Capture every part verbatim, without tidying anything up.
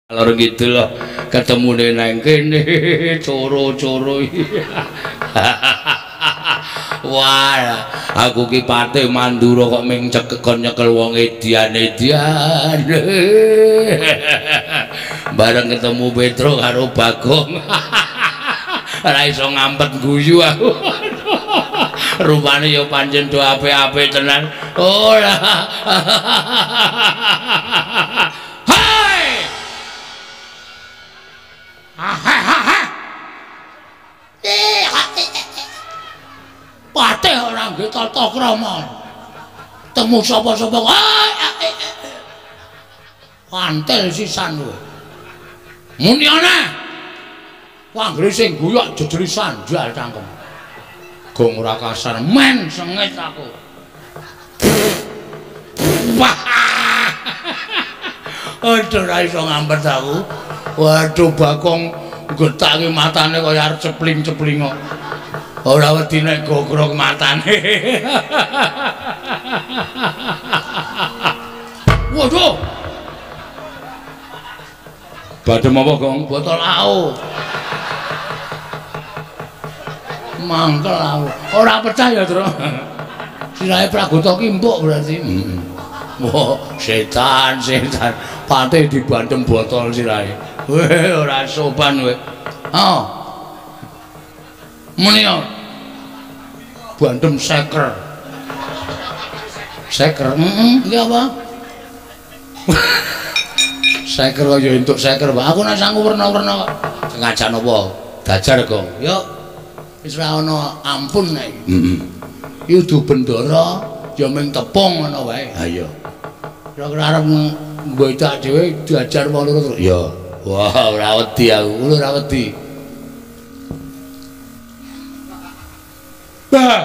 Lor gitu loh ketemu nang kene coro-coro wah aku ki Patih Mandura kok ming cekekon nyekel wong edian-edian bareng ketemu Petro karo Bagong ora iso ngampet guyu aku rupane ya pancen do apik-apik tenan ora Patih ora nggih tata krama. Temu sapa-sapa antel sisan kowe. Muni ana. Wanggre sing guyok jejeri sandal cangkem. Gong ora kasar men sengit aku. Aduh ora iso ngampet aku. Waduh Bagong getangi matane kaya arep cepling-cepling kok. Ora wedi nek gogrok matane. Waduh. Badhem apa, Gong? Botol au. Mangkel au. Ora percaya, Tru. Sirahe Pragota ki empuk berarti. Heeh. Wah, setan, setan. Patih dibandem botol sirahe. Weh, ora sopan kowe. Oh. Muni yo. Bandem seker. Seker. Heeh, iki apa? Seker kaya entuk seker, Pak. Aku nek sangku werna-werna kok. Sengajan apa? Dajar kok. Yo. Wis ora ana ampun nek. Heeh. Iki udu bendara ya ming tepung ngono wae. Ha iya. Kira-kira arep nggoitak dhewe diajar wong loro terus. Ya. Wah, ora wedi aku. Ora wedi. Bah.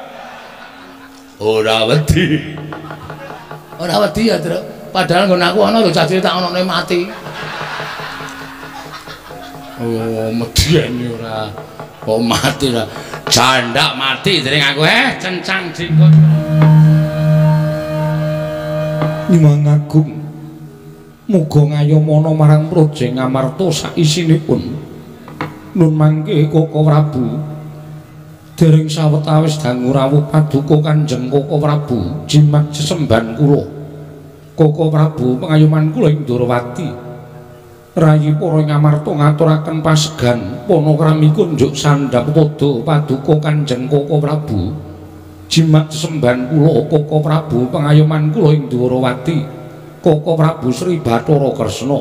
Ora wedi. Ora wedi ya, Tru. Padahal nggon aku ana lho jajine tak onone mati. Oh, medeni ora. Oh, mati ora. Jandak mati dening aku eh cencang jingkut. Nyuwun agung. Muga ngayomana marang Praja Ngamarta sak isinipun. Nun mangke Koko Prabu. Dereng sawetawis dangu rawuh paduka Kanjeng Koko Prabu jimat sesemban kula. Koko Prabu pengayoman kula ing Durawati. Rayi para Ngamarta ngaturaken pasegan panakrami kunjuk sandhap padha paduka Kanjeng Koko Prabu. Jimat sesemban kula Koko Prabu pengayoman kula ing Durawati. Koko Prabu Sri Bathara Kresna.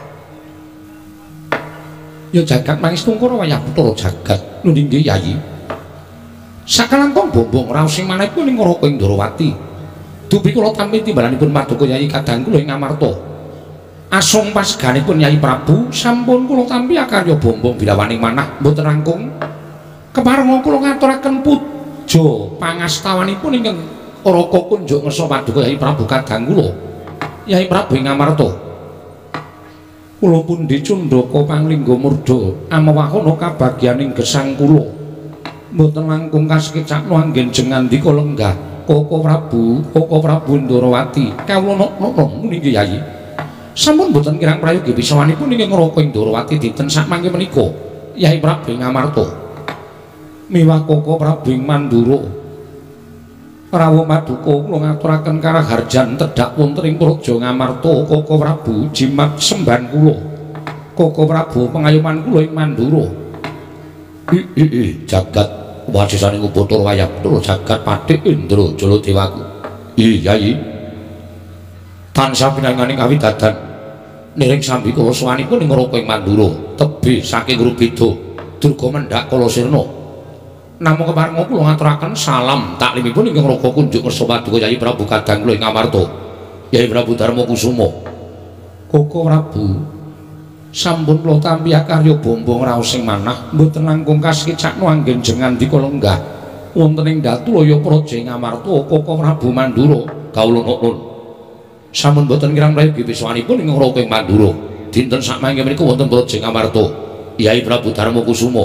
Ya jagat mangistungkara wayah Bathara jagat nundinggih Yayi. Sakalantong bombong raos sing manahipun ing Raka ing Durawati. Dupi kula tampi timbalanipun paduka Yayi kadang kula ing Ngamarta. Asung paseganipun Yayi Prabu sampun kula tampi akarya bombong bilawaning manah mboten langkung. Keparenga kula ngaturaken puja pangastawanipun ingkang Raka kunjuk ngersa paduka Yayi Prabu kadang kula. Yayi Prabu ing Ngamarta. Kula pundi Cundaka Panglingga Murda amawahana kabagyaning gesang kula. Mboten langkung kasekecakno anggen jengandika lenggah Koko Prabu, Koko Prabu Ndorowati. Kawula nok-nok muni nggih Yayi. Sampun mboten kirang prayogi pisawanipun ing Raka ing Ndorowati dinten sak mangke menika. Yayi Prabu ing Ngamarta. Miwah Koko Prabu ing Mandura. Rawuh paduka kula ngaturaken karaharjan tedhak wonten ing Praja Ngamarta Koko Prabu jimat semban kula. Koko Prabu pengayoman kula ing Mandura. Ih ih jagat wajisaning Bathara wayah Bathara jagat Patih Indra Jaladewaku. Ih Yayi. Tansah pinanganing kawidadan niring sambi kula sawanipun ing Raka ing Mandura tebih saking Rubeda durga mendhak kala sirna. Namung keparenga kula ngaturaken salam taklimipun ingkang Raka kunjuk ngersa paduka Yayi Prabu kadang kula ing Ngamarta. Yayi Prabu Darma Kusuma. Koko Prabu sampun kula tampi akarya bombong raos sing manah mboten langkung kasekecakno anggen jengandika lenggah wonten ing Datulaya Praja Ngamarta Koko Prabu Mandura. Kawula nuwun sampun mboten kirang prayogi pisawanipun ing Raka ing Mandura dinten sak mangke menika wonten Praja Ngamarta. Yayi Prabu Darma Kusuma.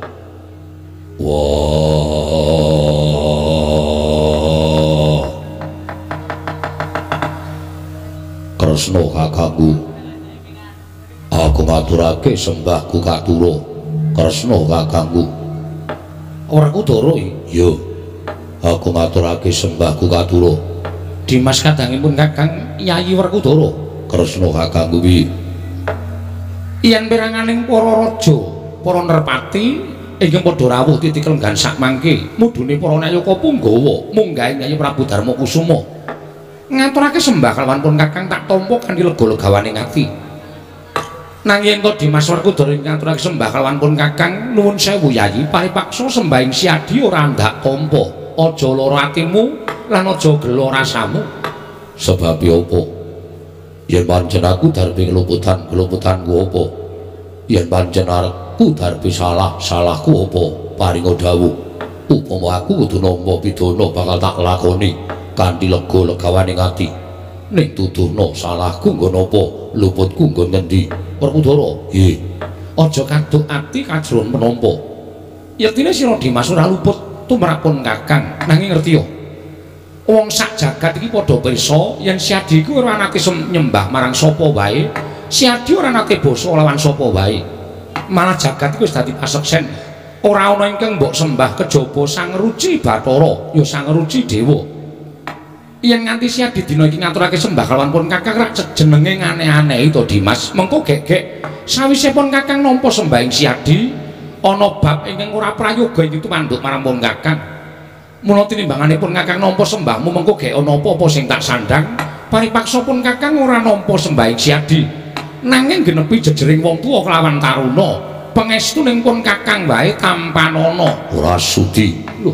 Wah. Kresna kakangku. Aku ngaturake sembahku Katura Kresna kakangku. Werkudara iya. Aku ngaturake sembahku Katura. Dimas kadangipun Kakang Yayi Werkudara Kresna kakangku piye? Yen piranganing para raja, para nerpati ingkang padha rawuh titikel nggan sak mangke, mudune para nayaka Punggawa munggahing Yayi Prabu Darmakusuma ngaturake sembah kelawan pun Kakang tak tampa kanthi lega-legawaning ati. Nanging kok Dimas Werkudara ngaturake sembah kelawan pun Kakang nuwun sewu Yayi paripaksa sembahing siadi ora ndak tampa. Aja lara atimu lan aja gelo rasamu. Sebab apa? Yen pancen aku darbe keluputan, keluputanku apa? Yen pancen aku darbe salah, salahku apa? Paringa dawuh. Upama aku kudu nampa pidana bakal tak lakoni kanthi lega-legawaning ati. Ning tuduhna salahku nggon apa? Luputku nggon ngendi? Werkudara, nggih. Aja kaduk ati kajron menapa. Yektine sira Dimas ora luput tumrapun Kakang, nanging ngerti yo. Wong sak jagat iki padha pirsa yen Siadi iku ora anake nyembah marang sapa wae, Siadi ora anake basa lawan sapa wae. Malah jagat iku wis dadi paseksen. Ora ana ingkang mbok sembah kejaba Sang Ruci Bathara, ya Sang Ruci Dewa. Yen nganti Siadi dina iki ngaturake sembah kelawan pun Kakang rak jenenge aneh-aneh to Dimas. Mengko gek-gek sawise pun Kakang nampa sembahing Siadi ana bab ingkang ora prayoga iki tumanduk marang pun Kakang. Mula tinimbanganipun Kakang nampa sembahmu mengko gek ana apa-apa sing tak sandhang, paripaksa pun Kakang ora nampa sembahing Siadi. Nanging genepi jejering wong tuwa kelawan taruna, pangestu ning pun Kakang wae tampanana. Ora sudi. Lho.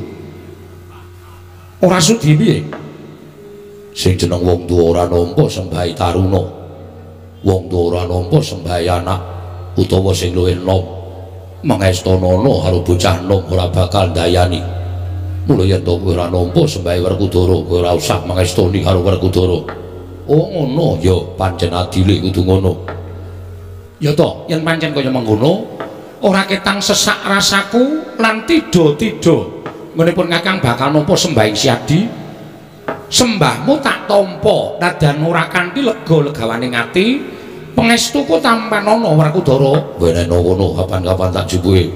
Ora sudi piye? Sing jeneng wong tuwa ora nampa sembahi taruna. Wong tuwa ora nampa sembahi anak utawa sing luwih enom. Mangestanana karo bocah enom ora bakal ndayani. Mula yen to kowe ora nampa sembahi Werkudara, kowe ora usah mangestoni karo Werkudara. Oh ngono ya, pancen adile kudu ngono. Ya to, yen pancen kaya mengkono, ora ketang sesak rasaku lan tida-tida menipun Kakang bakal nampa sembahing Siadi. Sembahmu tak tampa, nadan ora kanthi lega-legawaning ati, pangestuku tampanana Werkudara. Wenehna ngono kapan-kapan tak jupuke.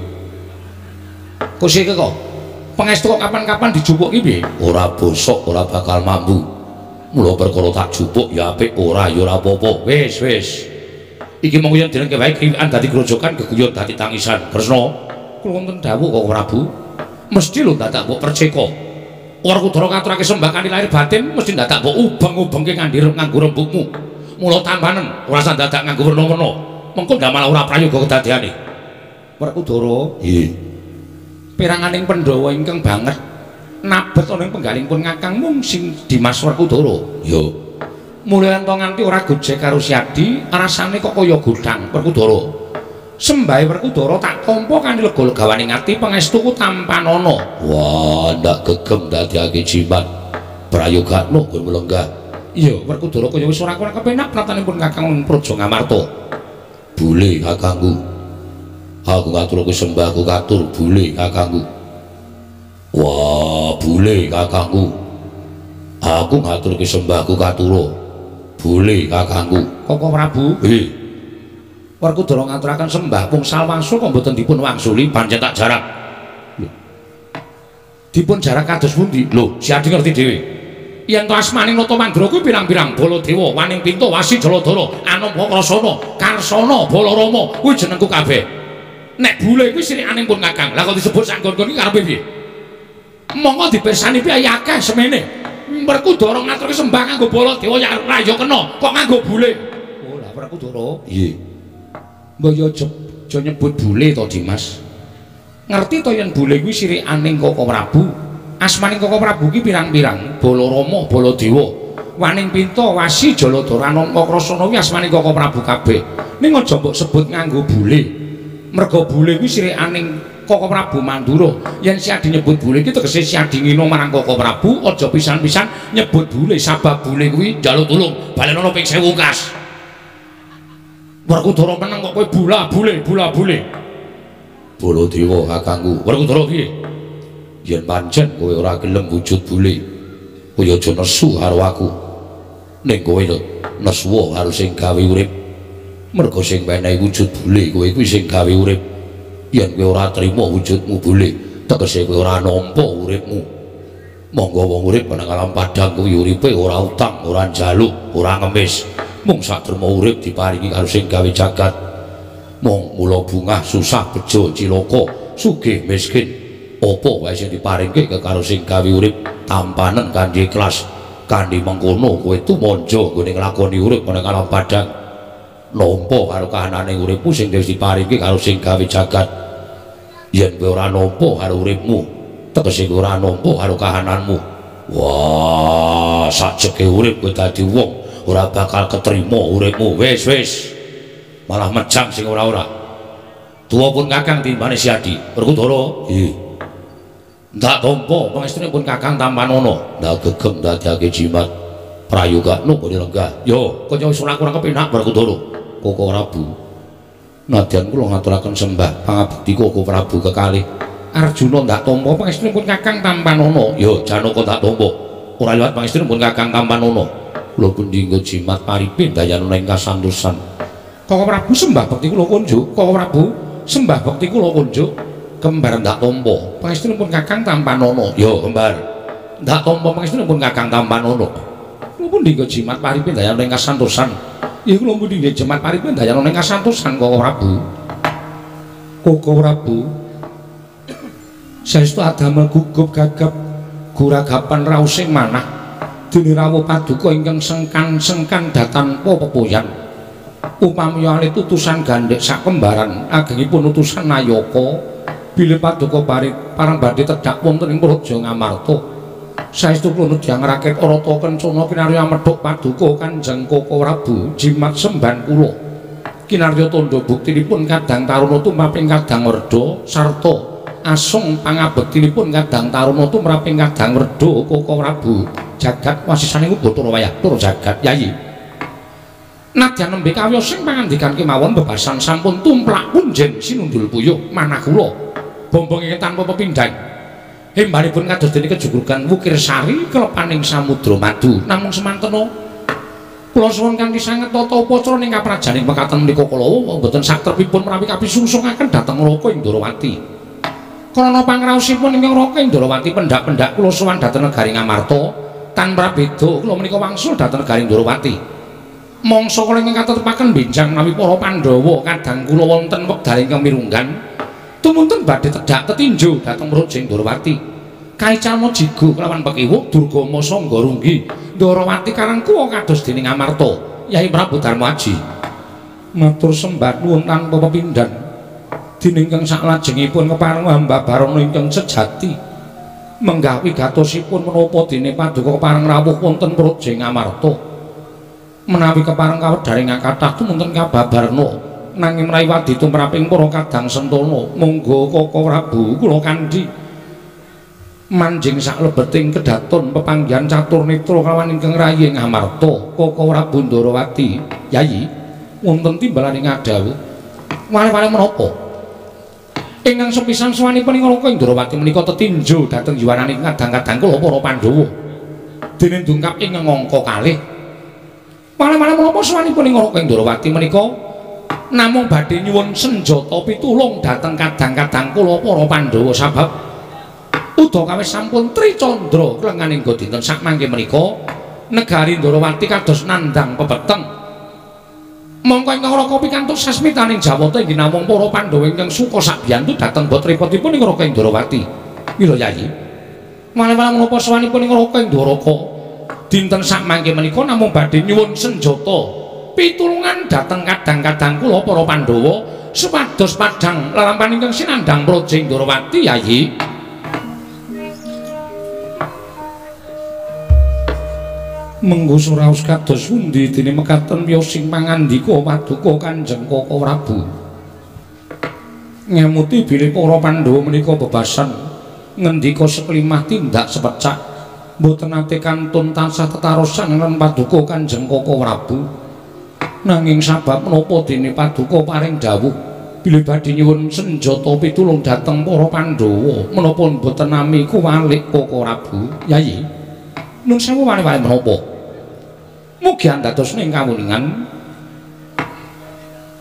Kusike kok pangestu kok kapan-kapan dijupuk iki piye? Ora bosok, ora bakal mambu. Mula perkara tak jupuk ya apik, ora ya ora apa-apa. Wis, wis. Iki mung yen dereng wae kriwikan dadi grojokan geguyon dadi tangisan. Kresna, kula wonten dawuh kok Prabu. Mesti lho dadak mbok perceka. Werkudara ngaturake sembah kanthi lahir batin mesti dadak mbok ubeng-ubengke nganggo nganggo rembugmu. Mula tampanen, ora usah dadak nganggo werna-werna. Mengko ndamal ora prayoga kedadeane. Werkudara, nggih. Piranganing Pandhawa ingkang banget nabet ana ing penggalingipun Kakang mung sing Dimas Werkudara. Ya. Mulya ento nganti ora gojek karo Siadi, rasane kok kaya godhang Werkudara. Sembahe Werkudara tak tampa kanthi lega-legawaning ati pangestuku tampanana. Wah, ndak gegem dadiake jimat. Prayogakno kowe melenggah. Iya, Werkudara kaya wis ora kurang kepenak pratanipun Kakang Praja Ngamarta. Bule kakangku. Aku ngaturake sembahku katur bule kakangku. Wah, bule kakangku. Aku ngaturake sembahku katura bule kakangku. Koko Prabu. Nggih. Werkudara ngaturaken sembah wungsul wangsul kok mboten dipun wangsuli pancen tak jarak. Dipun jarak kados pundi? Lho, Siadi ngerti dhewe. Yen to asmaning Nata Mandra kuwi pirang-pirang Baladewa, Waning Pinto, Wasi Jaladara, Anamba Krasana, Karsana, Balarama, kuwi jenengku kabeh. Nek bule kuwi sirikaning pun Kakang. Lah kok disebut sanggon-gon iki karepe piye? Monggo dipirsani piye akeh semene. Werkudara ngaturke sembah kanggo Baladewa ya ora ya kena, kok nganggo bule. Oh, lah Werkudara. Nggih. Mbok yo aja nyebut bule to, Dimas. Ngerti to yen bule kuwi sirikaning Koko Prabu. Asmaning Koko Prabu ki pirang-pirang? Balarama, Baladewa, Waning Pinto, Wasi Jaladara, Anamba Krasana kuwi asmaning Koko Prabu kabeh. Ning aja mbok sebut nganggo bule. Merga bule kuwi sirikaning Koko Prabu Mandura. Yen Siadi nyebut bule iki tegese Siadi ngino marang Koko Prabu, aja pisan-pisan nyebut bule sabab bule kuwi njaluk tulung balenana ping sewu kas. Werkudara meneng kok kowe bula bule, bula bule. Baladewa kakangku. Werkudara piye? Yen pancen kowe ora gelem wujud bule, kowe aja nesu karo aku. Ning kowe nesu karo sing gawe urip. merga sing menehi wujud bule kowe kuwi sing gawe urip. Yen kowe ora trima wujudmu bule, tegese kowe ora nampa uripmu. Monggo wong urip nang alam padang kuwi uripe ora utang, ora njaluk, ora ngemis. Mung saderma urip diparingi karo sing gawe jagat. Mung mula bungah susah bejo cilaka, sugih miskin. Apa wae sing diparingke karo sing gawe urip tampanen kanthi ikhlas. Kanthi mengkono kowe tumanja nggone nglakoni urip nang alam padang. Nampa karo kahanane uripmu sing wis diparingke karo sing gawe jagat. Yen kowe ora nampa karo uripmu, tegese kowe ora nampa karo kahananmu. Wah, sajeke urip kowe dadi wong ora bakal ketrima uripmu. Wis wis. Malah mejang sing ora-ora. Tuwa pun Kakang timbane Siadi. Werkudara. Nggih. Ndak tampa pangestune pun Kakang Tampanono. Ndak gegem dadake jimat prayoga nopo dilenggah. Yo, kaya wis ora kurang kepenak Werkudara. Koko Prabu. Nadyan kula ngaturaken sembah pangabekti Koko Prabu kekalih Arjuna ndak tampa pangestune pun Kakang Tampanono. Yo, Janaka ndak tampa. Ora liwat pangestune pun Kakang Tampanono. Kula pun dinggo jimat paripin dayana ing kasantosan. Koko Prabu sembah bekti kula kunjuk. Koko Prabu sembah bekti kula kunjuk. Kembar ndak tampa pangestunipun Kakang Tampanono. Yo kembar ndak tampa pangestunipun Kakang Tampanono. Kula pun dinggo jimat paripin dayana ing kasantosan. Ya kula pun dinggo jimat paripin dayana ing kasantosan Koko Prabu. Koko Prabu saestu adamel gugup gagap guragapan raosing manah dene rawuh paduka ingkang sengkan-sengkan datan pepoyan. Upami alih utusan gandhek sak kembaran agengipun utusan Nayaka bilih paduka parit parang badhe tedhak wonten ing Praja Ngamarta saestu kula nedhang raket Arata Kencana kinarya medhok paduka Kanjeng Koko Prabu jimat semban kula kinarya tandha buktinipun kadang taruna tumraping kadang werda sarta asung pangabektinipun kadang taruna tumraping kadang werda Koko Prabu jagat wasisaning Bathara Wayah tur jagat yayi. Nadyan nembe kawiyos sing pangandikan kemawon bebasan sampun tumplak punjen sinundul puyuh manah kula bombong ingkang tanpa pepindhang hembanipun kados dene kejugugan Wukir Sari kelepaning Samudra Madu namung semantena kula suwun kanthi sanget tata upacara ning kaprajaning mekaten menika kula mboten satrepipun menawi kapisungsungaken dhateng Raka Indrawati krana pangraosipun ingkang Raka Indrawati pendak-pendak kula sowan dhateng negari Ngamarta tanpa beda kula menika wangsul dhateng negari Indrawati. Mangsa kala ingkang katetepaken benjang menawi para Pandhawa kadang kula wonten wekdal ingkang mirunggan tumuntun badhe tedhak tetinju dhateng Praja Indrawati. Kaicalma jigo kelawan pekiwuk Durgama sangga runggi Ndrawati karangku kados dening Amarta. Yai Prabu Darmaji matur sembah nuwun tanpa pepindhan dening ingkang saklajengipun kepareng hamba barana ingkang sejati menggawi gatosipun menapa dene paduka kepareng rawuh wonten Praja Ngamarta. Menawi kepareng kawedaring kathah tumunten kababarna nanging mraiwadi tumraping para kadang sentana monggo Koko Prabu kula kanthi manjing saklebeting kedaton pepanggihan catur netra kalawan ingkang rayi ing Amarta Koko Prabu Ndrawati. Yayi wonten timbalaning adawuh wale-wale menapa ingkang sepisan sawanipun ing Raka Indrawati menika tetinju dhateng yuwananing kadang-kadang kula para Pandhawa dene ndungkap ing angka kalih. Malah-malah menapa sawanipun ing Raka Indrawati menika namung badhe nyuwun senjata pitulung dhateng kadang-kadang kula para Pandhawa sabab udakawis sampun tricandra kelenganing nggo dinten sakmangke menika negari Indrawati kados nandhang pepeteng. Mongko ingkang Raka pikantuk sasmitaning Jawata inggih namung para Pandhawa ingkang suka sabiyantu dhateng botripotipun ing Raka Indrawati. Mila Yayi. Malah-malah menapa sawanipun ing Raka Indrawati dinten sakmangke menika namung badhe nyuwun senjata pitulungan dhateng kadang-kadang kula para Pandhawa supados padhang lelampahan ingkang sinandhang Praja Indrawati. Yayi menggo suraos kados pundi dene mekaten miyosing pangandika paduka Kanjeng Koko Prabu ngemuti bilih para Pandhawa menika bebasan ngendika seklimah tindak sepecak mboten nate kantun tansah tetarosan lan paduka Kanjeng Koko Prabu nanging sabab menapa dene paduka paring dawuh bilih badhe nyuwun senjata pitulung dhateng para Pandhawa menapa mboten nami kuwalik Koko Prabu. Yayi nun sewu wali-wali menapa mugi andhatos ing kawuningan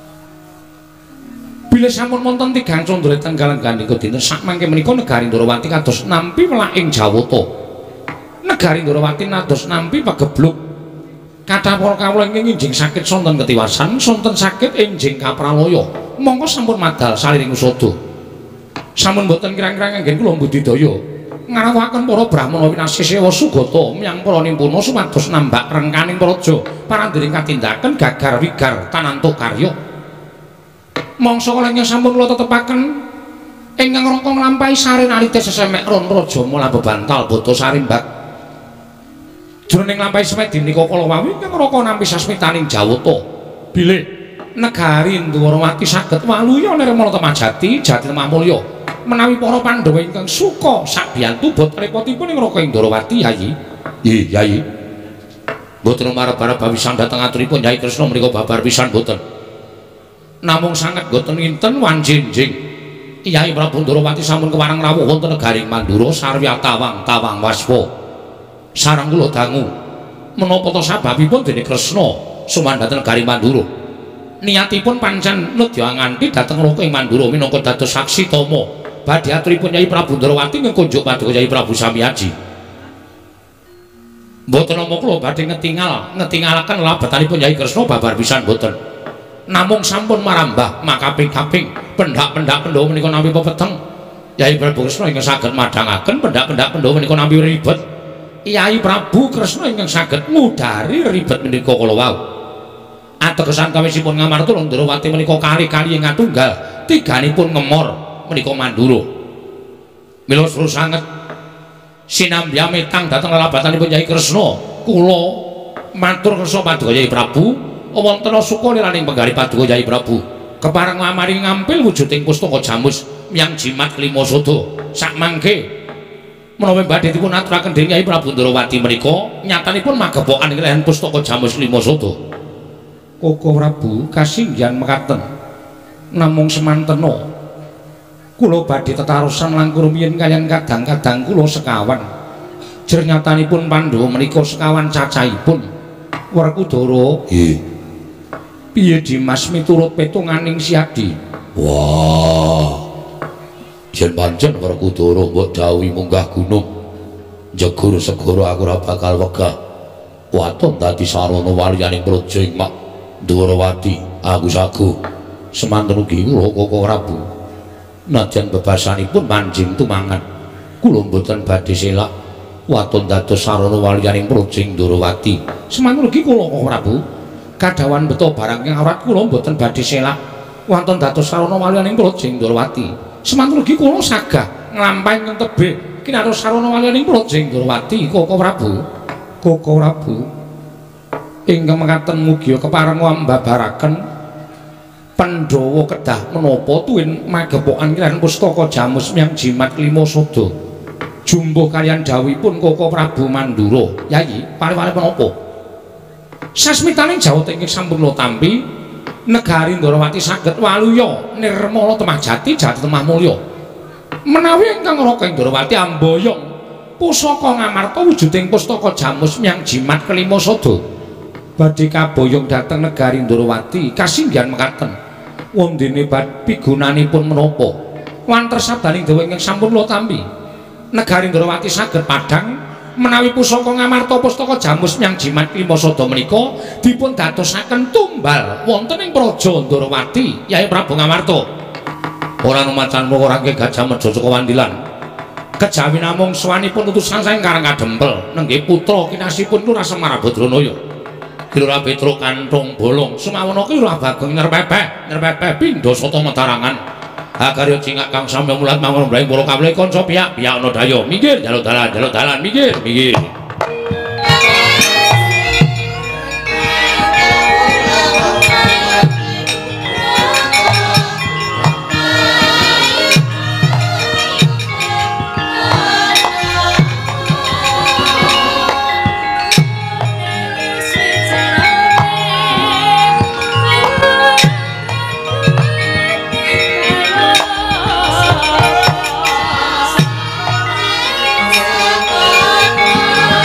Bilih sampun wonten tigang condro tenggal gandika dinten sakmangke menika negari Ndrawati kados nampi welaking Jawata. Negari Ndrawati nados nampi pagebluk. Kathah para kawula ingkang injing sakit sonten ketiwasan, sonten sakit injing kapraloya. Monggo sampun madal saliring usada. Sampun boten kirang-kirang anggen kula budidaya ngarawakaken para brahmana winasih sewa sugata miyang para nimpuna supados nambak rengkaning praja parandiring katindaken gagar wigar tanantuk karya. Mangsa kala ingkang sampun kula tetepaken ingkang rangka nglampahi sare nalite sesemek ron raja mula bebantal bata sarimbak. Jroning nglampahi semedi menika kala wawi ingkang rangka nampi sasmitaning Jawata. Bilih negari Ndrawati saged waluya nirmala temajati jati lemah mulya menawi para Pandhawa ingkang suka sakbiyantu bot repotipun ing Raka Ndrawati Yayi. Nggih, Yayi. Mboten marep-arep bawisan dhateng aturipun Yayi Kresna menika babar pisan mboten. Namung sanget boten winten wanjinjing. Yayi Prabu Ndrawati sampun kewareng rawuh wonten negaring Mandura sarwi tawang tawang waspa. Sareng kula dangu menapa ta sababipun dene Kresna sumandhaten negari Mandura. Niatipun pancen nedya nganti dhateng Raka ing Mandura minangka dados saksi tama badhe aturipun Yayi Prabu Ndrawati ngkunjuk paduka Yayi Prabu Samyaji. Mboten namung kula badhe ngetingal ngetingalaken labetanipun Yayi Kresna babar pisan mboten. Namung sampun marambah makaping-kaping pendak-pendak Pandhawa menika nampi pepeteng. Yayi Prabu Kresna ingkang saged madhangaken pendak-pendak Pandhawa menika nampi ribet. Yayi Prabu Kresna ingkang saged ngudari ribet menika kala wau. Ategesan kawisipun ngamarta Ndrawati menika kali-kali ing ngatunggal tiganipun ngemor menika Mandura. Mila suruh sanget sinambya metang dhateng lelabatanipun Yayi Kresna kula matur kersa paduka Yayi Prabu wonten suka niraning penggari paduka Yayi Prabu kepareng ngamari ngampil wujuding pustaka jamus miyang jimat lima sada sakmangke menawi badhe dipun aturaken dening Yayi Prabu Ndrawati menika nyatanipun magepokan ing pustaka jamus lima sada. Koko Prabu kasinggihan mekaten namung semantena kula badhe tetarusan langkung rumiyin kaliyan kadang-kadang kula sekawan jernyatanipun Pandhawa menika sekawan cacahipun Werkudara. Nggih. Piye Dimas miturut petunganing Siadi? Wah, yen pancen Werkudara mbok dawuhi munggah gunung jegur segara aku ora bakal wegah waton dadi sarana waliyaning praja ing Mak Ndrawati. Aku sagu semanten ugi kula Koko Prabu najan bebasanipun manjing tumangan kula mboten badhe selak waton dados sarana waliyaning praja ing Ndrawati. Semanten ugi kula Koko Prabu kadawan beto barang ing awrat kula mboten badhe selak wonten dados sarana waliyaning praja ing Ndrawati. Semanten ugi kula sagah nglampahi ing tebih kinados sarana waliyaning praja ing Ndrawati. Koko Prabu, Koko Prabu ingkang mekaten mugi kepareng mbabaraken Pandhawa kedah menapa tuwin magepokan kaliyan pustaka jamus miyang jimat lima sada jumbuh kaliyan dawuhipun Koko Prabu Mandura. Yayi, pari-pari menapa? Sasmitaning Jawata ingkang sampun kula tampi negari Ndrawati saged waluya nirmala temajati jati lemah mulya menawi ingkang Raka Ndrawati amboyong pusaka ngamarta wujuding pustaka jamus miyang jimat kelima sada badhe kaboyong dhateng negari Ndrawati kasinggihan mekaten wondene bad pigunanipun menapa wanter sabdaning dewa ingkang sampun kula tampi negari Ndrawati saged padhang menawi pusaka ngamarta pustaka jamus miyang jimat lima sada menika dipun dadosaken tumbal wonten ing praja Ndrawati. Yayi Prabu Ngamarta ora numacan ora nggih Gajah Medha saka Wandilan kejawi namung swanipun utusan saking Karang Kadempel nenggih putra kinasipun Lurah Semar Badranaya Lurah Petruk Kanthong Bolong sumawana ki Lurah Bagong Nerpepeh Nerpepeh Pindha Sata Matarangan Akarya cingak kang sami mulat mawon mlaing para kawula kanca piyak-piyak ana daya minggir jaluk dalan jaluk dalan minggir minggir. Oh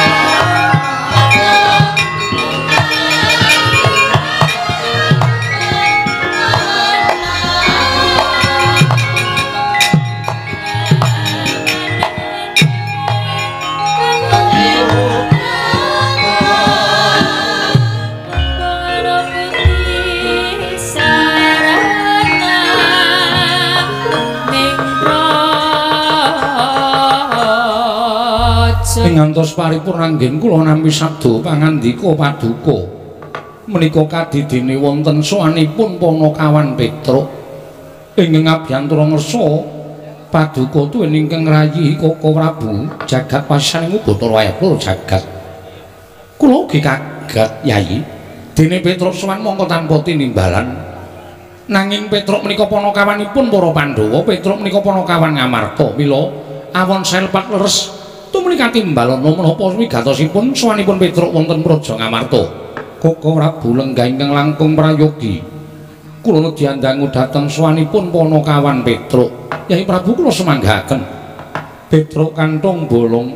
ing ngantos paripurna anggen kula nampi sabda pangandika paduka menika kadidene wonten sowanipun Panakawan Petruk ingkang abiyantara ngersa paduka tuwin ingkang rayi Koko Prabu jagat pasaning Bathara Wayah jagat kula ugi kaget Yayi dene Petruk sowan mongko tanpa tinimbalan nanging Petruk menika Panakawanipun para Pandhawa Petruk menika Panakawan Ngamarta mila awon selpat leres tumrap timbalana menapa wigatosipun sowanipun Petruk wonten Praja Ngamarta Koko Prabu lenggah ingkang langkung prayogi kula nedhi andangu dhateng sowanipun Panakawan Petruk Yai Prabu kula semanggahaken Petruk kantong bolong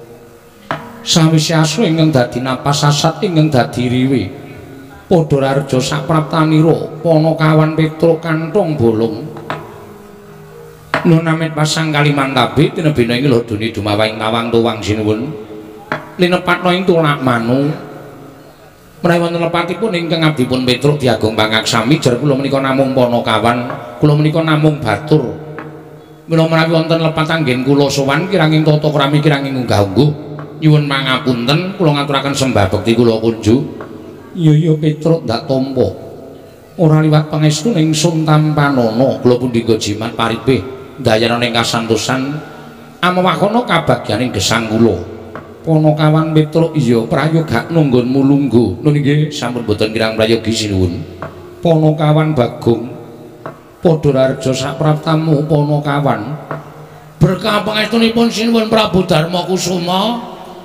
sawise asu ingkang dadi napas sasat ingkang dadi riwe padha raja sapraptanira Panakawan Petruk kantong bolong Nunamit pasang kaliman tabi tinebina ing lho duni dumawing tawang tuwang sinuwun linepatna ing tulak manu menawi wonten lepatipun ingkang abdipun Petruk diagung pangaksami jar kula menika namung Panakawan kula menika namung batur mila menawi wonten lepat anggen kula sowan kiranging tata krami kiranging unggah-ungguh nyuwun mangapunten kula ngaturaken sembah bekti kula kunjuk iya iya Petruk ndak tampa ora liwat pangestu ning sun tampanana kula pundhingga jimat paripe dayana ning kasantosan amawakono kabagyaning gesang kula Panakawan Petruk iya prayoga nunggonmu lungguh lho nggih sampun boten kirang prayogi sinuwun Panakawan Bagong padha raja sapraptamu Panakawan berkah pangestunipun sinuwun Prabu Darma Kusuma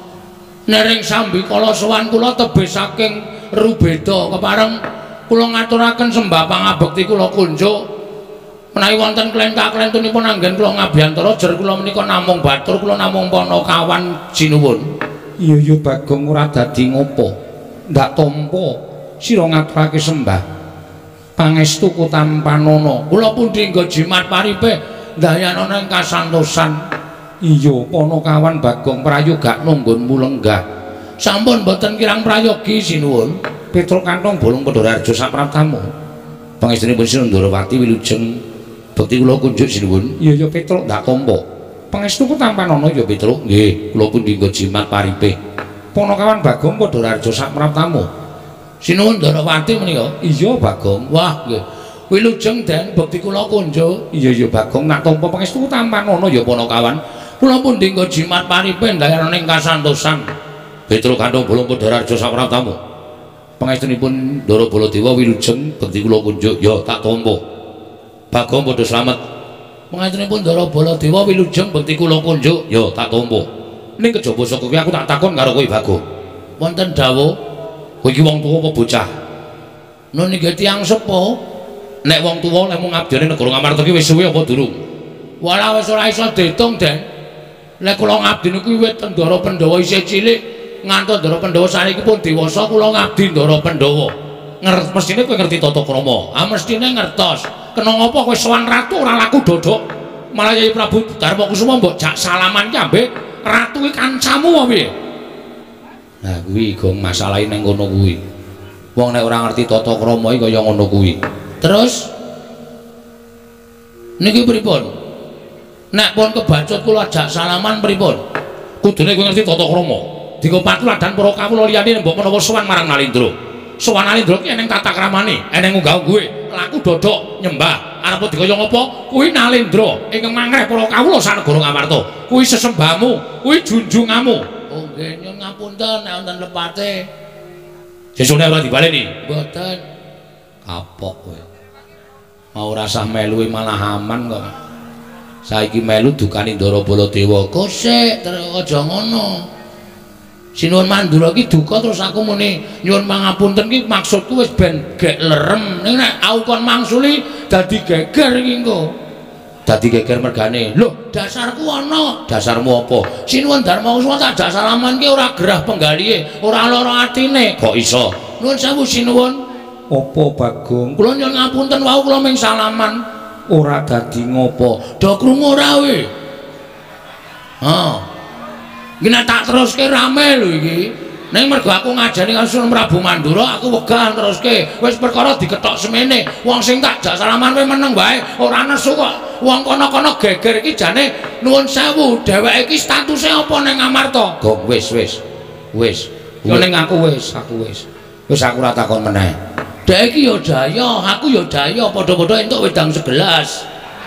nering sambi kala sowan kula tebih saking Rubeda kepareng kula ngaturaken sembah pangabekti kula kunjuk menawi wonten klentah-klentunipun anggen kula ngabiyantara jer kula menika namung batur kula namung Panakawan sinuwun iya iya Bagong ora dadi ngopo ndak tampa sira ngaturake sembah pangestu kutampanana kula pundhingga jimat paripe dayana ning kasantosan iya Panakawan Bagong prayoga nunggonmu lenggah sampun boten kirang prayogi sinuwun Petruk kantong bolong padha raja sapraptamu pangestunipun Sinundarawati wilujeng bekti kula kunjuk sinuwun iya ya Petruk ndak tampa pangestu kutampanana ya Petruk nggih kula pundhingga jimat paripe Panakawan Bagong padha raja sapraptamu sinuwun Ndarawati menika iya Bagong wah nggih wilujeng den bekti kula kunjuk iya ya Bagong nak tampa pangestu kutampanana ya Panakawan kula pundhingga jimat paripe ndayana ning kasantosan Petruk kantong bolong padha raja sapraptamu pangestunipun Ndara Baladewa wilujeng bekti kula kunjuk ya tak tampa Bagong padha slamet pangestunipun Ndara Baladewa wilujeng bekti kula kunjuk ya tak tampa ning kejaba saka kuwi aku tak takon karo kowe Bagong wonten dawuh kowe iki wong tuwa apa bocah nun nggih tiyang sepuh nek wong tuwa lek mung ngabdine negara Ngamarta iki wis suwe apa durung wala wis ora iso diitung Den lek kula ngabdi niku wiwit Ndara Pandhawa isih cilik ngantos Ndara Pandhawa saniki pun dewasa kula ngabdi Ndara Pandhawa ngerti mestine kowe ngerti tata krama ah mestine ngertos kena ngapa kowe sowan ratu ora laku dodok malah Yai Prabu Darma Kusuma mbok jak salaman ki ambek ratu iki kancamu apa piye nah kuwi gong masalahe ning kono kuwi wong nek ora ngerti tata krama iki kaya ngono kuwi terus niki pripun nek pun kebacut kula jak salaman pripun kudune kowe ngerti tata krama dikopatu ladan para kawula liyane mbok menawa sowan marang Nalindra sowan Nalindra ki eneng tata kramane eneng unggah-ungguhe laku dodok nyembah arep dikaya ngapa kuwi Nalindra ingkang mangreh para kawula sanegara Ngamarta kuwi sesembahmu kuwi junjungamu oh nggih nyuwun ngapunten nek wonten lepate sesuk ora dibaleni mboten kapok kowe mau rasah melu malah aman kok saiki melu dukane Ndara Baladewa kosek terus aja ngono sinuwun Mandura ki duka terus aku muni nyuwun pangapunten ki maksudku wis ben gek lerem nek aku kon mangsuli dadi geger iki engko dadi geger mergane lho dasarku ana dasarmu apa sinuwun Darma Kusuma tak jak salaman ki ora gerah penggalihe ora lara atine kok iso nuwun sewu sinuwun apa Bagong kula nyuwun ngapunten wau kula ming salaman ora dadi ngopo do krungu ora we ha iki nek tak teruske rame lho iki Ning mergo aku ngajani karo Sunan Prabu Mandura aku wegah teruske. Wis perkara diketok semene. Wong sing tak jak salaman kowe meneng wae, ora nesu kok. Wong kono-kono geger iki jane nuwun sewu, dheweke iki statuse apa ning Amarta? Gong wis wis. Wis. Yo ning aku wis, aku wis. Wis aku ora takon meneh. Dhek iki yo daya, aku yo daya, padha-padha entuk wedang segelas.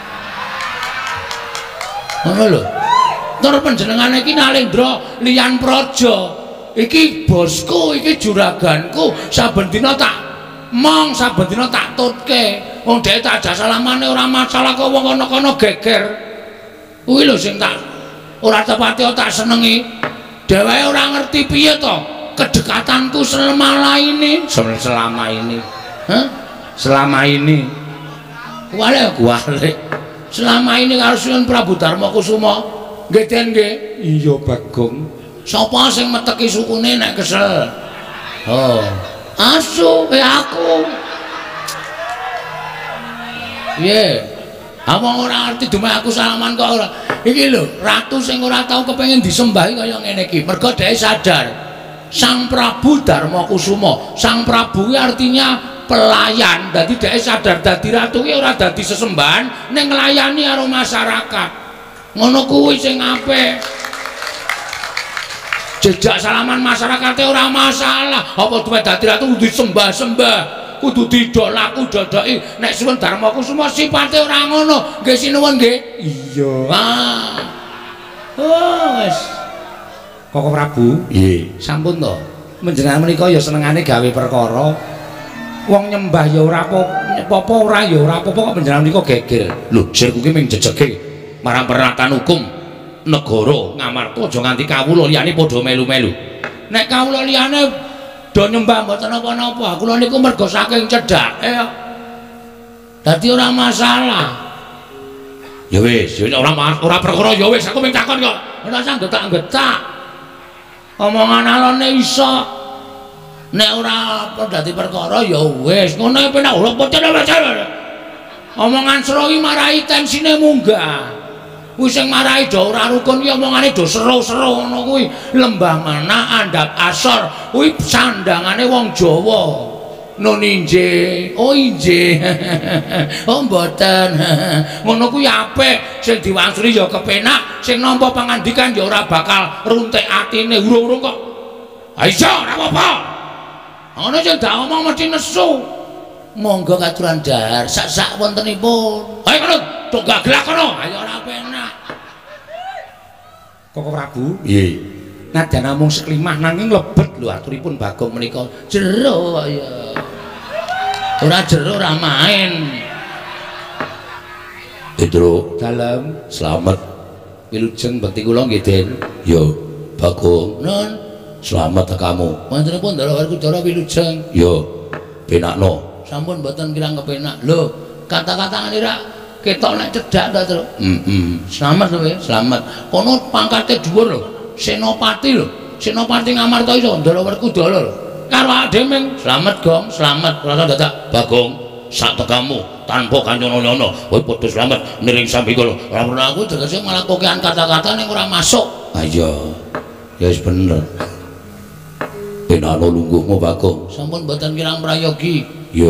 Ngono lho. Tur panjenengane iki Nalendra Liyan Praja. Iki bosku, iki juraganku, saben dina tak mong, saben dina tak tutke. Wong dhek tak ajak salamane ora masalah kok wong kono-kono geger. Kuwi lho sing tak ora tepati tak senengi. Dheweke ora ngerti piye to kedekatanku selama ini, selama ini. Hah? Selama ini. Kuwale kuwale. Selama ini karo Sunan Prabu Darmakusuma. Nggih Den nggih. Iya Bagong. Sapa sing meteki sukune nek kesel? Oh, asu eh aku. Piye? Awang ora ngerti dumeh aku salaman kok ora. Iki lho, ratu sing ora tau kepengin disembahi kaya ngene iki. Mergo dhek sadar Sang Prabu Darmakusuma. Sang Prabu kuwi artinya pelayan. Dadi dhek sadar dadi ratu ki ora dadi sesembahan, ning nglayani karo masyarakat. Ngono kuwi sing apik. Jejak salaman masyarakatnya ora masalah. Apa duwe dadi ratu kudu disembah-sembah, kudu didok laku dodoki. Nek Sunan Darmakusuma sipate ora ngono. Nggih sinuwun nggih. Iya. Ah. Oh, wis. Koko Prabu, nggih. Sampun to. Menjenengan menika ya senengane gawe perkara. Wong nyembah ya ora apa-apa, ora ya ora apa-apa kok menjenengan menika geger. Lho, sir kuwi ming jejeke marang peraturan hukum negara Ngamarta aja nganti kawula liyane padha melu-melu. Nek kawula liyane do nyembah mboten napa-napa, kula niku mergo saking cedhake kok. Dadi ora masalah. Ya wis, ora ora perkara ya wis aku ming takon kok. Ora usah getak-getak. Omongan alone iso. Nek ora dadi perkara ya wis, ngono penak ora pocen. Omongan serowi marahi tensine munggah. Kuwi sing marahi do ora rukun ki omongane do seru-seru ngono kuwi. Lembah Mana andhap asor kuwi sandangane wong Jawa. Nun injih, oh injih. Oh mboten. Ngono kuwi apik, sing diwangsuli ya kepenak, sing nampa pangandikan ya ora bakal runtik atine urung-urung kok. Ha iso ora apa-apa. Ngono sing dak omong mesti nesu. Monggo katuran dahar sak-sak wontenipun. Ayo kono, tok gelak kono. Ayo ora penak. Koko Prabu? Nggih. Nadyan namung seklimah nanging lebet lho aturipun Bagong menika. Jero kok ya. Ora jero ora main. Pedro, dalem, selamat. Wilujeng bekti kula nggih, Den. Yo, Bagong. Nun, selamat kamu. Mantenipun Ndara Werkudara wilujeng. Yo, penakno. Sampun mboten kirang kepenak. Lho, kata-kata nira ketok nek cedhak ta, Tru? Heeh. Selamat lho, selamat. Kono pangkate dhuwur lho. Senopati lho. Senopati Ngamarta iso Ndara Werkudara lho. Karo ademing selamat Gong, selamat rasa dadak Bagong sak tekamu tanpa kanyono-nyono. Kowe padha selamat niring sambi kula. Ora perlu aku tegese malah kokean kata-kata ning ora masuk. Ha iya. Ya wis bener. Penano lungguhmu Bagong. Sampun mboten kirang prayogi. Yo.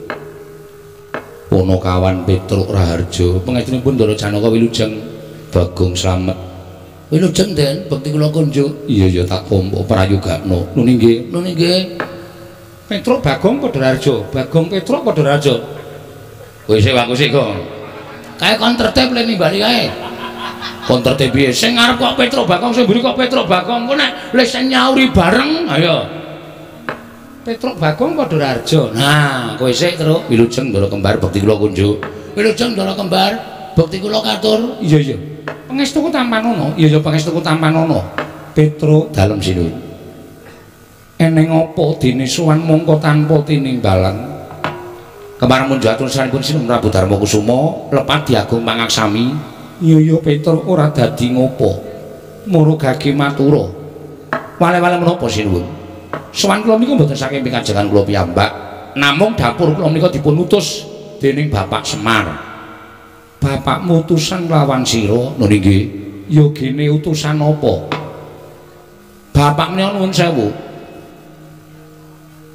Ponokawan Petruk Raharja, pengajengipun Ndara Janaka wilujeng Bagong slamet. Wilujeng Den, bekti kula kunjuk. Iya ya tak pompa prayogakno. Nun nggih, nun nggih. Petruk Bagong padha Raharja, Bagong Petruk padha Raharja. Kowe sik wae sik kok. Kae kon tertib le nimbali kae. Kon tertib piye? Sing ngarep kok Petruk Bagong, sing mburi kok Petruk Bagong. Kok nek wis nyauri bareng, ayo. Petruk Bagong padha Raharja. Nah, kowe sik terus wilujeng Ndara Kembar bekti kula kunjuk. Wilujeng Ndara Kembar bekti kula katur. Iya iya. Pangestuku Tampanono. Iya ya pangestuku Tampanono. Petruk dalem sinuwun. Eneng apa dene sowan mongko tanpa tinimbalan. Kembar munjuk atur sampun Sinuwun Prabu Darmakusuma lepat diagung pangaksami. Iya ya Petruk ora dadi ngopo. Murugake matura. Wale-wale menapa sinuwun? Sowan kula menika mboten saking pikajengan kula piyambak, namung dapur kula menika dipun utus dening Bapak Semar. Bapak mutusan lawan sira. Lho nggih. Ya gene utusan apa? Bapak menika nuwun sewu.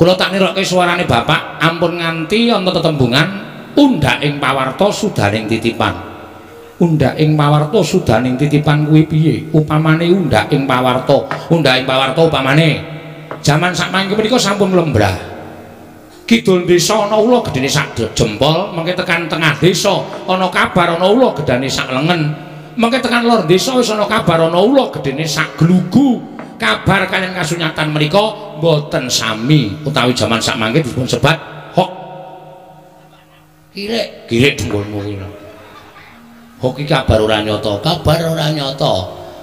Kula tak nirokke suarane bapak ampun nganti wonten tetembungan undhaking pawarta sudaning titipan. Undhaking pawarta sudaning titipan kuwi piye? Upamane undhaking pawarta, undhaking pawarta upamane jaman sakmangke menika sampun lembrah. Kidul desa ana ula gedene sak jempol, mengke tekan tengah desa ana kabar ana ula gedane sak lengen. Mengke tekan lor desa wis ana kabar ana ula gedene sak glugu. Kabar kalian kasunyatan menika boten sami utawi jaman sakmangke dipun sebat hok. Kirek, kirek dengkulmu kuwi. Hok iki kabar ora nyata, kabar ora nyata.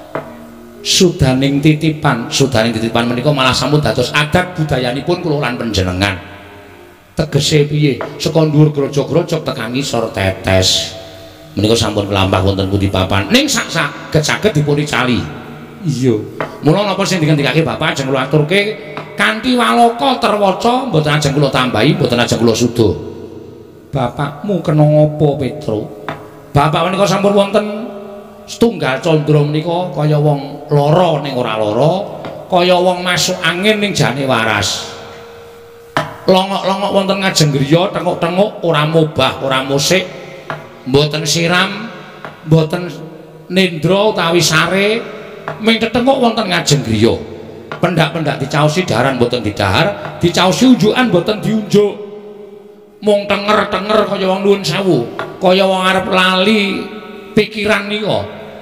Sudaning titipan, sudaning titipan menika malah sampun dados adat budayanipun kula lan panjenengan. Tegese piye? Saka dhuwur grojok-grojok tekan ngisor tetes. Menika sampun kelampah wonten pundi papan. Ning sak saged saged dipun cali. Iya. Mula napa sing dikandikake Bapak ajeng kula aturke kanthi waloka terwaca mboten ajeng kula tambahi, mboten ajeng kula sudo. Bapakmu kena ngopo, Petro? Bapak menika sampun wonten setunggal candra menika kaya wong lara ning ora lara, kaya wong masuk angin ning jane waras. Longok-longok wonten ngajeng griya, tenguk-tenguk ora mobah, ora musik, mboten siram, mboten nendra utawi sare. Ming tetenguk wonten ngajeng griya. Pendak-pendak dicaosi daharan boten didahar, dicaosi unjukan boten diunjuk. Mung tenger-tenger kaya wong nuwun sewu, kaya wong arep lali pikiran nika.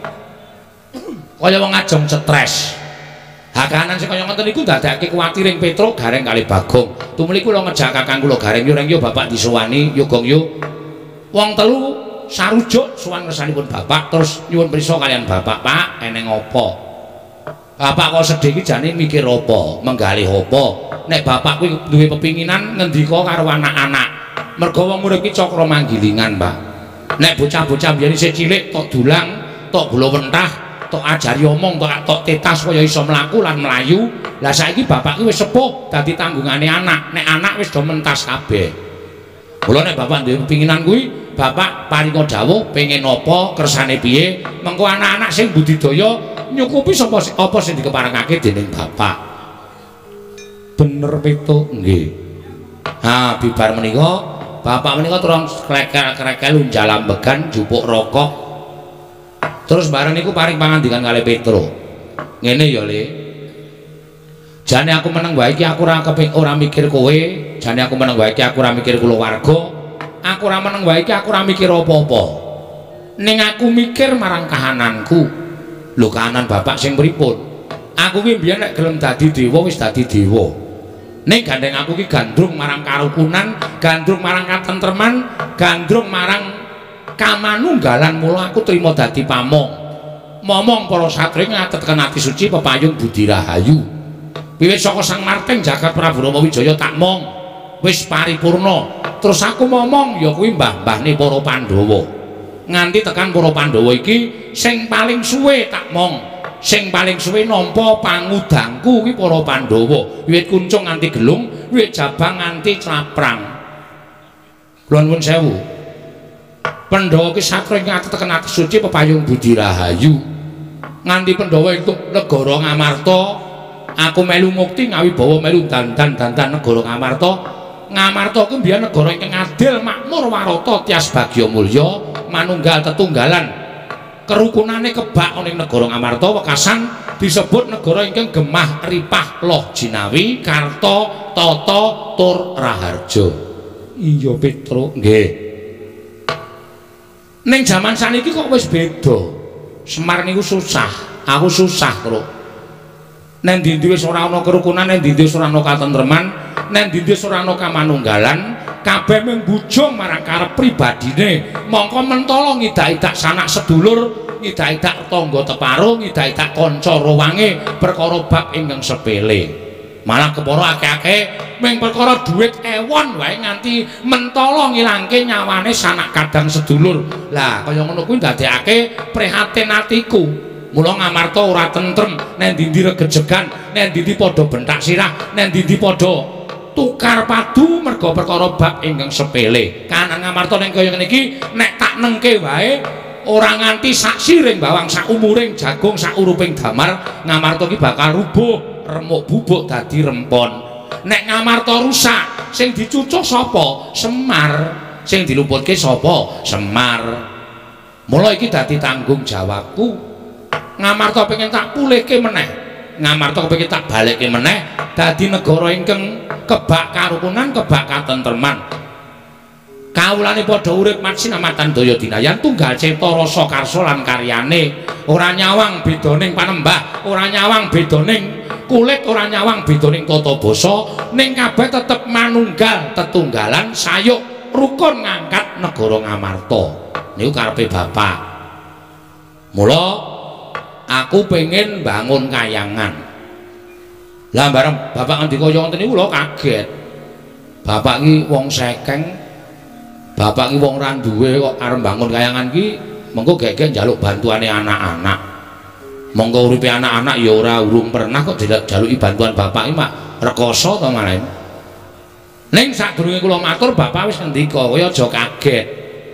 Kaya wong ngajeng stres. Hakanan sing kaya ngoten niku ndadekake kuwatiring Petruk gareng kali Bagong. Tumuli kula ngejak kakang kula gareng yo reng yo bapak disowani yo gong yo. Wong telu sarujuk sowan ngersanipun bapak terus nyuwun prisa kalian bapak, Pak, eneng apa? Bapak kok sedih iki jane mikir apa? Menggalih apa? Nek bapak kuwi duwe pepinginan ngendika karo anak-anak. Mergo wong urip iki cakra manggilingan, Pak. Nek bocah-bocah biyen isih cilik tok dulang, tok gula wentah, tok ajari omong, tok tok tetas kaya iso mlaku lan mlayu. Lah saiki bapak kuwi wis sepuh dadi tanggungane anak. Nek anak wis do mentas kabeh. Mula nek bapak duwe pepinginan kuwi Bapak paringa dawuh pengen apa kersane piye mengko anak-anak sing budidaya nyukupi sapa apa sing dikeparengake dening bapak. Bener Peto nggih. Ha bibar menika bapak menika terus krekel-krekel jalambegan jupuk rokok. Terus bareng niku paring pangandikan kalih Petro. Ngene ya Le. Jane aku meneng wae iki aku ora kepeng ora mikir kowe, jane aku meneng wae iki aku ora mikir kulawarga. Aku ora meneng wae iki aku ora mikir apa-apa. Ning aku mikir marang kahananku. Lho kahanan bapak sing pripun? Aku ki mbiyen nek gelem dadi dewa wis dadi dewa. Ning gandeng aku ki gandrung marang karukunan, gandrung marang katentreman, gandrung marang kamanunggalan mula aku trima dadi pamong. Momong para satri ngatetken ati suci pepayung budi rahayu. Wiwit saka Sang Marteng jagat Prabu Rama Wijaya tak mong wis paripurna. Terus aku ngomong ya kuwi mbah-mbahne para Pandhawa. Nganti tekan para Pandhawa iki sing paling suwe tak mong, sing paling suwe nampa pangudangku kuwi para Pandhawa. Wiwit kuncung nganti gelung, wiwit jabang nganti claprang. Kula nuwun sewu. Pandhawa ki satra ingkang tekan ati suci pepayung budi rahayu. Nganti Pandhawa entuk negara Ngamarta, aku melu mukti ngawibawa melu dandan-dandan negara Ngamarta. Ngamarta kuwi mbiyen negara ingkang adil, makmur, warata, tias bagya mulya, manunggal tetunggalan. Kerukunane kebak ning negara Ngamarta wekasan disebut negara ingkang gemah ripah loh jinawi, karta, tata, tur raharja. Iya Petro, nggih. Ning jaman saniki kok wis beda. Semar niku susah, aku susah, Tru. Nek ndi-ndi wis ora ana kerukunan, nek ndi-ndi wis ora ana katentreman, nek ndi-ndi wis ora ana kamanunggalan, kabeh mung bujung marang karep pribadine. Mongko mentala ngidak-idak sanak sedulur, ngidak-idak tangga teparuh, ngidak-idak kanca rowange perkara bab ingkang sepele. Malah kepara akeh-akeh mung perkara dhuwit ewon wae nganti mentala ngilangke nyawane sanak kadang sedulur. Lah kaya ngono kuwi ndadekake prihatin atiku. Mula Ngamarta ora tentrem, nek ndi-ndi regejegan, nek ndi-ndi padha bentak sirah, nek ndi-ndi padha tukar padu merga perkara bab ingkang sepele. Kahanan Ngamarta ning kaya ngene iki nek tak nengke wae ora nganti sak siring bawang, sak umuring jagung, sak uruping damar, Ngamarta iki bakal rubuh, remuk bubuk dadi rempon. nek Ngamarta rusak sing dicucuk sapa? Semar. Sing dilumputke sapa? Semar. Mula iki dadi tanggung jawabku. Ngamarta pengen tak pulihke meneh. Ngamarta kepengin tak balikke meneh dadi negara ingkang kebak karukunan, kebak katentreman. Kawulane padha urip matsinamatan daya dinayan tunggal cipta rasa karsa lan karyane. Ora nyawang bedaning panembah, ora nyawang bedaning kulit, ora nyawang bedaning tata basa, ning kabeh tetep manunggal tetunggalan sayuk rukun ngangkat negara Ngamarta. Niku karepe bapak. Mula aku pengen bangun kayangan. Lah bareng bapak ngendika kaya ngoten niku lho kaget. Bapak iki wong sekeng. Bapak iki wong ra duwe kok arep bangun kayangan ki mengko gek-gek njaluk bantuane anak-anak. Monggo uripe anak-anak ya ora urung pernah kok dijaluki bantuan bapak iki mak rekoso to malah. Ning sadurunge kula matur bapak wis ngendika kowe aja kaget.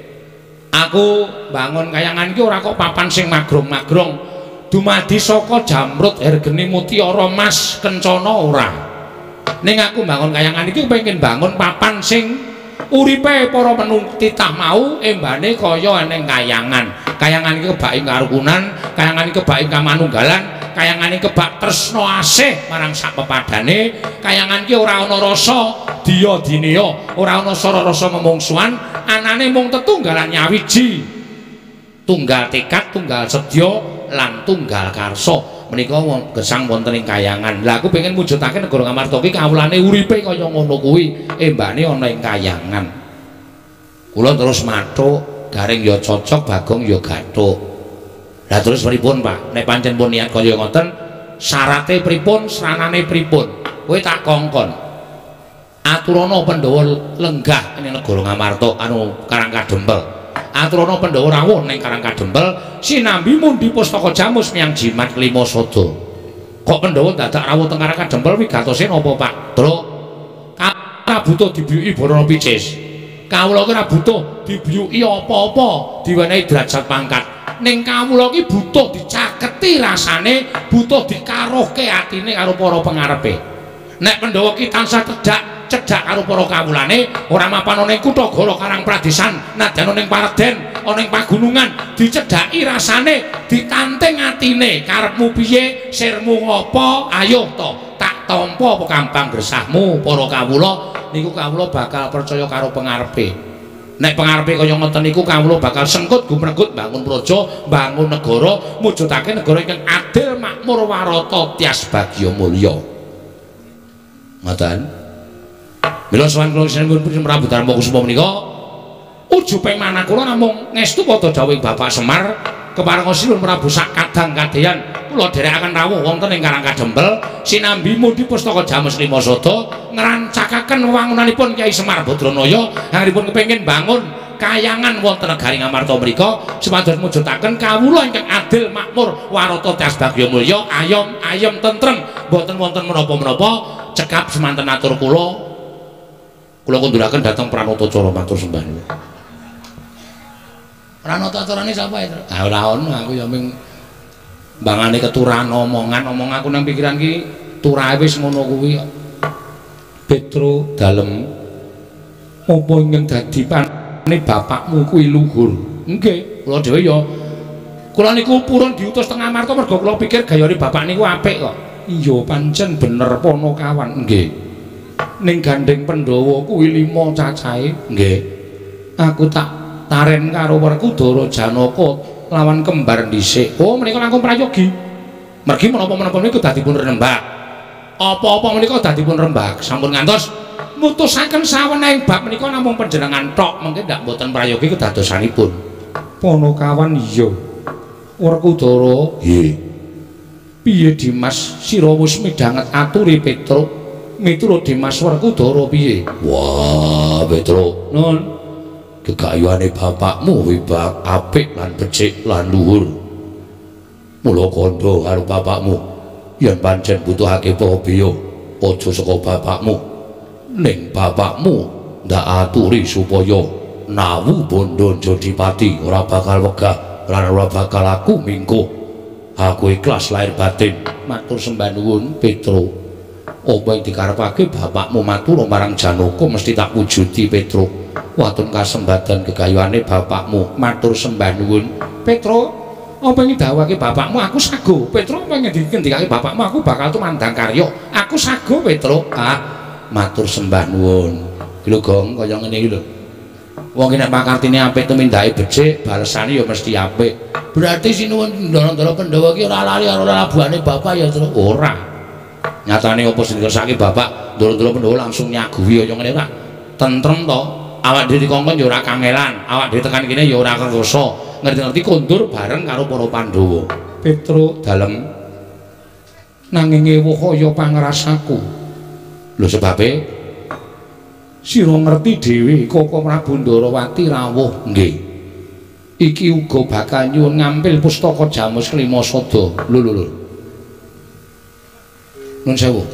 Aku bangun kayangan ki ora kok papan sing magrong-magrong. Dumadi saka jamrut hergene mutiara mas kencana ora. Ning aku bangun kayangan iki pengen bangun papan sing uripe para penung titah mau embane kaya eneng kayangan. Kayangan iki kebak ing karukunan, kayangan iki kebak ing kamanunggalan, kayangan iki kebak tresna asih marang sak pepadane, kayangan iki ora ana rasa diya dineya, ora ana rasa memungsuhan, anane mung tetunggalan nyawiji. Tunggal tekad, tunggal sedya lan tunggal karsa. Menika gesang wonten ing kayangan. Lah aku pengen mujudake negara Ngamarta iki kawulane uripe kaya ngono kuwi, embane ana ing kayangan. Kula terus mathuk, garing ya cocok, Bagong ya gathuk. Lah terus pripun, Pak? Nek pancen pun niat kaya ngoten, syarate pripun, sranane pripun? Kowe tak kongkon. Aturana Pandhawa lenggah ing negara Ngamarta anu Karangkadempel. Aturana Pandhawa rawuh ning Karangkadempel sinambi mundi pustaka jamus miyang jimat lima sada. Kok Pandhawa dadak rawuh teng Karangkadempel wigatose napa Pak? Truk. Kawula butuh dibiyuki Barana Picis. Kawula ki ora butuh dibiyuki apa-apa diwenehi derajat pangkat. Ning kawula ki butuh dicaketi rasane, butuh dikaruhke atine karo para pengarepe. Nek Pandhawa ki tansah cedhak cedhak karo para kawulane ora mapan ana ing kutha Gala Karang Pradesan nadyan ana ing Paredèn ana ing pagunungan dicedhaki rasane ditanting atine karepmu piye sirmu ngopo ayo to tak tampa apa kambang gresahmu para kawula niku kawula bakal percaya karo pengarepe nek pengarepe kaya ngoten niku kawula bakal sengkut gumregut bangun praja bangun negara mujudake negara ingkang adil makmur warata tias bagya mulya ngoten. Mila sowan kula sinembun Prabu Darma Kusuma menika ujuping manah kula namung ngestu padha dawuh Bapak Semar keparenga sinuwun Prabu sak kadang kadeyan kula dherekaken rawuh wonten ing Karangkadempel sinambi mundi pustaka jamus lima sada ngrancakaken wewangunanipun Kyai Semar Badranaya anggenipun kepengin bangun kayangan wonten negari Ngamarta mriku supados mujudaken kawula ingkang adil makmur warata tias bagya mulya ayom ayem tentrem boten wonten menapa-menapa cekap semanten atur kula kula kunduraken dhateng Pranatacara matur sembah niku. Pranatacarane sapa ya? Ah ora ono aku ya ming mbangane keturahan omongan omong aku nang pikiran ki turahe wis ngono kuwi. Petro dalem apa ingkang dadi panane bapakmu kuwi luhur. Nggih, kula dhewe ya kula niku purun diutus teng Ngamarta mergo kula pikir gayane bapak niku apik kok. Iya pancen bener Ponokawan. Nggih. Ning gandeng Pandhawa kuwi lima cacahe nggih aku tak taren karo Werkudara Janaka lawan kembar dhisik oh menika langkung prayogi mergi menapa-menapa niku dadipun rembag apa-apa menika dadipun rembag sampun ngantos mutusaken sawenehing bab menika namung panjenengan tok mengke ndak mboten prayogi kedadosanipun Ponokawan iya Werkudara nggih piye Dimas sira wis midhanget aturi Petruk miturut Dimas Werkudara piye? Wah, Petro. Nun. Gegayuhane bapakmu wibak apik lan becik lan luhur. Mula kandha karo bapakmu. Yen pancen butuhake pabiya, aja saka bapakmu. Ning bapakmu ndak aturi supaya nawu bondo Jodipati ora bakal wegah lan ora bakal aku mingkuh. Aku ikhlas lahir batin. Matur sembah nuwun, Petro. apa yang dikarepake bapakmu matur marang Janaka mesti tak wujudi Petruk. Watun kasembadan gegayuhane bapakmu matur sembah nuwun. Petruk, apa yang didhawuhake bapakmu aku sago. Petruk, apa yang dikendikake bapakmu aku bakal tumandang karya. Aku sago Petruk. Ah, matur sembah nuwun. Lho Gong, kaya ngene iki lho. Wong nek pakartine apik tumindake becik, balesane ya mesti apik. Berarti sinuwun Ndara Pandhawa iki ora lali karo labuhane bapak ya, Tru? Ora. Nyatane apa sing dikersake bapak, Ndara Pandhawa langsung nyaguhi kaya ngene ora. Tentrem to. Awak dhewe dikongkon ya ora kangelan, awak dhewe tekan kene ya ora kersa. Ngerti-ngerti kondur bareng karo para Pandhawa. Petruk dalem nanging ewuh kaya pangrasaku. Lho sebabe sira ngerti dhewe Koko Prabu Ndarawati rawuh nggih. Iki uga bakal nyuwun ngampil pustaka Jamus Klima Sada. Lho lho lho. Nun sewu.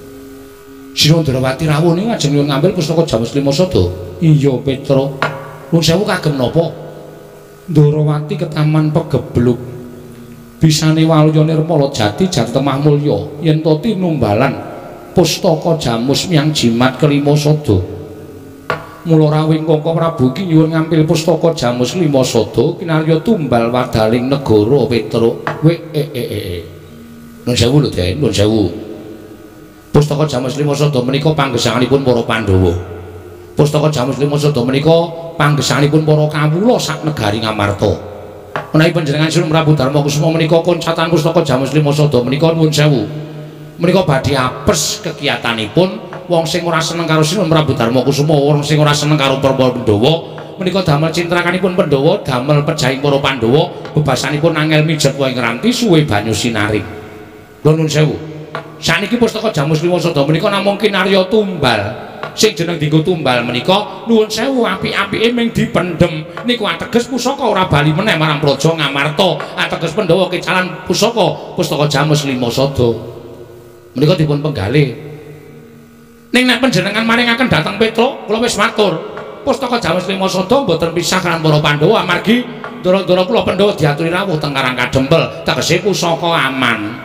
Sira Ndarawati rawuh niku ajeng nyuwun ngampil pustaka Jamus Klima Sada. Iya Petruk. Nun sewu kagem napa? Ndarawati ketaman pegebluk. Bisane waluya nirmala jati jati temah mulya yen to tinumbalan pustaka Jamus Miang Jimat Klima Sada. Mula rawing Koko Prabu iki nyuwun ngampil pustaka Jamus Klima Sada kinarya tumbal wadaling negara Petruk. We e e e. Nun sewu lho, Den, nun sewu. Pustaka Jamus Klima Sada menika panggesanganipun para Pandhawa. Pustaka Jamus Klima Sada menika panggesanganipun para kawula sak negari Ngamarta. Menawi panjenengan Sri Prabu Darma Kusuma menika koncatan pustaka Jamus Klima Sada menika nuwun sewu. Menika badhe apes kegiatanipun. Wong sing ora seneng karo Sri Prabu Darma Kusuma, wong sing ora seneng karo para Pandhawa, menika damel cintrakanipun Pandhawa, damel pejahing para Pandhawa, bebasanipun angel mijet wae ngranti suwe banyu sinaring. Lho nuwun sewu. Saniki pustaka Jamus Klima Sada menika namung kinarya tumbal. Sing jeneng dienggo tumbal menika nuwun sewu apik-apike ming dipendhem. Niku ateges pusaka ora bali meneh marang Praja Ngamarta. Ateges Pandhawa kecalan pusaka pustaka Jamus Klima Sada. Menika dipun penggalih. Ning nek panjenengan maringaken dhateng Petruk, kula wis matur. Pustaka Jamus Klima Sada mboten pisah kan para Pandhawa amargi ndara-ndara kula Pandhawa diaturi rawuh teng Karang Kadempel, tegese pusaka aman.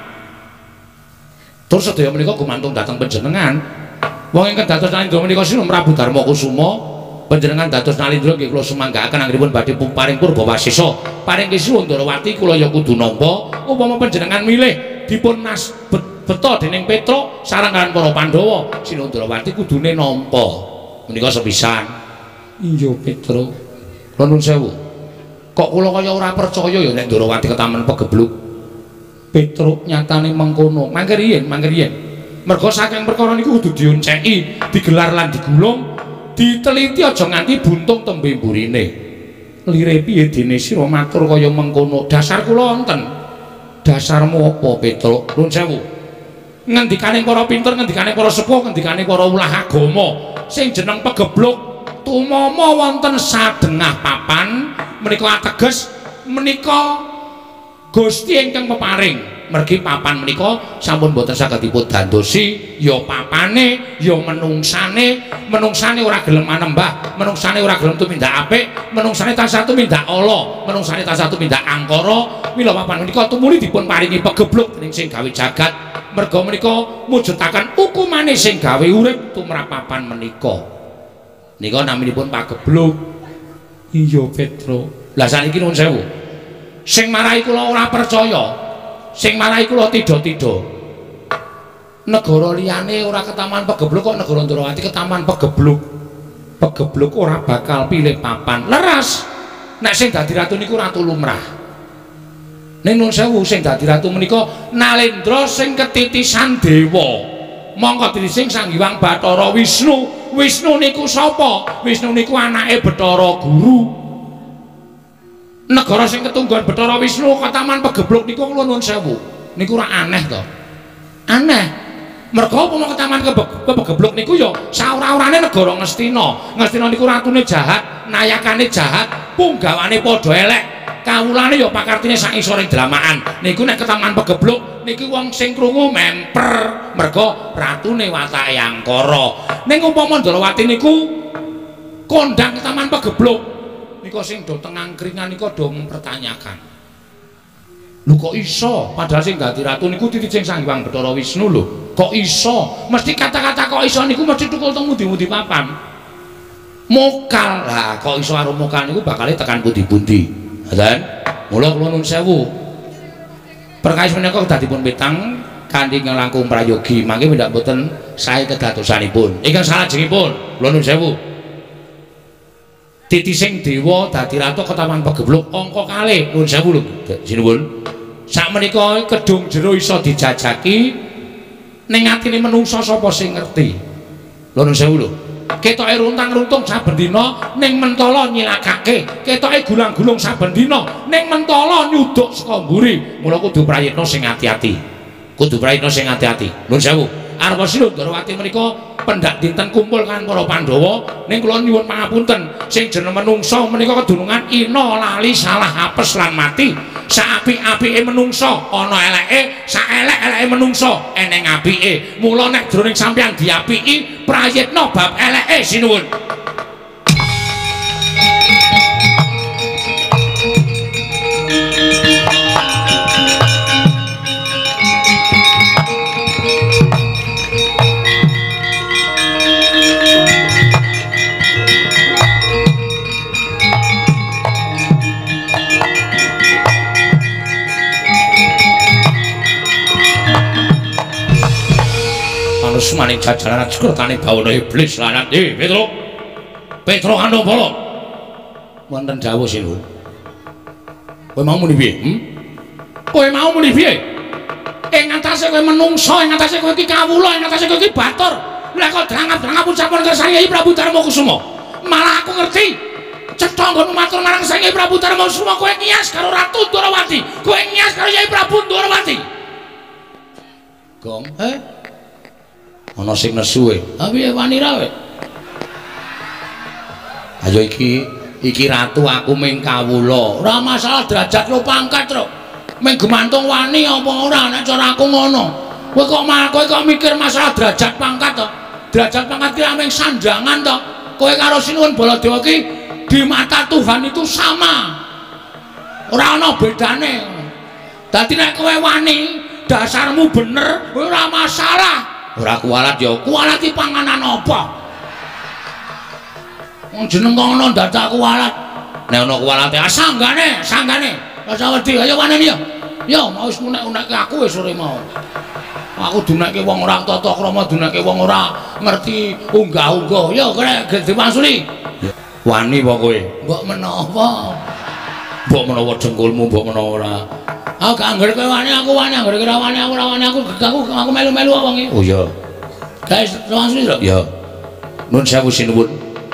Terus sedaya menika gumantung dhateng panjenengan. Wong ingkang dados nalindra menika Sri Prabu Darma Kusuma, panjenengan dados nalindra nggih kula sumanggaaken anggenipun badhe paring purba wasisa. Paring Sri Ndarawati kula ya kudu nampa upama panjenengan milih dipun nas beto dening Petruk sareng kaliyan para Pandhawa, Sri Ndarawati kudune nampa menika sepisan. Iya Petruk. Kula nuwun sewu. Kok kula kaya ora percaya ya nek Ndarawati ketaman pegebluk. Petruk nyatane mengkono. Mangke riyen, mangke riyen. Merga saking perkara niku kudu dionceki, digelar lan digulung, diteliti aja nganti buntung tembe mburine. Lire piye dene sira matur kaya mengkono? Dasar kula wonten. Dasarmu apa Petruk? Nuwun sewu. Ngendikane para pinter, ngendikane para sepuh, ngendikane para ulah agama sing jeneng pegebluk tumama wonten sadengah papan menika ateges menika Gusti ingkang peparing. Mergi papan menika sampun boten saged dipun dandosi ya papane ya menungsane. Menungsane ora gelem manembah, menungsane ora gelem tumindak apik, menungsane tansah tumindak ala, menungsane tansah tumindak angkara. Mila papan menika tumuli dipun paringi pegebluk dening sing gawe jagat. Merga menika mujudaken ukumane sing gawe urip tumrap papan menika. Nika naminipun pagebluk. Iya Petruk. Lah saniki nuwun sewu. Sing marahi kula ora percaya, sing marahi kula tida-tida. Negara liyane ora ketaman pegebluk kok negara Ndarawati ketaman pegebluk. Pegebluk ora bakal pilih papan. Leres. Nek sing dadi ratu niku ratu lumrah. Ning nuwun sewu sing dadi ratu menika Nalendra sing ketitisan dewa. Mongko dirising Sang Hyang Bathara Wisnu. Wisnu niku sapa? Wisnu niku anake Bathara Guru. Negara sing ketungguhan Bathara Wisnu ketaman pegebluk niku kula nuwun sewu. Niku ora aneh to. Aneh. Merga upama ketaman pegebluk niku ya saora-orane negara Ngastina. Ngastina niku ratune jahat, nayakane jahat, punggawane padha elek. Kawulane ya pakartine sak isoring dlamaan. Niku nek ketaman pegebluk niki wong sing krungu memper. Merga ratune watake angkara. Ning umpama Ndarawati niku kondang ketaman pegebluk nika sing do teng angkringan nika do mempertanyakan. Lho kok iso? Padahal sing dadi ratu niku Titi Sang Hyang Bathara Wisnu lho. Kok iso? Mesti kata-kata kok iso niku mesti tukul teng mundi-mundi papan. Mokal. Lah kok iso karo mokal niku bakale tekan pundi-pundi. Ngoten. Mula kula nuwun sewu. Perkawis menika kedadipun petang kanthi langkung prayogi mangke ndak boten sae kedatosanipun. Ingkang salajengipun kula nuwun sewu. Titi Sing Dewa dadi ratu ketaman pegebluk angka kalih nuwun sewu lho sinuwun. Sakmenika kedung jero iso dijajaki ning atine menungsa sapa sing ngerti. Lho nuwun sewu lho. Ketoke runtang-runtung saben dina ning mentala nyilakake, ketoke gulang-gulung saben dina ning mentala nyuduk saka mburi. Mula kudu prayitna sing ati-ati. Kudu prayitna sing ati-ati. Nuwun sewu. Arep Sri Ndrawati menika pendak dinten kumpul kan para Pandhawa ning kula nyuwun pangapunten sing jeneng menungsa menika kedunungan ina lali salah apes lan mati saapik-apike menungsa ana eleke saelek-eleke menungsa eneng apike mula nek jroning sampeyan diapiki prayitna bab eleke sinuwun. Maning jajaran sekretaning bawana iblis lanang iki Petro Petro Anubala wonten dawuh sinuwun kowe mau muni piye hm kowe mau muni piye ing ngatasé kowe menungsa ing ngatasé kowe iki kawula ing ngatasé kowe iki batur lha kok drangap-drangap pun sampun kersane Hyai Prabu Darmakusuma malah aku ngerti cetha nggonmu matur marang Sang Hyai Prabu Darmakusuma kowe ngias karo Ratu Ndrawati kowe ngias karo Hyai Prabu Ndrawati gong eh ana sing nesu e. Ha piye wani ra kowe? Ayo iki iki ratu aku ming kawula. Ora masalah derajat lo pangkat, Tru. Ming gumantung wani apa ora nek cara aku ngono. Kowe kok malah kowe kok mikir masalah derajat pangkat to? Derajat pangkat ki aming sandangan to. Kowe karo Sinuwun Baladewa ki di mata Tuhan itu sama. Ora ana bedane. Dadi nek kowe wani, dasarmu bener, ora masalah. Ora kualat ya, kualat iki panganan apa? Wong jeneng kono dadak kualat. Nek ana kualate sanggane, sanggane. Rasa wedi, ayo waneni ya. Ya mau wis unek-unekke aku wis sore mau. Aku dunekke wong ora tata krama, dunekke wong ora ngerti unggah-unggah. Ya krek gedhe maksuli. Wani apa kowe? Mbok menapa? Mbok menawa dengkulmu, mbok menawa ora. Aku gak anggere kowe wani, aku wani, anggere kira wani, aku ora wani, aku aku aku melu-melu wong iki. Oh iya. Guys, langsung lho. Ya. Nun sewu sinuwun.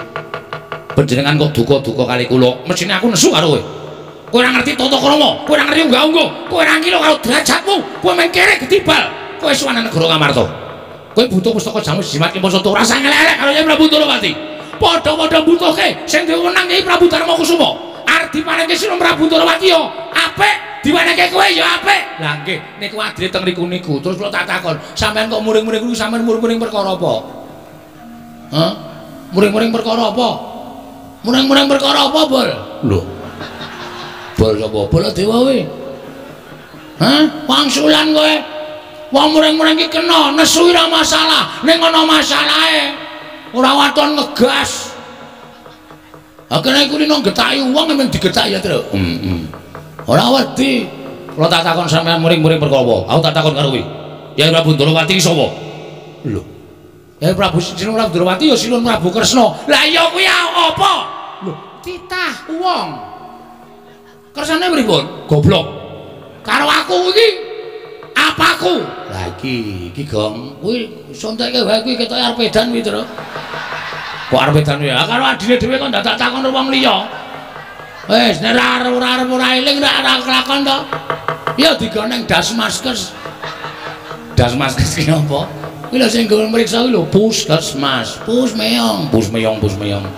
Panjenengan kok duka-duka kali kula. Mesine aku nesu karo kowe. Kowe ora ngerti tata krama, kowe ora ngerti unggah-ungguh, kowe ora ngilo karo derajatmu, kowe mung kere ketibal. Kowe suwana negara Ngamarta. Kowe butuh pustaka jamu jimat ki Poso ora sang elek-elek karo Hyai Prabu Ndrawati. Padha-padha butuhke sing diwenang Hyai Prabu Darmakusuma. Arep dipanengke Sinuwun Prabu Ndrawati yo apik. Diwaneke kowe ya apik. Lah nggih, niku adile teng riku niku. Terus kula tak takon, sampean kok muring-muring niku sampean muring-muring perkara apa? Hah? Muring-muring perkara apa? Muring-muring perkara apa, Bol? Lho. Bol sapa? Baladewa kowe. Hah? Wangsulan kowe. Wong muring-muring iki kena nesu ora masalah. Ning ana masalahe ora waton ngegas. Akhirnya iku nang getahi wong men digetahi ya, Tru. Heeh. Ora wedi. Kula tak takon sampean muring-muring perkara apa? Aku tak takon karo kowe. Hyai Prabu Ndrawati iki sapa? Lho. Hyai Prabu Sinuwun Prabu Ndrawati ya Sinuwun Prabu Kresna. Lah iya kuwi apa? Lho, titah wong. Kersane pripun? Goblok. Karo aku iki apaku? Lah iki, iki gong. Kuwi sontekke wae kuwi ketoke arep edan kuwi, Tru. Kok arep edan ya? Karo adine dhewe kok ndak tak takon wong liya. Wes nek ora ora ora eling nek ora kelakon to. Ya digoneng das maskes. Das maskes ki apa? Kuwi lho sing nggon mriksa kuwi lho puskesmas. Pus meong, pus meong, pus meong.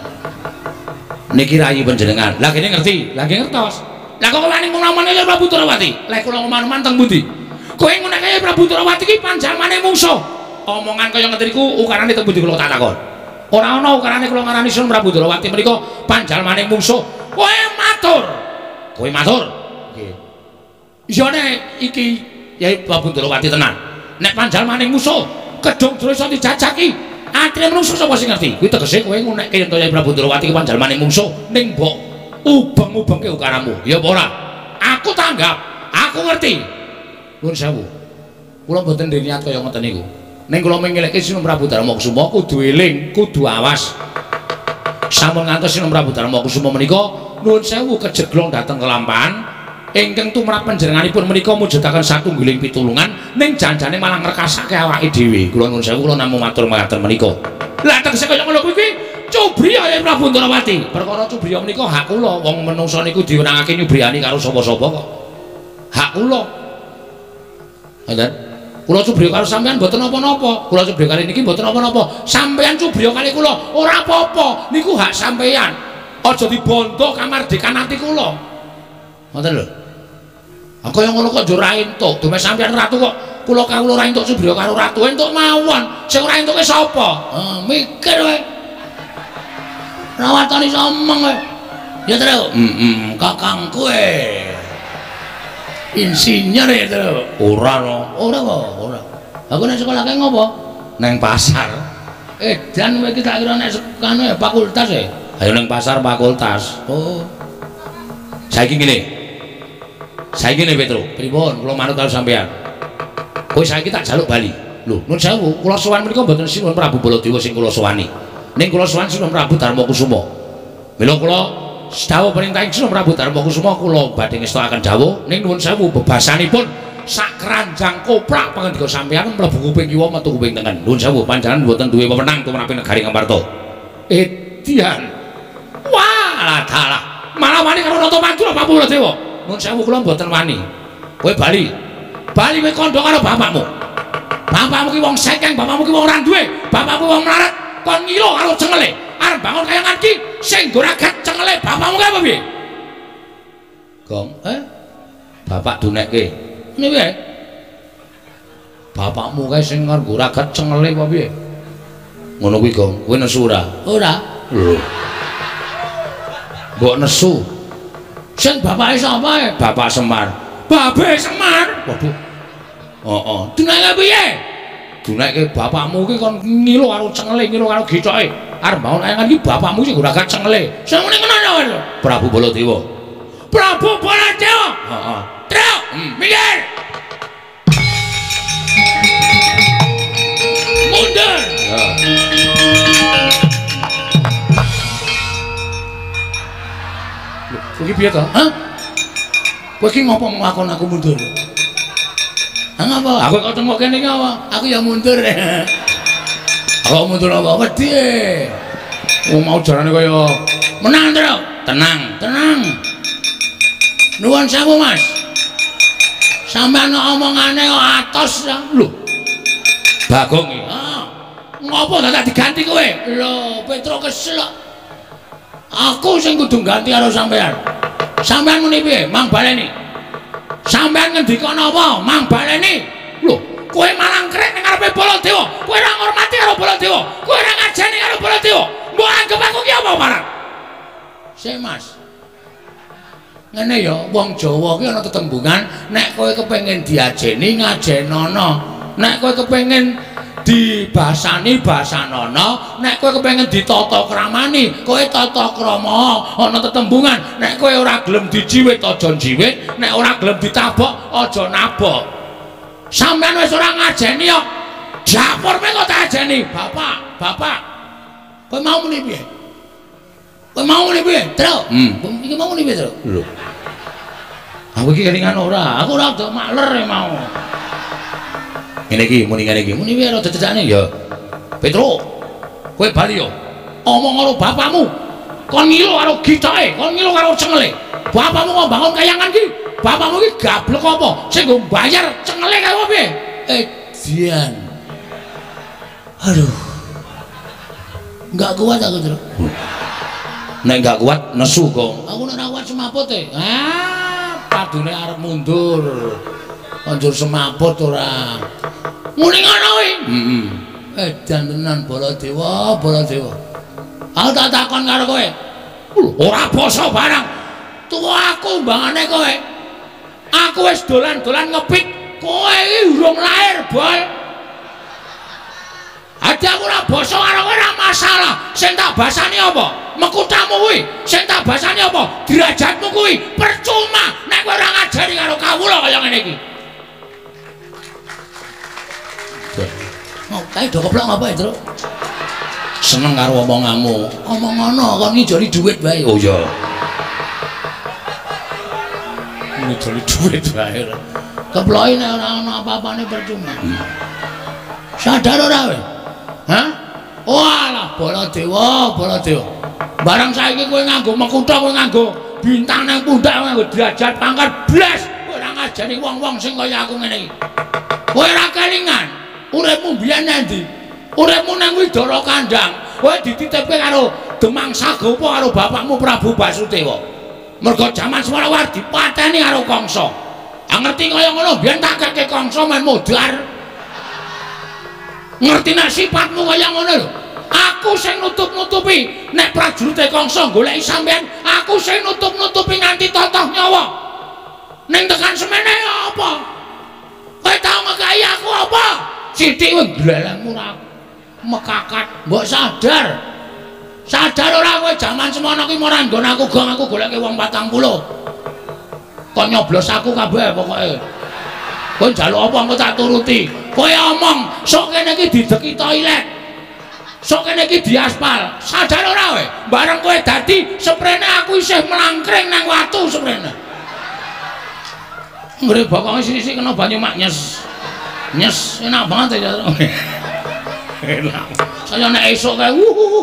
Niki rayi panjenengan. Lah kene ngerti, lah nggih ngertos. Lah kok wani ngomongane Hyai Prabu Ndrawati? Lah kula ngomong-ngomong teng pundi? Kowe nguneke Hyai Prabu Ndrawati ki panjalmane mungsuh. Omongan kaya ngeten iku ukarane teng pundi kula tak takon. Ora ana ukarane kula ngarani Sinuwun Prabu Ndrawati menika panjalmane mungsuh. Kowe matur. Kowe matur. Nggih. Ya nek iki Yai Prabu Ndrawati tenan. Nek panjalmaning musuh kedung Dresa dijajaki, atine menungso sapa sing ngerti? Kuwi tegese kowe ngunekke yen Yai Prabu Ndrawati ki panjalmaning musuh ning mbok ubeng-ubengke ukaramu. Ya apa ora? Aku tanggap, aku ngerti. Nuwun sewu. Kula mboten niat kaya ngoten niku. Ning kula mengelekke Sinum Prabu Darmakusuma kudu eling, kudu awas. Sampun ngantos Sinum Prabu Darmakusuma menika nuwun sewu kejeglong dhateng kelampahan. Ingkang tumrap panjenenganipun menika mujudaken satunggiling pitulungan ning janjane malah ngrekasake awake dhewe. Kula nuwun sewu kula namung matur ngaten menika. Lah tegese kaya ngono kuwi cubriya Yai Prabu Ndrawati. Perkara cubriya menika hak kula. Wong menungsa niku diwenangake nyubriyani karo sapa-sapa kok. Hak kula. Ngoten. Kula cubriya karo sampean mboten napa-napa. Kula cubriya kali niki mboten napa-napa. Sampean cubriya kali kula ora apa-apa. Niku hak sampean. Aja dibondo kamardikan ati kula. Ngoten lho. Aku yang ngono kok yo ora entuk, dume sampean ratu kok kula kawula ora entuk cubriya karo ratu entuk mawon. Sing ora entuke sapa? Heeh, mikir kowe. Rawatane somong kowe. Ya terus, heeh, kakangku e. Insinyur ya terus. Ora no, ora kok, ora. Aku nek sekolah ki ngopo? Neng pasar. Eh, dan kowe iki tak kira nek kanu fakultas e. Ayo neng pasar fakultas. Oh. Saiki ngene. Saiki ngene Petro, pripun kula manut karo sampean. Kowe saiki tak jaluk bali. Lho, nuwun sewu, kula sowan menika mboten Sinun Prabu Baladewa sing kula sowani. Ning kula sowan Sinun Prabu Darmakusuma. Mila kula sedawuh perintahing Sinun Prabu Darmakusuma kula badhe ngestokaken dawuh ning nuwun sewu bebasanipun sak keranjang koprak pangandika sampean mlebu kuping kiwa metu kuping tengen. Nuwun sewu panjenengan mboten duwe wewenang tumrap negari Ngamarta. Edian. Wah, dalah. Malah wani karo nata mantul Prabu Baladewa. Nuwun sewu kula mboten wani. Kowe bali. Bali kowe kandha karo bapakmu. Bapakmu ki wong sekeng, bapakmu ki wong ora duwe, bapakmu wong melarat, kon ngilo karo cengele. Arep bangun kayangan ki sing goragat cengele bapakmu ki apa piye? Gong, eh? Bapak dunekke. Ngene piye? Bapakmu kae sing goragat cengele apa piye? Ngono kuwi, Gong. Kowe nesu ora? Ora. Lho. Mbok nesu. Sing bapake sapa e? Bapak Semar. Babe Semar. Waduh. Heeh. Duneke piye? Duneke bapakmu ki kon ngilo karo cengele, ngilo karo gicoke. Arep bangun ayangan ki bapakmu sing goragat cengele. Sing muni ngono lho. Prabu Baladewa. Prabu Baladewa. Heeh. Truk. Hmm, minggir. Mundur. Ya. Kowe iki piye to? Hah? Kowe iki ngopo nglakon aku mundur? Ha ngapa? Aku kok tengok kene iki apa? Aku ya mundur. Aku mundur apa? Wedi. Oh mau jarane kaya menang to. Tenang, tenang. Nuwun sewu, Mas. Sampeyan omongane kok atos ya. Lho. Bagong iki. Ha. Ngopo dadak diganti kowe? Lho, Petro kesel. Aku sing kudu ganti karo sampean. Sampean muni piye? Mang baleni. Sampean ngendika napa? Mang baleni. Lho, kowe malang krek ning ngarepe Baladewa. Kowe ora ngormati karo Baladewa. Kowe ora ngajeni karo Baladewa. Mbok anggap aku ki apa marang? Sik, Mas. Ngene ya, wong Jawa ki ana tetembungan, nek kowe kepengin diajeni ngajenono. Nek kowe kepengin dibasani basanono, nek kowe kepengin ditata kramani, kowe tata krama. Ana tetembungan, nek kowe ora gelem dijiwit aja jiwit, nek ora gelem ditabok aja nabok. Sampeyan wis ora ngajeni kok. Dapurme kok tak ajeni, Bapak, Bapak. Kowe mau muni piye? Kowe mau muni piye? Tru. Hmm. Iki mau muni piye, Tru? Lho. Aku iki kelingan ora, aku ora do makler mau. Ngene iki muni ngene iki. Muni piye rada cecakne ya. Petro. Kowe bali yo. Omong karo bapakmu. Kon ngilo karo gicoke, kon ngilo karo cengele. Bapakmu kok bangun kayangan ki. Bapakmu ki gablek apa? Sing nggo bayar cengele karo piye? Eh, Dian. Aduh. Enggak kuat aku, Tru. Nek enggak kuat nesu kok. Aku nek ora kuat semaput e. Ah, padune arep mundur. Anjur semaput ora. Muni ngono kuwi. Heeh. Edan tenan Baladewa, Baladewa. Aku tak takon karo kowe. Ora basa barang. Tuwa aku mbangane kowe. Aku wis dolan-dolan ngepik, kowe iki urung lair, Bol. Adi aku ora basa karo kowe ora masalah. Sing tak basani apa? Mekutamu kuwi. Sing tak basani apa? Derajatmu kuwi. Percuma nek kowe ora ngajari karo kawula kaya ngene iki. Oh, kae do keplok ngapa ya, Tru? Seneng karo omonganmu. Omong ngono kon ngijoli dhuwit wae. Oh iya. Ngijoli dhuwit wae. Keploki nek ora ana apa-apane percuma. Sadar ora kowe? Hah? Walah, Baladewa, Baladewa. Barang saiki kowe nganggo mekutha, kowe nganggo bintang nang pundak, nganggo derajat pangkat blas, kowe ora ngajari wong-wong sing kaya aku ngene iki. Kowe ora kelingan uripmu biyen endi? Uripmu nang Widara Kandang, kowe dititipke karo Demang Sagopa karo bapakmu Prabu Basudewa. Mergo jaman Swarawar dipateni karo Kangsa. Ah ngerti kaya ngono, biyen tak keke Kangsa men modar. Ngerti nek sifatmu kaya ngono lho. Aku sing nutup-nutupi nek prajurite Kangsa goleki sampean, aku sing nutup-nutupi nganti totoh nyawa. Ning tekan semene apa? Kowe tau ngekai aku apa? Sithik kowe glelengmu ora mekakat, mbok sadar. Sadar ora kowe jaman semono ki ora nggon aku gong aku goleki wong patang puluh. Kok nyoblos aku kabeh pokoke. Kowe njaluk apa engko tak turuti. Kowe omong sok kene iki dideki toilet. Sok kene iki diaspal. Sadar ora kowe? Bareng kowe dadi sprene aku isih melangkring nang watu sprene. Ngre bokonge sisi kena banyu mak nyes. Nyes enak banget ya. Enak. Saya nek esuk kae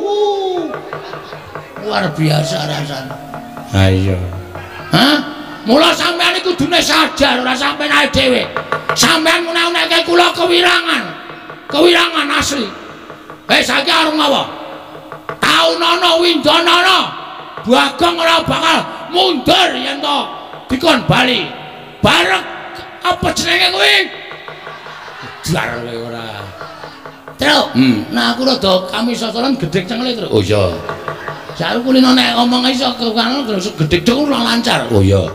luar biasa rasane. Ha iya. Hah? Mula sampean iku kudune sadar ora sampean ae dhewe. Sampean menawa-nekke kula kewirangan. Kewirangan asli. Eh saiki arep apa? Taunana Windanana. Bagong ora bakal mundur yen to dikon bali. Bareng apa jenenge kuwi? Dar kowe ora. Tru. Hmm. Nah aku rada kami sosolan gedhe cengle, Tru. Oh iya. Sak kulino nek ngomong iso kan terus gedhe dur ora lancar. Oh iya.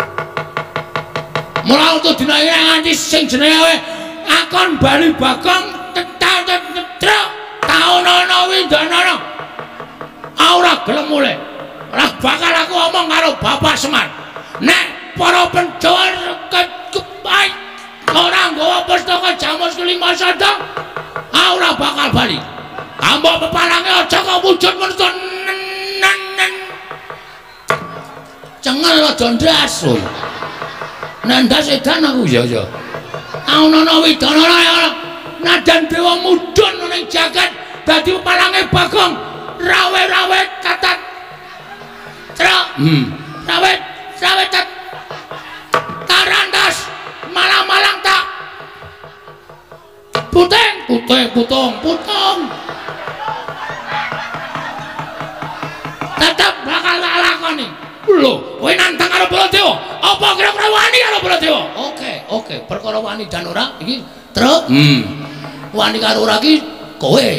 Mula untuk dina iki nganti sing jenenge akon bali Bagong tetal tetruk taunana Windanana. Ora gelem mulih. Ora bakal aku omong karo Bapak Semar. Nek para penjual kepai ora nggawa pustaka Jamus Kelima Sada, ora bakal bali. Ambok pepalange aja kok wujud menungso nenen. Cengel aja ndas. Nandas edan aku ya ya. Aunana Widanana nadan dewa mudhun ning jagat dadi pepalange Bagong rawe-rawe katat. Truk. Hmm. Rawe rawe tat. Tarandas malang-malang tak. Puteng, puteng, putong, putong. Tetep bakal tak lakoni. Lho, kowe nantang karo Baladewa. Apa kira-kira wani karo Baladewa? Oke, oke, perkara wani dan ora iki truk. Hmm. Wani karo ora iki kowe.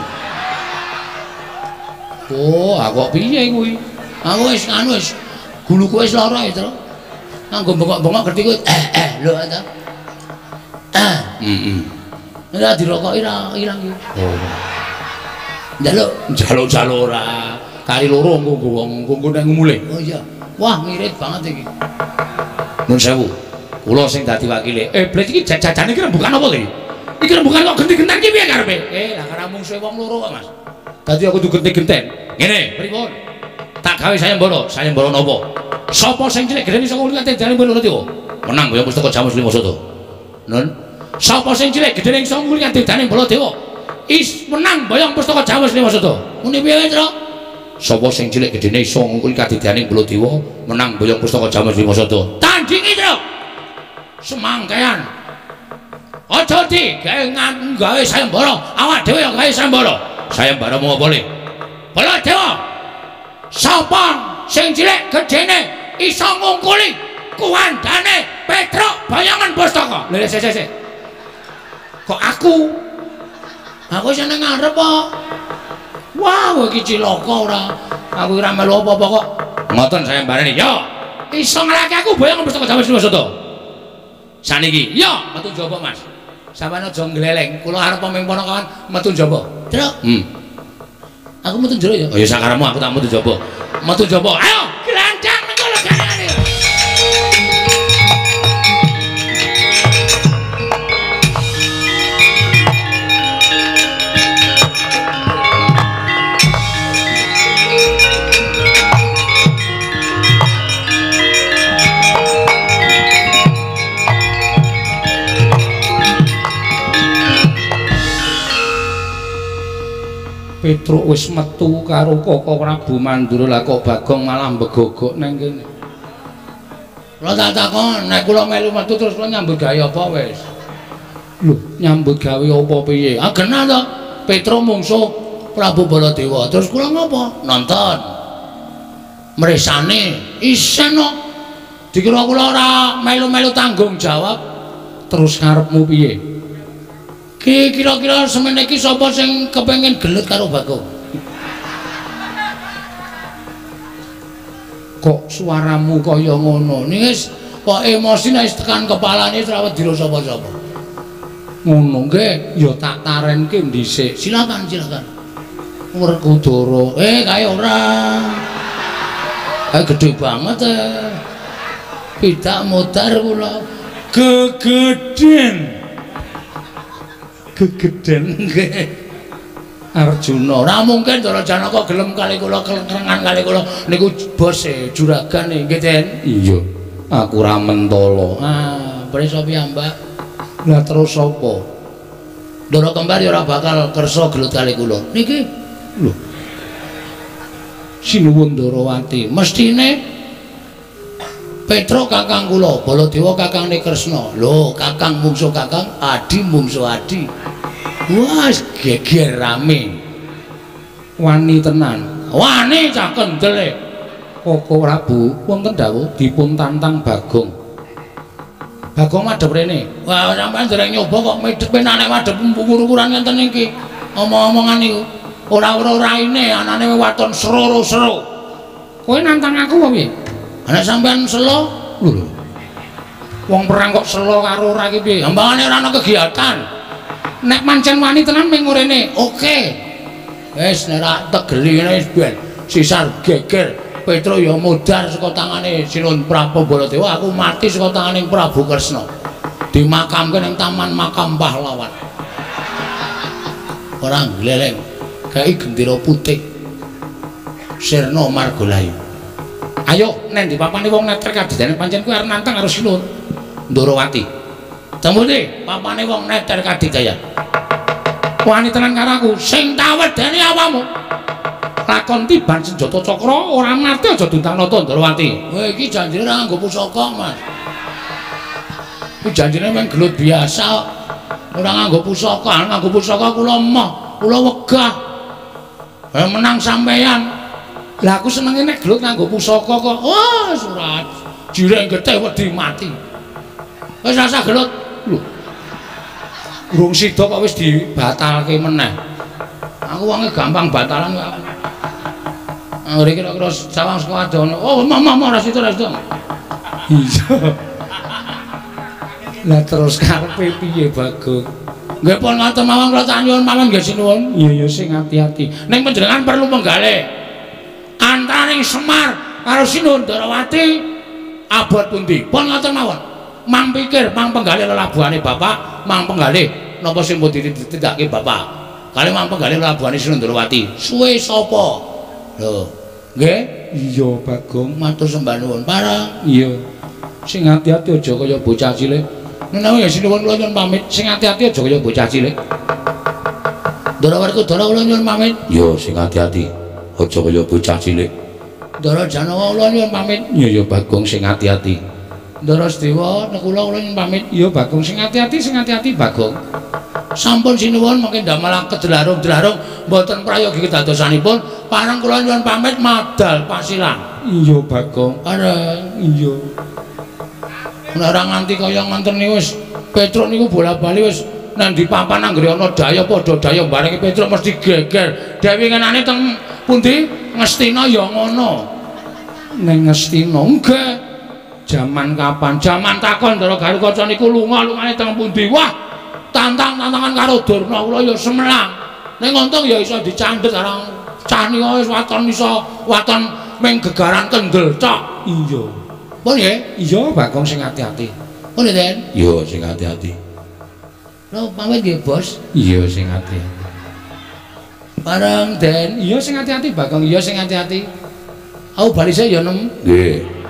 Oh, aku piye kuwi? Aku wis anu wis guluku wis lara ya, Truk. Nganggo bengok-bengok gede kuwi eh eh lho ta. Ah, heeh. Ora dirokoki ra ilang iki. Oh. Njaluk, njaluk-njaluk ora. Kari loro engko wong engko nek ngumule. Oh iya. Wah, ngirit banget iki. Nun sewu. Kula sing dadi wakile. Eh, blet iki jajane iki rembukan apa iki? Iki rembukan kok genti-genten ki piye karepe? Eh, lah karo mungsuhe wong loro kok, Mas. Dadi aku kudu genti-genten. Ngene, pripun? Tak gawe sayembara, sayembara napa? Sapa sing cilik gedene saka ulikan tendane Baladewa? Menang ya pustaka Jamus Lima Sada. Nun. Sapa sing cilik gedene saka ulikan tendane Baladewa? Is menang bayang pustaka Jamus Lima Sada. Muni piye, Tru? Sapa sing cilik gedene iso ngungkuli kadidane Baladewa menang bayang pustaka Jamus Lima Sada. Tandingi, Tru. Semangkean. Aja di gawe gawe sayembara, awak dhewe ya gawe sayembara. Sayembara mau apa le? Baladewa. Sapa sing cilik gedene iso ngungkuli kuwandane Petruk bayangan pustaka. Lha sik sik sik. Kok aku? Aku seneng ngarep kok. Wah, kowe iki cilaka ora. Aku ora melu apa-apa kok. Ngoten sayembarane. Yo. iso ngelake aku boyong mesti Jawa Sri Soto. Saniki, iya, metu njaba, Mas. Sampeyan aja gleleng, kula arep paming ponokawan metu njaba. Truk. Hmm. Aku metu njero ya. Oh ya sakaremu aku tak metu njaba. Metu njaba. Ayo, glandang mengko lho gandane. Petruk wis metu karo Koko Prabu Mandura lah kok Bagong malah mbegogok nang kene. Kula tak takon, nek kula melu metu terus kula nyambut gawe apa wis? Lho, nyambut gawe apa piye? Ah genah to. Petruk mungsuh Prabu Baladewa. Terus kula ngopo? Nonton. Mresane isen kok. Dikira kula ora melu-melu tanggung jawab. Terus karepmu piye? Ki kira-kira semene iki sapa sing kepengin gelut karo Bagong? Kok suaramu kaya ngono? Nis kok emosine wis tekan kepalane ora wedi sapa-sapa. Ngono nggih, ya tak tarenke dhisik. Silakan, silakan. Werkudara. Eh, kae ora. Kae gedhe banget eh. Pidak modar kula. Gegeden. Gegeden nggih Arjuna ora mungkin Ndara Janaka gelem kali kula kelengan kali kula niku bose juragane nggih Den. Iya aku ora mentolo. Ah prisa piyambak lah terus sapa Ndara Kembar ya ora bakal kersa gelut kali kula niki lho Sinuwun Ndarawati mestine Petruk kakang kula Baladewa kakangne Kresna lho kakang mungsuh kakang adi mungsuh adi. Wah, geger rame. Wani tenan. Wani cah kendel. Koko Prabu wonten dawuh dipun tantang Bagong. Bagong madhep rene. Wah, sampean dereng nyoba kok medhep nek madhep ukuran ngenten iki. Omong-omongan niku ora ora raine anane waton sero-sero. Kowe nantang aku apa piye? Nek sampean selo, lho. Wong perang kok selo karo ora iki piye? Ambangane ora ana kegiatan. Nek pancen wani tenan ming ngurene, oke. Wis nek ra tegeli ngene wis ben sisar geger. Petruk ya modar saka tangane Sinuwun Prabu Baladewa, aku mati saka tangane Prabu Kresna. Dimakamke ning Taman Makam Pahlawan. Ora gleleng. Kae gendera putih. Sirna Margolayu. Ayo nek di papane wong neter kadidane pancen kuwi arep nantang karo Sinuwun Ndarawati. Temune papane wong neter kadidaya. Wani tenan karo aku sing tak wedeni awamu. Lakon tiban senjata cakra ora mati aja Duntanata Ndarawati. Kowe iki janjine ora nganggo pusaka, Mas. Iki janjine mung gelut biasa. Ora nganggo pusaka, nganggo pusaka kula emoh, kula wegah. Eh menang sampeyan. Lah aku senenge nek gelut nganggo pusaka kok. Wah, surat. Jireng getih wedi mati. Wis rasa gelut. Lho. Urung sida kok wis dibatalke meneh. Aku wonge gampang batalan kok. Ora kira-kira sawang saka adono. Oh, mama ora sida ora sida. Iya. Lah terus karepe piye Bagong? Nggih pun ngoten mawon kula tak nyuwun mawon nggih sinuwun. Iya ya sing ati-ati. Ning panjenengan perlu menggalih. Antaraning Semar karo Sinuwun Ndarawati abot pundi? Pun ngoten mawon. Mang pikir, mang penggalih lelabuhane bapak, mang penggalih napa sing pun ditindakake bapak. Kali mang penggalih lelabuhane Sinuwun Ndarawati. Suwe sapa? Lho, nggih? Iya, Bagong, matur sembah nuwun. Parang. Iya. Sing ati-ati aja kaya bocah cilik. Menawi ya Sinuwun kula nyuwun pamit, sing ati-ati aja kaya bocah cilik. Ndara Werkudara kula nyuwun pamit. Iya, sing ati-ati aja kaya bocah cilik. Ndara Janaka kula nyuwun pamit. Iya ya Bagong sing ati-ati. Ndara Sedewa nek kula kula nyuwun pamit. Iya Bagong sing ati-ati sing ati-ati Bagong. Sampun Sinuwun mangke ndamel kedelarung-delarung mboten prayogi kedadosanipun, parang kula nyuwun pamit madal pasilan. Iya Bagong. Areng iya. Nek ora nganti kaya ngoten niku wis Petruk niku bola-bali wis nang di papan anggere ana daya padha daya bareng Petruk mesti geger. Dewi ngenane teng pundi? Ngastina ya ngono. Ning Ngastina nggih. Jaman kapan? Jaman takon Ndara Garukaca niku lunga-lungane teng pundi? Wah, tantang-tantangan karo Durna kula ya semelang. Ning untung ya iso dicandhet arang cani wis waton iso waton ming gegaran kendel cok. Iya. Pun nggih? Iya, Bagong sing ati-ati. Pun Den? Iya, sing ati-ati. Lho, pamit nggih, Bos. Iya, sing ati-ati. Bareng Den, iya sing ati-ati Bagong, iya sing ati-ati. Aku balise ya nem. Nggih.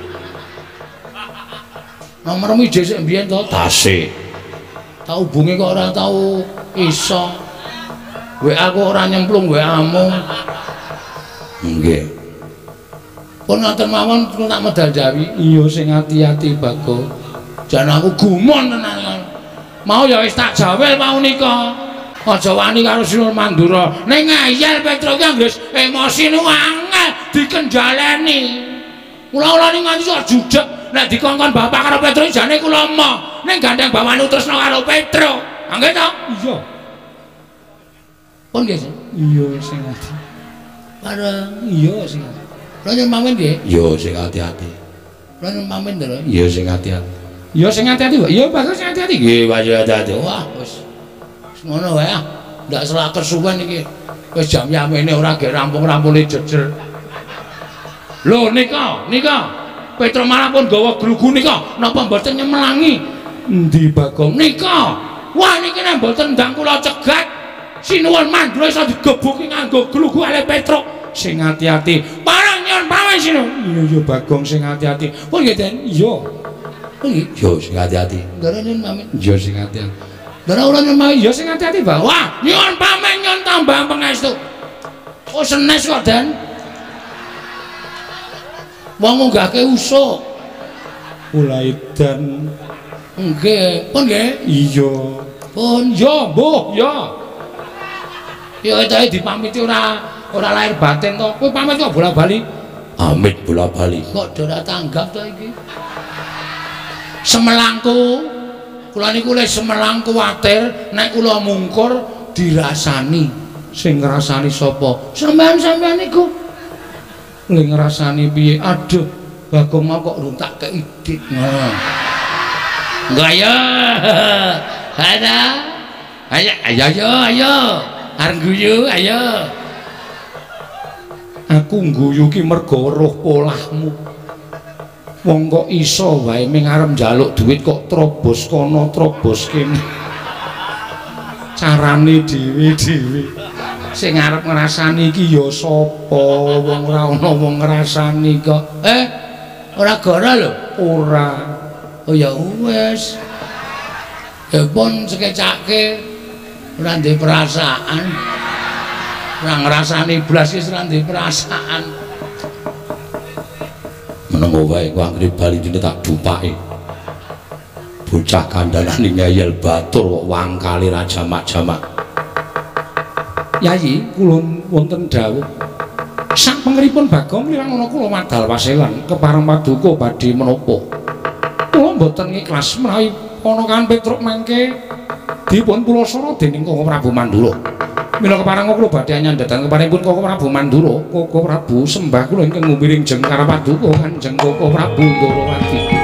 Nomormu dhisik mbiyen to? Tasik. Tak hubungi kok ora tau iso. W A kok ora nyemplung W A-mu. Nggih. Pun ngoten mawon tak medal jawi. Iya sing ati-ati Bagong. Jan aku gumon tenan. Mau ya wis tak jawel mau nika. Aja wani karo Sinur Mandura. Ning ngeyel Petro ki anggere emosine angel dikendhaleni. Kula-kula ning nganti sok jujeg nek dikongkon bapak karo Petro jane kula emoh. Ning gandeng bapakne Tresna karo Petro. Nggih to? Iya. Pun nggih. Iya sing ati. Bareng iya sing ati. Lha yen mamen nggih? Iya sing ati-ati. Lha yen mamen to? Iya sing ati-ati. Iya sing ati-ati, Pak. Iya bagus sing ati-ati. Nggih, Pak ati-ati. Wah, wis ngono wae ah. Ndak selak kesuwen iki. Wis jam yamene ora ge rampung-rampune jejer. Lho nika, nika. Petro malah pun gawa glugu nika. Napa mboten nyemelangi? Endi Bagong? Nika. Wah niki nek mboten ndang kula cegat. Sinuwun Mandura iso digebuki nganggo glugu ale Petro. Sing ati-ati. Parang nyon pawen sinu. Iya iya Bagong sing ati-ati. Pun nggih Den? Iya. Pun nggih. Yo sing ati-ati. Ndarane mamen. Yo sing ati-ati. Dara ora nyemai ya sing ati-ati, Pak. Wah, nyuwun pamit nyuwun tambah pangestu. Oh senes kok, Den. Wong ngunggahke usuk. Mulai Dan. Nggih, pun nggih? Iya. Pun ya, mbuh, ya. Ya etahe dipamiti ora ora lahir batin to. Kowe pamit kok bola-bali? Pamit bola-bali. Kok ora tanggap to iki? Semelangku kula niku le semelang kuwatir nek kula mungkur dirasani. Sing ngrasani sapa? Sampeyan-sampeyan niku. Lha ngrasani piye? Aduh, Bagong mau kok runtak keidik. Nah. Enggak ya. Ada. Ayo ayo ayo ayo. Arep guyu ayo. Aku ngguyu ki mergo roh polahmu. Wong kok iso wae ming arep njaluk duit kok trobos kono trobos kene. Carane dhewe-dhewe. Sing arep ngrasani iki ya sapa? Wong ora ana wong ngrasani kok. Eh, ora gara lho? Ora. Oh ya wis. Ya pun sekecake ora ndek perasaan. Ora ngrasani blas wis ora ndek perasaan. Menenggo wae kok anggere bali dene tak dupake. Bocah kandhanane ngeyel batur kok wangkale ra jamak-jamak. Yayi, kula wonten dawuh. Sak pengeripun Bagong kirang ana kula madal waselan kepareng paduka badhe menapa. Kula mboten ikhlas menawi ana kan Petruk mangke dipun pulasana dening Koko Prabu Mandura. Mila kepareng kula badhe nyandhetan keparengipun Koko Prabu Mandura, Koko Prabu sembah kula ingkang ngumpiring jeng karo paduka Kanjeng Koko Prabu Ndarawati.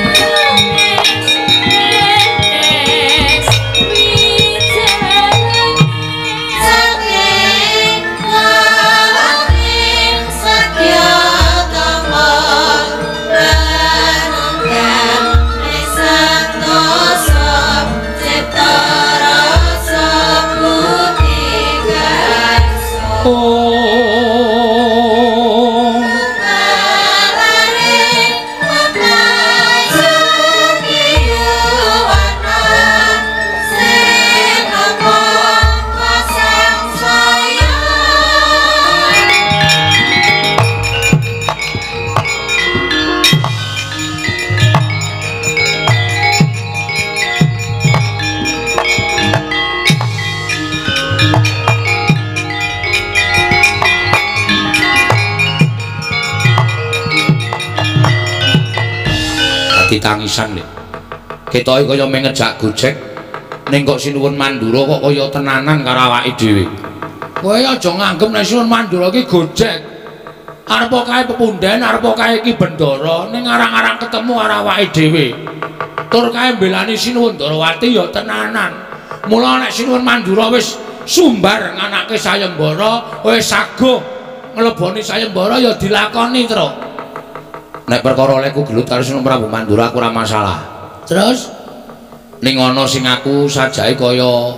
Tangisan lho. Ketoke kaya mengejak Gojek ning kok Sinuwun Mandura kok kaya tenanan karo awake dhewe. Kowe aja nganggep nek Sinuwun Mandura ki Gojek. Arep kae pepunden, arep kae Ki Bendara, ning arang-arang ketemu karo awake dhewe. Tur kae mbelani Sinuwun Darawati ya tenanan. Mula nek Sinuwun Mandura wis sumbar nganake sayembara, wis saguh ngleboni sayembara ya dilakoni, Tru. Nek perkara leku gelut karo Sinuwun Prabu Mandura aku ora masalah. Terus ning ana sing aku sajae kaya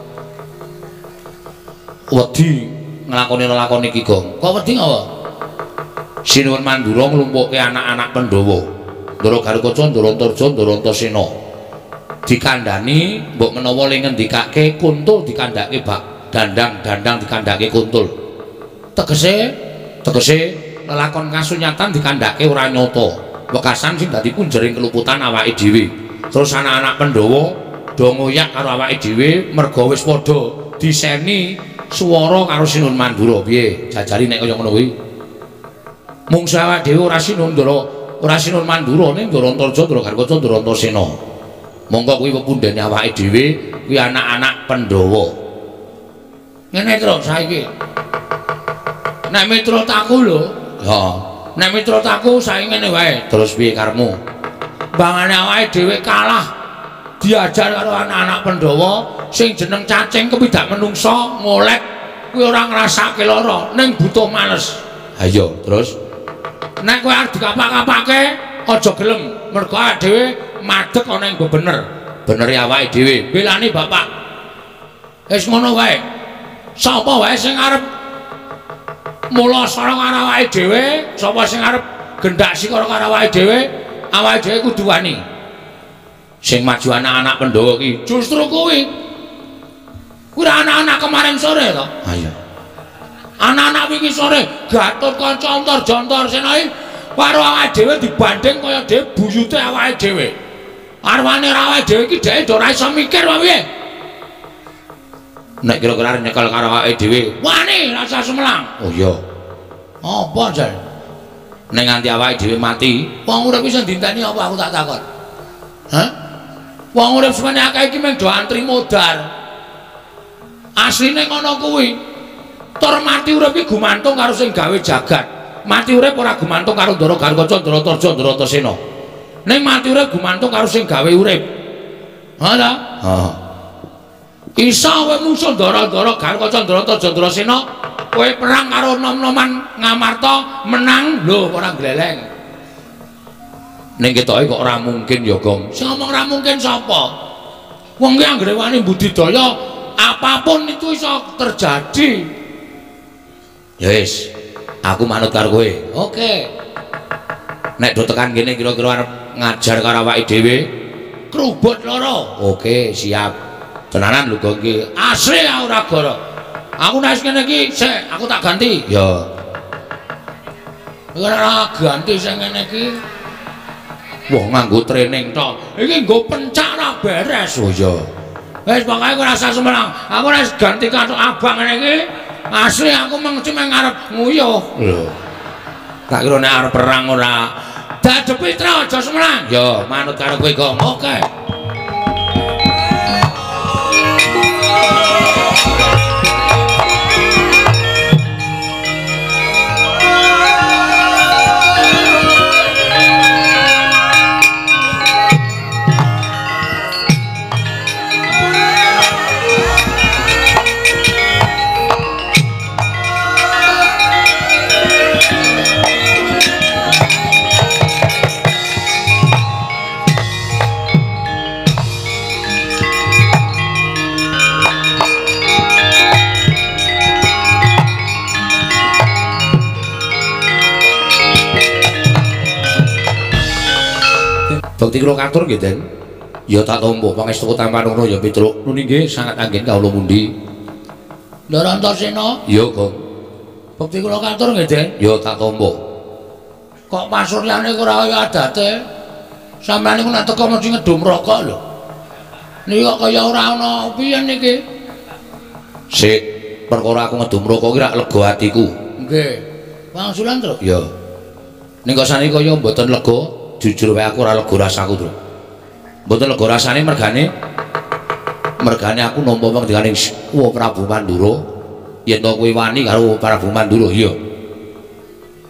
wedi nglakoni lakon iki, Gong. Kok wedi apa? Sinuwun Mandura nglumpukke anak-anak Pandhawa. Ndara Garukaca, Ndara Antarja, Ndara Antasena. Dikandhani mbok menawa ling ngendikake Kuntul dikandhake bak dandang-dandang dikandhake Kuntul. Tegese tegese lelakon kasunyatan dikandhake ora nyata. Wekasan sing dadi punjering keluputan awake dhewe. Terus anak-anak Pandhawa do ngoyak karo awake dhewe merga wis padha diseni swara karo Sinuwun Mandura. Piye? Jajari nek kaya ngono kuwi. Mung awake dhewe ora Sinuwun Ndara, ora Sinuwun Mandura ning Ndara Antarja, Ndara Garukaca, Ndara Antasena. Monggo kuwi pepundhene awake dhewe, kuwi anak-anak Pandhawa. Ngene terus saiki. Nek miturut aku lho, ya, nek miturut aku saiki ngene wae. Terus piye karepmu? Bangane awake dhewe kalah diajar karo anak-anak Pandhawa sing jeneng cacing kepidak menungsa ngolek kuwi ora ngrasake lara ning butuh males. Ha iya, terus nek kowe arep dikapak-kapake aja gelem mergo awake dhewe madeg ana ing bener. Benere awake dhewe belani bapak. Wis ngono wae. Sapa wae sing arep mula sareng karo awake dhewe, sapa sing arep gendak sikara karo awake dhewe, awake dhewe kudu wani. Sing maju anak-anak Pandhawa ki justru kuwi. Kuwi anak-anak kemarin sore to? Ha iya. Anak-anak wingi sore Gatot Kaca Antarja Antarsena karo awake dhewe dibanding kaya dhewe buyute awake dhewe. Arwane awake dhewe iki dhek ora iso mikir wae piye. Nek kira-kira nyekel karo awake dhewe, wani rasa sumelang. Oh iya. Apa jan? Nek nganti awake dhewe mati, wong urip iso dinteni apa aku tak takon. Hah? Wong urip semene akeh iki mung do antri modal. Asline ngono kuwi. Tur mati urip iki gumantung karo sing gawe jagat. Mati urip ora gumantung karo Ndara Garukaca, Ndara Antarja, Ndara Antasena. Ning mati urip gumantung karo sing gawe urip. Ha ta? Heeh. Isa kowe musuh Ndara-ndara Garukaca, Ndara Antarja, Ndara Antasena, kowe perang karo nom-noman Ngamarta menang lho ora gleleng. Ning ketoke kok ora mungkin ya, Gong. Sing ngomong ora mungkin sapa? Wong ki anggere wani budidaya apapun itu iso terjadi. Ya wis, aku manut karo kowe. Oke. Nek do tekan kene kira-kira arep ngajar karo awake dhewe, krubut loro. Oke, siap. Tenanan lho Gong iki. Asli ora goro. Aku nek kene iki sik, aku tak ganti. Ya. Ora ganti sing ngene iki. Wah, nganggo training tok. Iki nggo pencak ra beres. Oh iya. Wis pokoke kowe rasa sumelang. Aku nek ganti kathok abang ngene iki. Asli aku mung cuma ngarep nguyuh. Lho. Tak kira nek arep perang ora dadepi tra aja semelang. Ya, manut karo kowe, Gong. Oke. Bakti kula katur nggih, Den. Ya tak tampa pangestu tampan ngono ya Pitruk. Nuni nggih sangat anggen kawula mundi. Ndara Antasena? Ya, Gong. Bakti kula katur nggih, Den. Ya tak tampa. Kok pasuryane ora kaya adate? Sampeyan niku nek teko mesti ngedum rokok lho. Niki kok kaya ora ana piye niki? Sik, perkara aku ngedum rokok ki rak lega atiku. Nggih. Wangsulan, Tru? Ya. Ning kok saniki kaya mboten lega. Jujur wae aku ora lega rasaku, Tru. Mboten lega rasane mergane mergane aku nampa ngendikane Wa Prabu Mandura yen to kowe wani karo Prabu Mandura iya.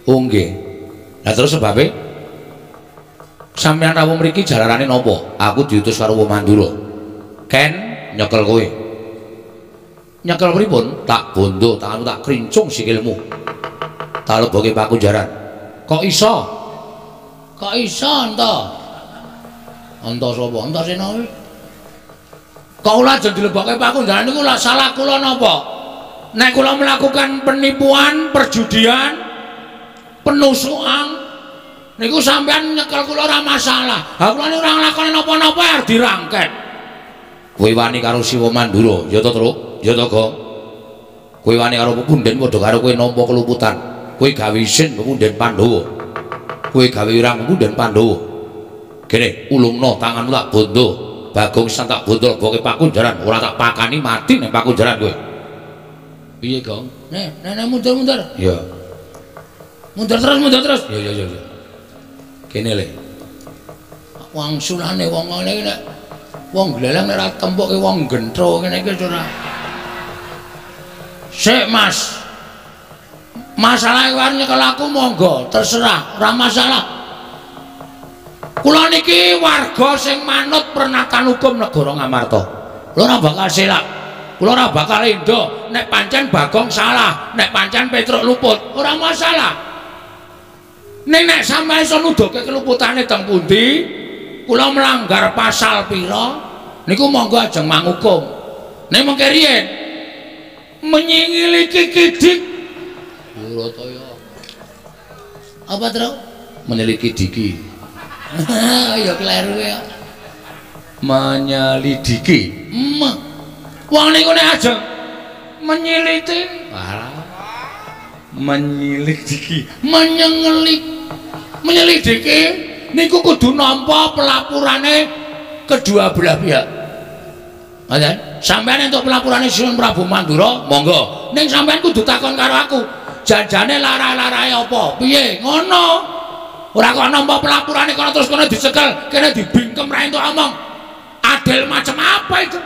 Oh nggih. Lah terus sebabe sampeyan rawuh mriki jalarane napa? Aku diutus karo Wong Mandura. Ken nyekel kowe. Nyekel pripun? Tak bondo, tanganmu tak krincung sikilmu. Tak leboke pakunjaran. Kok iso? Kok iso ento? Ento sapa? Ento Sena kuwi. Kok ora aja dileboke pakunjaran niku lak salah kula napa? Nek kula melakukan penipuan, perjudian, penusukan niku sampean nyekel kula ora masalah. Ha kula niku ora nglakoni napa-napa arep dirangket. Kowe wani karo Siwa Mandura, ya to, Truk? Ya to, Gong? Kowe wani karo pepunden padha karo kowe nampa keluputan. Kowe gawe isin pepunden Pandhawa. Kowe gawe wirang pepunden Pandhawa. Kene ulungna tanganmu tak bondo. Bagong san tak bondo boke pakunjaran, ora tak pakani mati ning pakunjaran kowe. Piye, Gong? Nek, nek mundur-mundur. Iya. Mundur terus, mundur terus. Iya, iya, iya. Kene le. Wangsulane wong ngene iki nek wong gleleng nek ora tempuke wong gentro kene iki ora. Sik, Mas. Masalah iki nyekel aku monggo, terserah, ora masalah. Kula niki warga sing manut pernatan hukum negara Ngamarta. Lho ora bakal silap. Kula ora bakal endo nek pancen Bagong salah, nek pancen Petruk luput, ora masalah. Nek nek sampeyan iso nuduhke keluputane teng pundi, kula melanggar pasal pira, niku monggo ajeng manghukum. Nek mengke riyen menyingiliki kidik. Wiratoya. Apa, Tru? Menyelidiki diki. Ya kleru ya. Menyelidiki. Em. Wong niku nek ajeng menyiliti, alah. Menyelidiki, menyengelik, menyelidiki niku kudu nampa pelapurane kedua belah pihak. Ngoten. Sampeyan entuk pelapurane Sinuwun Prabu Mandura, monggo. Ning sampeyan kudu takon karo aku. Janjane lara-larae apa? Piye? Ngono. Ora kok nampa pelapurane kono terus kono dicekel, kene dibingkem ra entuk omong. Adil macam apa itu?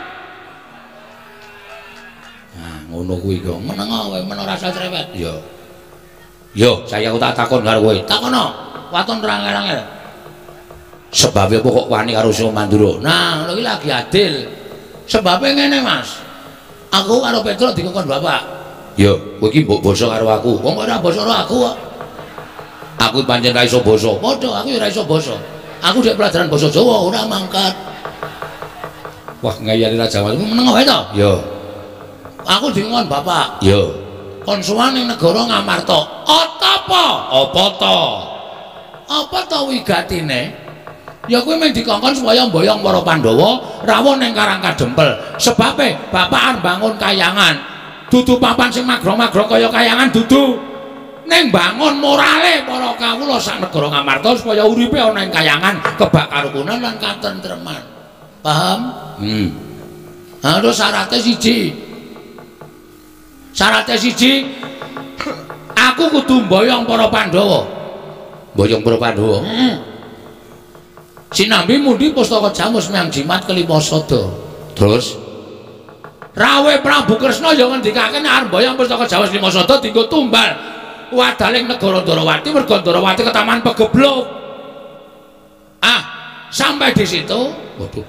Ngono kuwi kok meneng kowe men ora usah cerewet. Yo. Yo, saya aku tak takon karo kowe. Takono. Waton terang-terang. Sebabe apa kok wani karo Sinuwun Mandura? Nah, ngono iki lagi adil. Sebabe ngene, Mas. Aku karo Petruk dikongkon bapak. Yo, kowe iki mbok basa karo aku. Wong kok ora basa karo aku kok. Aku pancen ra iso basa. Padha aku ora iso basa. Aku dhek pelajaran basa Jawa ora mangkat. Wah, ngayani ra Jawa. Meneng wae to? Yo. Aku dikon bapak. Yo. Kon sowan ning negara Ngamarta. Apa? Apa to? Apa to wigatine? Ya kuwi mung dikongkon supaya mboyong para Pandhawa rawuh ning Karang Kadempel. Sebabe bapak arep bangun kayangan. Dudu papan sing magrong-magrong kaya kayangan dudu. Ning bangun morale para kawula sak negara Ngamarta supaya uripe ana ing kayangan, kebak karukunan lan katentreman. Paham? Hmm. Ha terus syaratnya siji. Syaratnya siji, aku kudu mboyong para Pandhawa. Mboyong para Pandhawa. Heeh. Sinambi mundi pustaka Jamus Myang Jimat kelima sada. Terus rawuh Prabu Kresna ya ngendikake nek arep mboyong pustaka Jamus lima sada dienggo tumbal wadaling negara Ndarawati merga Ndarawati ketaman pegebluk. Ah, sampai di situ, waduh.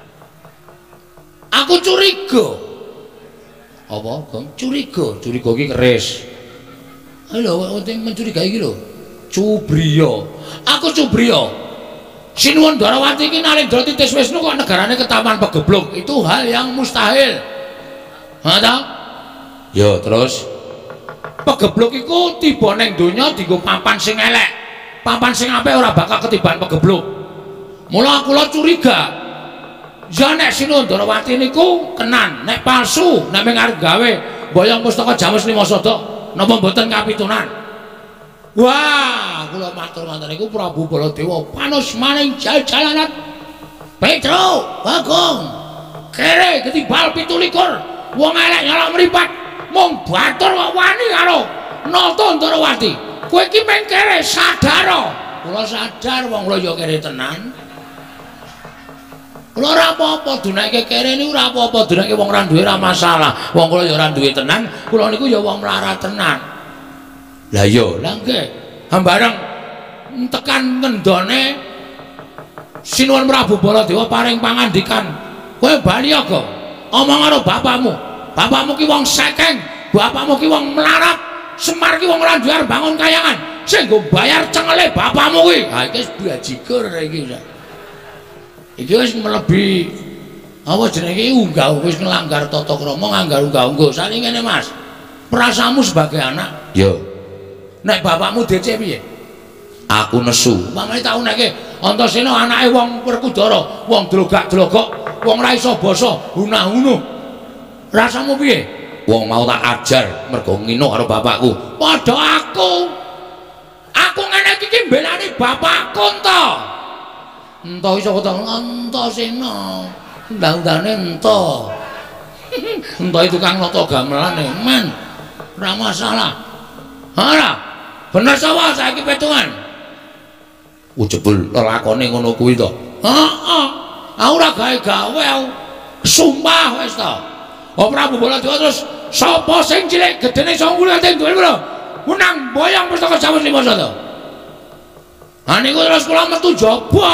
Aku curiga. Apa, Gong? Curiga, curiga iki keris. Halo, penting mencurigai iki lho. Cubriya. Aku Cubriya. Sinuwun Ndarawati iki Nalendra Titis Wisnu kok negarane ketaman pegebluk. Itu hal yang mustahil. Ha ta? Ya, terus pegebluk iku tiba ning donya dienggo papan sing elek. Papan sing apik ora bakal ketiban pegebluk. Mula kula curiga. Ya nek Sinuwun Ndarawati niku kenan, nek palsu, nek mung arep gawe mboyong pustaka Jamus lima sada, napa mboten kapitunan? Wah, kula matur ngoten niku Prabu Baladewa panos maning jal-jalanan. Petruk, Bagong, kere ketibal pitu likur, wong elek nyolok mripat, mung batur kok wani karo Nata Ndarawati. Kowe iki mung kere sadar. Kula sadar wong kula ya kere tenan. Kula ora apa-apa dunake kere niku ora apa-apa, dunake wong ora duwe ora masalah. Wong kula ya ora duwe tenan, kula niku ya wong melarat tenan. Lah iya, lah nggih. Bareng tekan ngendone Sinuwun Prabu Baladewa paring pangandikan. Kowe bali ya, Gong. Omong karo bapakmu. Bapakmu ki wong sekeng, bapakmu ki wong melarat, Semar ki wong ora duwe bangun kayangan. Sing nggo bayar cengele bapakmu kuwi. Ha iki wis bajigur iki. Iki wis melebihi apa jenenge unggah wis nglanggar tata krama nganggar unggah-ungguh. Sane ngene Mas. Perasaanmu sebagai anak. Yo. Nek bapakmu D C piye? Aku nesu. Mamane tak unekke Antasena anake wong Werkudara, wong drogak-drogok, wong ra iso basa, hunah-hunuh. Rasamu piye? Wong mau tak ajar mergo ngino karo bapakku. Padha aku. Aku ngene iki mbelani bapakku to. Ento iso ketemu Antasena. Undang-undane ento. Ento itu kang nata gamelane, men. Ora masalah. Ora. Bener sapa saiki petungan? Ujebul lelakone ngono kuwi to. Heeh. Aku ora gawe-gawe aku. Sumpah wis to. Oh Prabu Baladewa terus sapa sing cilik gedene sangkule ate duwe kula. Menang boyong pustaka Jawa lima to. Ha niku terus kula metu jaba.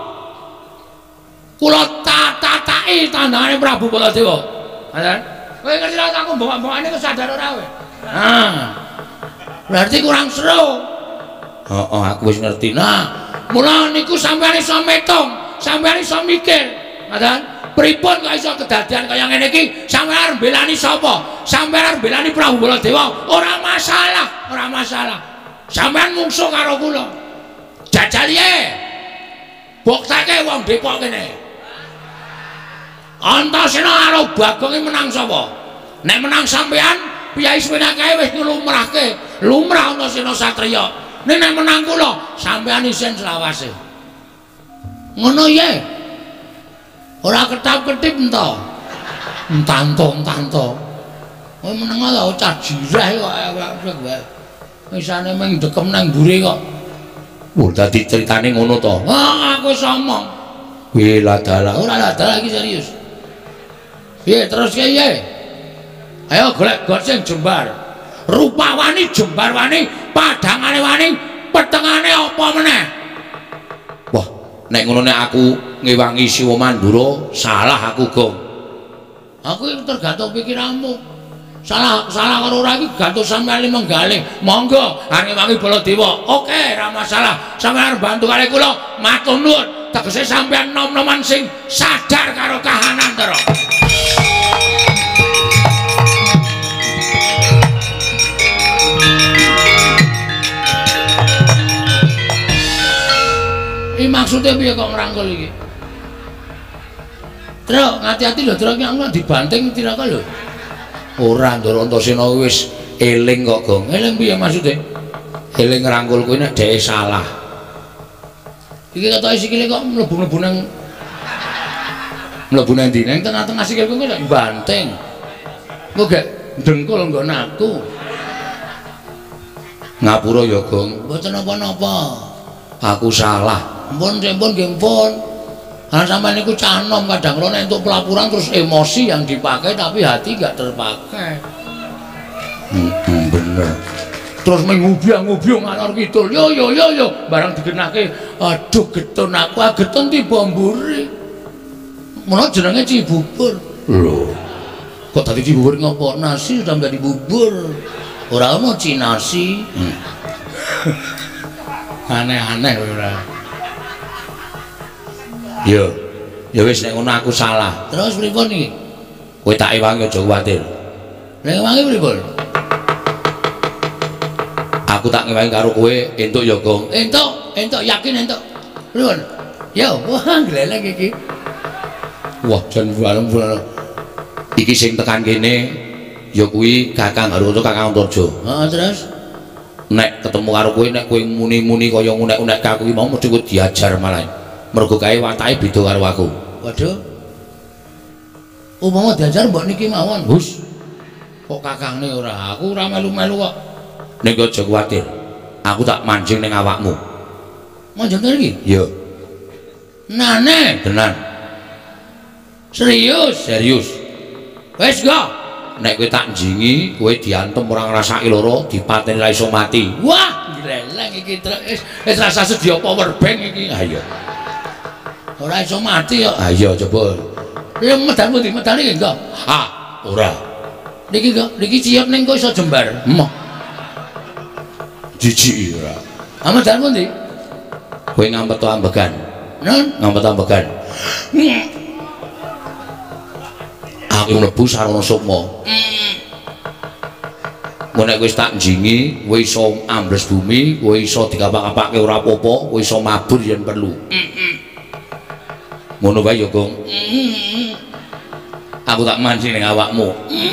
Kula tataki tandane Prabu Baladewa. Ngoten. Kowe ngerti ra aku mbok-mbokane kesadar ora kowe? Nah. Berarti kurang seru. Heeh, aku wis ngerti. Nah, mula niku sampeyan iso metung, sampeyan iso mikir. Ngoten. Pripun kok iso kedadian kaya ngene iki? Sampeyan arep belani sapa? Sampeyan arep belani Prabu Baladewa? Ora masalah, ora masalah. Sampeyan mungsuh karo kula. Jajal ye. Boktake wong Depok kene. Antasena karo Bagong menang sapa? Nek menang sampeyan, Piyai Swinakae wis nglumrahke, lumrah Antasena Satriya. Nek nek menang kula, sampeyan isin selawase. Ngono ye. Ora ketap-ketip ento. Entanto-entanto. Kowe meneng lho cah jireh kok wisane mung dekem nang mburi kok. Wah dadi critane ngono to. Ah aku wis omong. Kuwi ladalah, ora ladalah iki serius. Piye terus piye? Ayo golek got sing jembar. Rupa wani jembar wani, padangane wani, petengane apa meneh? Wah, nek ngono nek aku ngewangi Siwa Mandura, salah aku, Gong. Aku iki tergantung pikiranmu. Salah salah karo ora iki gantung sampeyan menggalih. Monggo, arep ngewangi Baladewa. Oke, ora masalah. Sampeyan bantu kali kula, matur nuwun. Tegese sampeyan nom-noman sing sadar karo kahanan to. Iki maksudnya piye kok ngrangkul iki? Truk, hati-hati lho, truk iki aku dibanting tiraka lho. Ora Ndara Antasena wis eling kok, Gong. Eling piye maksudnya? Eling ngrangkul kuwi nek dhek salah. Iki ketoke sikile kok mlebu-mlebu nang mlebu nang ndi? Nang tengah-tengah sikilku kok banting. Kok gak dengkul nggon aku. Ngapura ya, Gong. Mboten napa-napa. Aku salah. Ampun, ampun, nggih pun. Karena sampean niku cah enom kadang kala nek entuk pelapuran terus emosi yang dipakai tapi hati enggak terpakai. Hmm, bener. Terus mengubiang-ubiang ngalor kidul. Yo yo yo yo barang digenake, aduh getun aku, getun tiba mburi. Menawa jenenge Cibubur. Lho. Kok tadi Cibubur ngopo? Nasi sudah menjadi bubur. Ora ono cinasi. Hmm. Aneh-aneh ora. Yo, ya wis nek ngono aku salah. Terus pripun iki? Kowe tak ewangi aja kuwatir. Nek ewangi pripun? Aku tak ngewangi karo kowe entuk ya, Gong. Entuk, entuk yakin entuk. Pripun? Yo, wah gleleng iki. Wah, jan bulan-bulan. Iki sing tekan kene ya kuwi Kakang Harwoto, Kakang Antarja. Heeh, terus nek ketemu karo kowe nek kowe muni-muni kaya ngunek-unek aku iki mau mesti kowe diajar malah. Mergo kae watake beda karo aku. Waduh. Upama diajar mbok niki mawon, Gus. Kok kakangne ora? Aku ora melu-melu kok. Nek aja kuwatir. Aku tak manjing ning awakmu. Manjing iki? Iya. Nane, tenan. Serius, serius. Wis go. Nek kowe tak njingi, kowe diantem ora ngrasaki lara, dipateni ra iso mati. Wah, gleleng. iki wis rasa sedia power bank iki. Ha iya. Ora iso mati kok. Ha iya coba. Ya medal pundi? Medal iki enggak? Ah, ora. Niki enggak, niki ciot ning kok iso jembar. Emoh. Jijik ora. Ah medal pundi? Kowe ngampet to ambegan. Nun, ngampet ambegan. Aku mlebu sarana sukma. Mun nek wis tak njingi, kowe iso ambles bumi, kowe iso dikapak-kapake ora apa-apa, kowe iso mabur yen perlu. Ngono wae ya, Gong. Aku tak manci ning awakmu.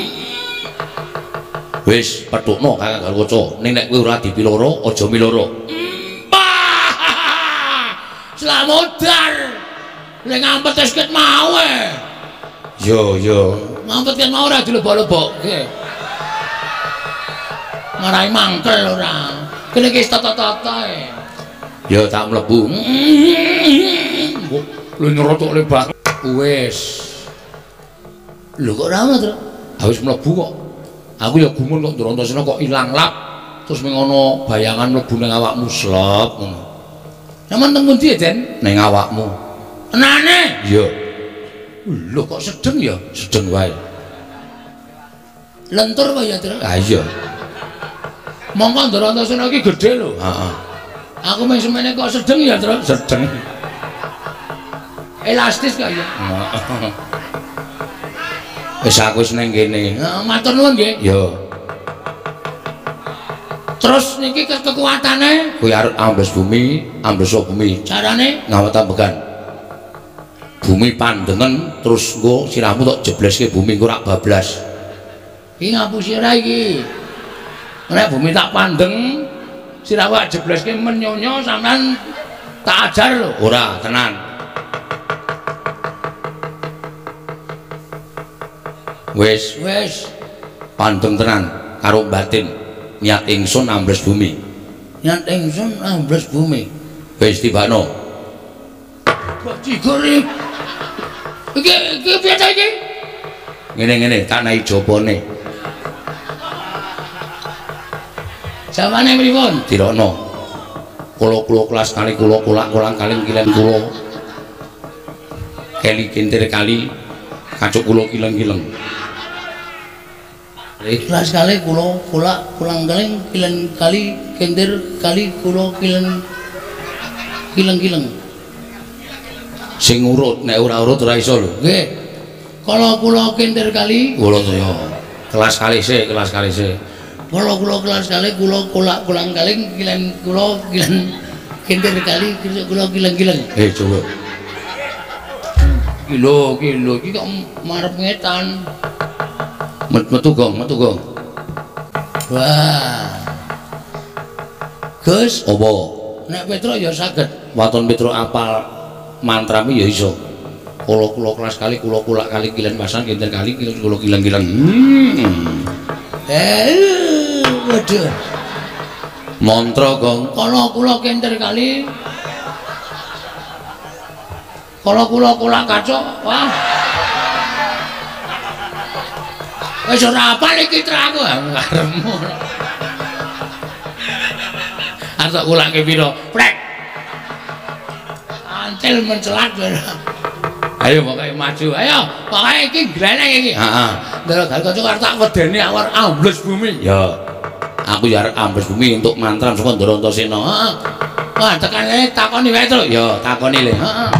Wis petukno Kakang Garwaca, ning nek kowe ora dipiloro, aja miloro. Slamodar. Nek ngampet wis ket mau e. Yo yo. Ngampet ket mau ora dilebok-lebokke. Marai mangkel ora. Kene iki tata-tata e. Ya tak mlebu. Lho nyerotokne banget. Wis. Lho kok ora to? Ha wis mlebu kok. Aku ya gumun kok Durantasena kok ilang lap. Terus ming ana bayangan mlebu ning awakmu slop ngono. Sampeyan teng pundi, Den? Ning awakmu. Enane? Iya. Lho kok sedeng ya? Sedeng wae. Lentur wae ya, Tru? Ha iya. Mongko Durantasena iki gedhe lho. Heeh. Aku mung semene kok sedeng ya, Tru? Sedeng. Elastis kok ya. Heeh. Wis aku wis ning kene. Heeh, matur nuwun nggih. Yo. Terus niki ke kekuatane kowe arep ambles bumi, ambles bumi. Carane ngawet ambegan. Bumi pandengen terus engko sirahmu tok jebleske bumi engko rak bablas. Iki ngapusi ora iki. Nek bumi tak pandeng, sirahmu rak jebleske menyonyo sampean tak ajar lho. Ora, tenan. Wis, wis. Pandeng tenan karo batin. Niat ingsun ambles bumi. Niat ingsun ambles bumi. Wis tibano. Bajigur iki. Iki iki piye ta iki? Ngene-ngene tanah ijopone. Samane pripun? Dirokno. Kula-kula kelas kali kula kulak-kulang kaling kilen kula. Keli kintir kali kacuk kula kileng-kileng. Ikhlas kali kulo kula kulang kaleng kilen kali kendir kali kulo kilen kileng-kileng. Sing urut nek ora urut ora iso lho. Nggih. Kala kula kendir kali kula saya kelas kali sik kelas kali sik. Kala kula kelas kali kula kulak kulang kaleng kilen kula kilen kendir kali kula kileng-kileng. Eh coba. Kilo kilo iki kok marep ngetan. Metu Gong, metu Gong. Wah. Gus, apa? Nek Petruk ya saged. Waton Petruk apal mantrane ya iso. Kula kula kelas kali kula kulak kali kilen pasang kinten kali kula kilang-kilang. Hmm. Eh, waduh. Mantra Gong. Kala kula kinten kali. Kala kula kulak kacok. Wah. Wis ora apal iki tra aku karepmu. Arep tak kulake pira? Prek. Antil mencelat. Ayo pokoke maju. Ayo, pokoke iki gleneng iki. Heeh. Ndara Garwaca arep tak wedeni awar ambles bumi. Ya. Aku ya arep ambles bumi untuk mantram saka Durantasena. Heeh. Wah, tekane takoni wae, Tru. Ya, takoni le. Heeh.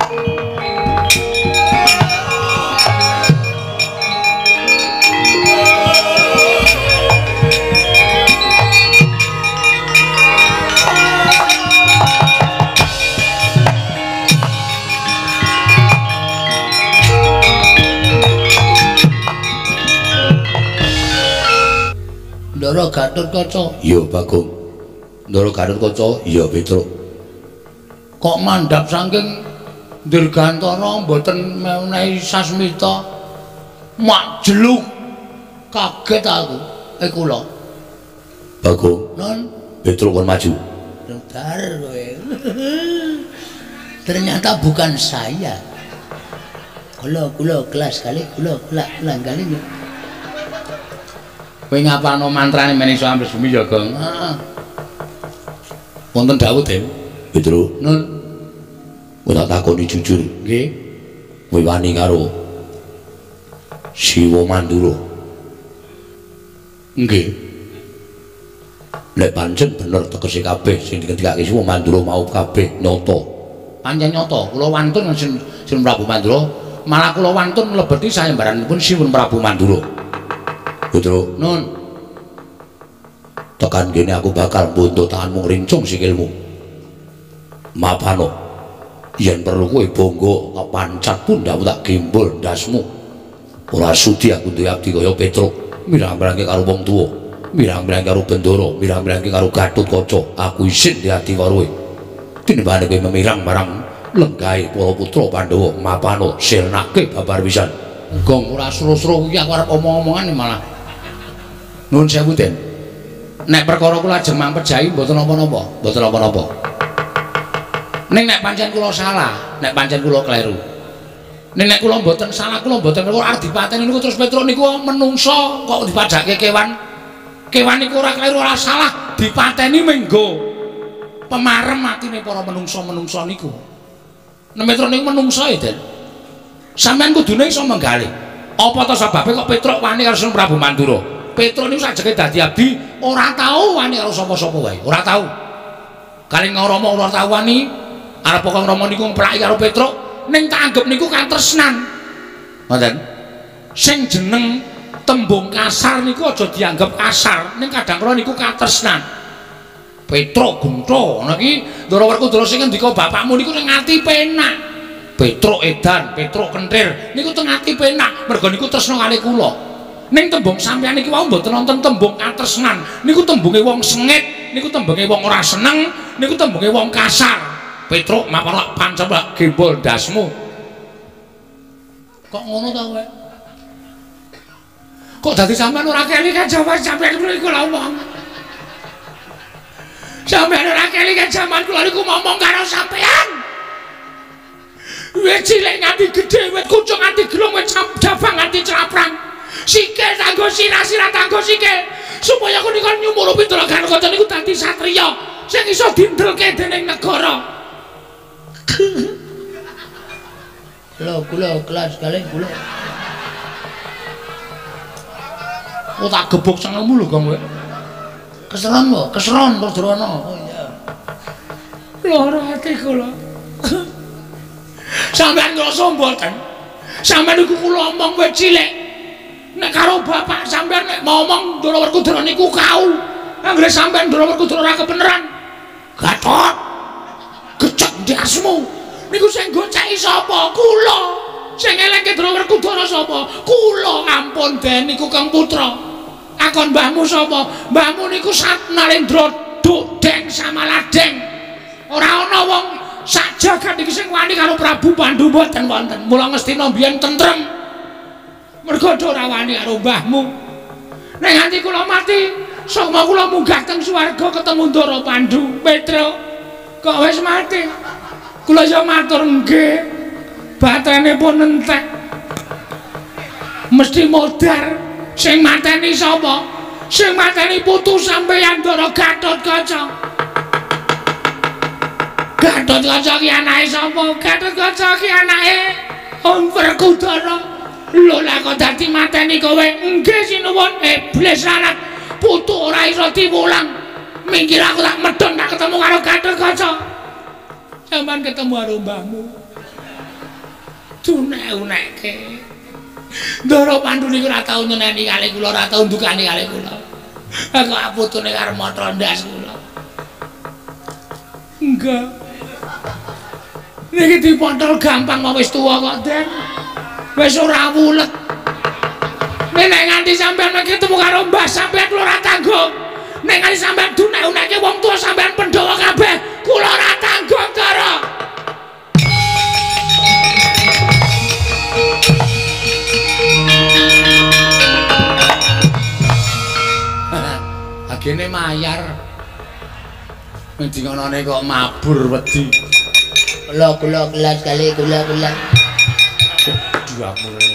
Ndara Gatotkaca. Iya, Bagong. Ndara Gatotkaca, iya Petruk. Kok mandhap saking Dirgantara mboten menehi sasmita. Mak jeluk. Kaget aku. Eh kula. Bagong. Non Petruk kon maju. Bentar kowe. Ternyata bukan saya. Kula kula kelas kali kula kula kali. Kowe ngapalno mantrane men iso ambles bumi ya, Gong? Heeh. Wonten dawuh, Den. Petro. Nun. Ora takoni jujur. Nggih. Kowe wani karo Siwa Mandura. Nggih. Lek pancen bener tegese kabeh sing dikendikake Siwa Mandura mau kabeh nyata. Pancen nyata, kula wantun Sin Sin Prabu Mandura, malah kula wantun mlebeti sayembaranipun Siwun Prabu Mandura. Petro. Nun. Tekan kene aku bakal mbuntut tanganmu ngrincung sikilmu. Mapano. Yen perlu kowe bangga kepancat pun ndak tak gembol ndasmu. Ora sudi aku duwe abdi kaya Petruk, mirang-mirangke karo wong tuwa, mirang-mirangke karo Bendara, mirang-mirangke karo Gatotkaca. Aku isin di ati karo kowe. Tinimbane kowe memirang marang lenggahe para putra Pandhawa, Mapano sirnake babar pisan. Gong ora sro-sro kuwi aku arep omong-omongan malah. Nuwun sewu, Den. Nek perkara kula ajeng mangpejahi mboten napa-napa, mboten napa-napa. Ning nek pancen kula salah, nek pancen kula kleru. Ning nek kula mboten salah, kula mboten kula arep dipateni niku terus Petruk niku menungso kok dipajake kewan. Kewan niku ora kleru ora salah, dipateni menggo pemarem atine para menungso-menungso niku. Nek Petruk niku menungso ya, Den. Sampeyan kudune iso menggali. Apa to sebabe kok Petruk wani karo Sun Prabu Mandura? Petruk niku sajake dadi abdi ora tau wani karo sapa-sapa wae, ora tau. Kaling Rama ora tau wani arep kok Rama niku mplaki karo Petruk, ning tak anggap niku katresnan. Ngoten. Sing jeneng tembung kasar niku aja dianggap kasar, ning kadang kala niku katresnan. Petruk Gunta, ana iki Ndara Werkudara sing ngendika bapakmu niku ning ati penak. Petruk edan, Petruk kentir, niku teng ati penak, mergo niku tresna kalih kula. Ning tembung sampeyan iki wau mboten wonten tembung katresnan, niku tembunge wong sengit, niku tembunge wong ora seneng, niku tembunge wong kasar. Petruk mapan pancen gembol ndasmu. Kok ngono ta kowe? Kok dadi sampeyan ora keli kan jaman sampeyan niku lha omong. Sampeyan ora keli kan jaman kula niku ngomong karo sampeyan. Wit cilik nganti gedhe, wit kucung nganti glung, wit cabang nganti craprang. Sikil tanggo sirah, sirah tanggo sikil. Supaya kuwi kon nyumuruh Pindra Gatotkaca niku dadi satriya sing iso dindelke dening negara. Kula kula kelas kali kula. Oh tak gebuk sangelmu lho Gong kowe. Keseron kok, keseron Purdrana. Oh iya. Lara ati kula. Sampeyan ngrasa mboten? Sampeyan niku kula omong wit cilik. Nek karo bapak sampeyan nek ngomong Ndara Werkudara niku kau. Anggere sampeyan Ndara Werkudara ora kebeneran. Gatot. Gecek ndasmu. Niku sing goceki sapa? Kula. Sing elengke Ndara Werkudara sapa? Kula. Ampun Den niku Kang Putra. Akon mbahmu sapa? Mbahmu niku Satnalendra Dodeng Samaladeng. Ora ana wong sak jagat iki sing wani karo Prabu Pandhu mboten wonten. Mula Ngastina biyen tentrem. Mergo ora wani karo mbahmu. Nek nganti kula mati, sangma kula munggah teng swarga ketemu Ndara Pandhu. Petruk, kok wis mati? Kula yo matur nggih. Batrane pun entek. Mesti modar. Sing mateni sapa? Sing mateni putu sampeyan Ndara Gatotkaca. Gatotkaca ki anake sapa? Gatotkaca ki anake Om Werkudara. Lho lah kok dadi mateni kowe? Nggih sinuwun iblis larat. Putu ora iso diwulang. Minggir aku tak medhon tak ketemu karo Gatotkaca. Sampeyan ketemu karo mbahmu. Dunek-unekke. Ndara Pandhu niku ora tau nyeneni kalih kula, ora tau ndukani kalih kula. Kok putune karo matra ndas kula. Enggak. Niki dipotol gampang kok wis tuwa kok, Den. Wis ora wulet. Nek nganti sampean ketemu karo mbah sampean kula ora tanggung. Nek nganti sampean dunek-unekke wong tuwa sampean Pandhawa kabeh, kula ora tanggung, Ndara. Agene mayar. Endi ngonone kok mabur wedi. Kula kula kelas kali kula kula. Dua puluh.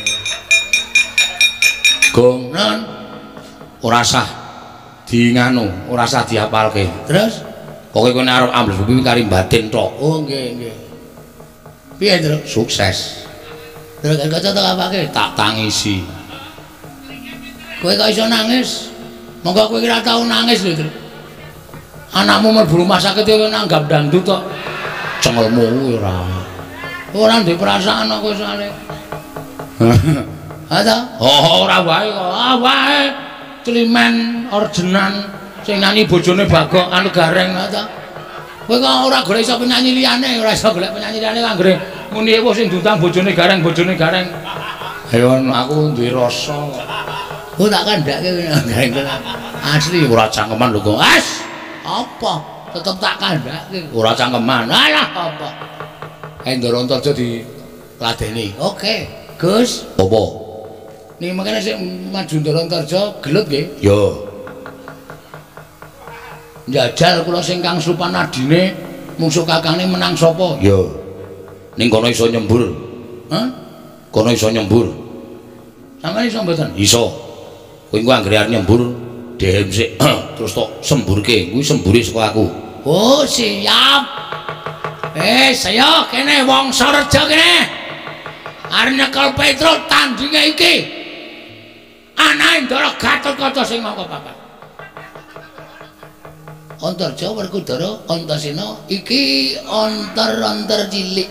Gong non ora sah di nganu, ora sah dihafalke. Terus Pokoke kowe nek arep ambles bumi kari batin tok. Oh nggih nggih. Piye, Tru? Sukses. Tru kan kaca tak apake? Tak tangisi. Kowe kok iso nangis? Monggo kowe ora tau nangis lho, Tru. Anakmu mlebu rumah sakit kowe nanggap dangdut tok. Cengelmu kuwi ora. Ora ndek perasaan kok kowe soalé. Ada? Oh, ora wae kok. Ah wae. Climen ordenan sing nyanyi bojone Bagong anu Gareng ta. Kowe kok ora golek iso penyanyi liyane, ora iso golek penyanyi liyane anggere muni ewo sing diundang bojone Gareng, bojone Gareng. Ayo aku duwe rasa. Oh tak kandhake Gareng asli Ora cangkeman lho kok. As. Apa? Tetep tak kandhake. Ora cangkeman. Alah apa? Endoro Antarja di ladeni. Oke, Gus. Apa? Nih makanya sik maju Ndoro Antarja gelut nggih. Yo. Njajal kula sing kang Supan adine mungsuh kakange menang sapa? Yo. Ning kono iso nyembur. Hah? Kono iso nyembur. Sampeyan iso mboten? Iso. Kowe engko anggere arep nyembur, dhewe sik terus tok semburke. Kuwi sembure saka aku. Oh, siap. Eh, saya kene wong Sorejo kene. Arep nyekel Petro tandinge iki. Anake Ndara Gatotkaca sing mangka papat. Antarja Werkudara Antasena iki onter-onter cilik.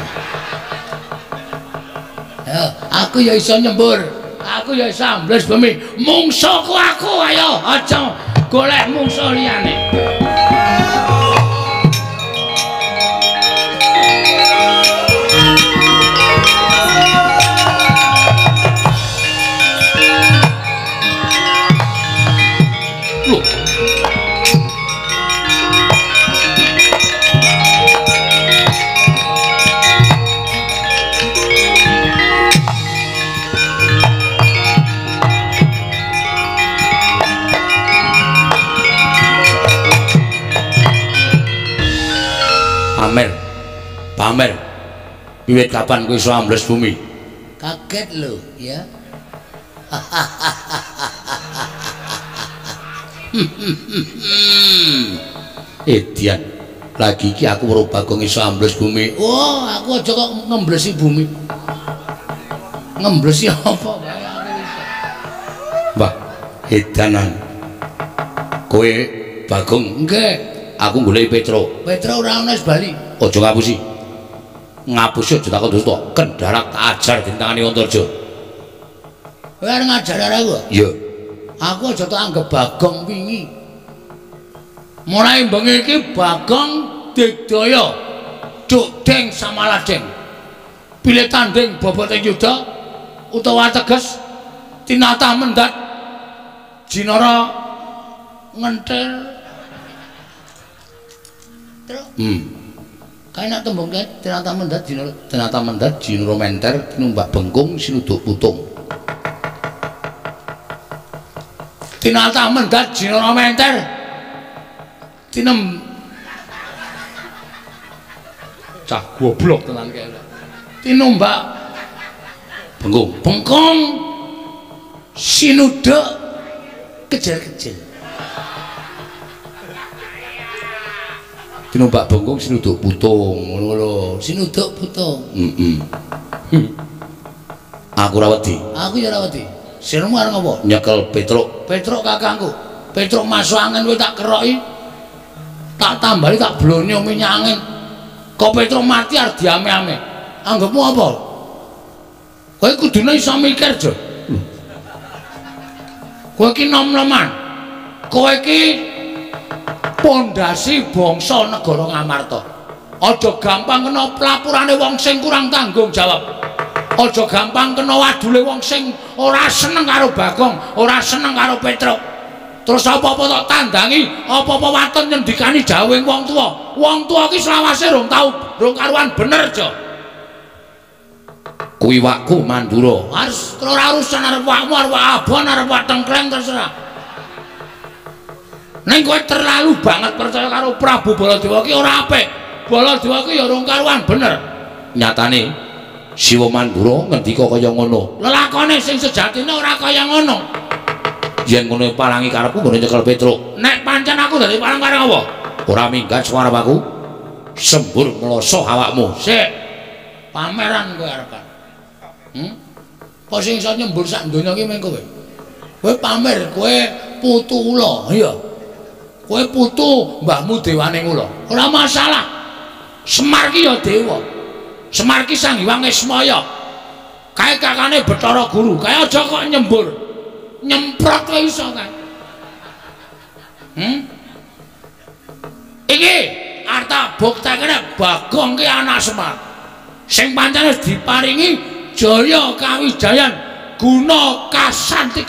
Ya, aku ya iso nyembur. Aku ya iso ambles bumi. Mungsuhku aku ayo aja golek mungsuh liyane. Pamer. Pamer. Wiwit kapan kowe iso ambles bumi? Kaget lho, ya. Edian. Lagi iki aku weruh Bagong iso ambles bumi. Oh, aku aja kok ngemblesi bumi. Ngemblesi apa wae aku iso. Mbah, edanan. Kowe Bagong, Nggih, aku golek Petro. Petro ora ana wis bali. Aja ngapusi. Ngapusi aja takon terus tok. Kendarak tak ajar dintangane Antarja. Kowe arep ngajar aku? Iya. Aku aja tak anggap Bagong wingi. Mulai bengi iki Bagong digdaya Dukdeng Samaladeng. Pilih tanding boboting yuda utawa teges tinatah mendat jinara ngentil. Terus Hmm. kae nak tembung kae tinatah mendat jinara Tenata mendat jinura menter tinumbak bengkung sinuduk putung. tinatah mendat jinara menter tinem Cah goblok tenan kae. tinumbak Bengkung. bengkong sinuduk kecil-kecil. Tinumbak bengkung sinuduk putung ngono lho. Sinuduk putung. Heeh. Aku ora wedi. Aku ya ora wedi. Sirmu arep ngopo? Nyekel Petruk. Petruk kakangku. Petruk masuk angin kowe tak keroki. Tak tambahi tak blonyo minyak angin. Kok Petruk mati arep diame-ame. Anggapmu apa? Kowe kudune iso mikir, Jo. Kowe iki nom-noman. Kowe iki pondasi bangsa negara Ngamarta. Aja gampang kena pelapurane wong sing kurang tanggung jawab. Aja gampang kena wadule wong sing ora seneng karo Bagong, ora seneng karo Petruk. Terus apa-apa tak tandangi, apa-apa waton nyendikani jawing wong tuwa. Wong tuwa iki selawase rong tau rong karuan bener, Jo. Kuwi wakku Mandura. Harus ora urusan arep wakmu, arep abon, arep tengkleng terserah. Neng kowe terlalu banget percaya karo Prabu Baladewa ki ora apik. Baladewa ki ya rong karuan bener. Nyatane Siwa Mandura ngendika kaya ngono. Lelakone sing sejatine ora kaya ngono. Yen ngono palangi karepku ngene nyekel Petruk. Nek pancen aku dadi palang karo apa? ora minggat suara aku sembur meloso awakmu sik pameran kowe arep hmm apa sing iso nyembur sak donya iki meng kowe kowe pamer kowe putu ula iya kowe putu mbahmu dewane ula ora masalah Semar ki ya dewa Semar ki Sang Hyang Ismaya kae kakane Bathara Guru kae aja kok nyembur nyemprot kowe iso kan hmm iki arta buktekne Bagong ki anak Semar sing pancen wis diparingi jaya kawijayan guna kasantik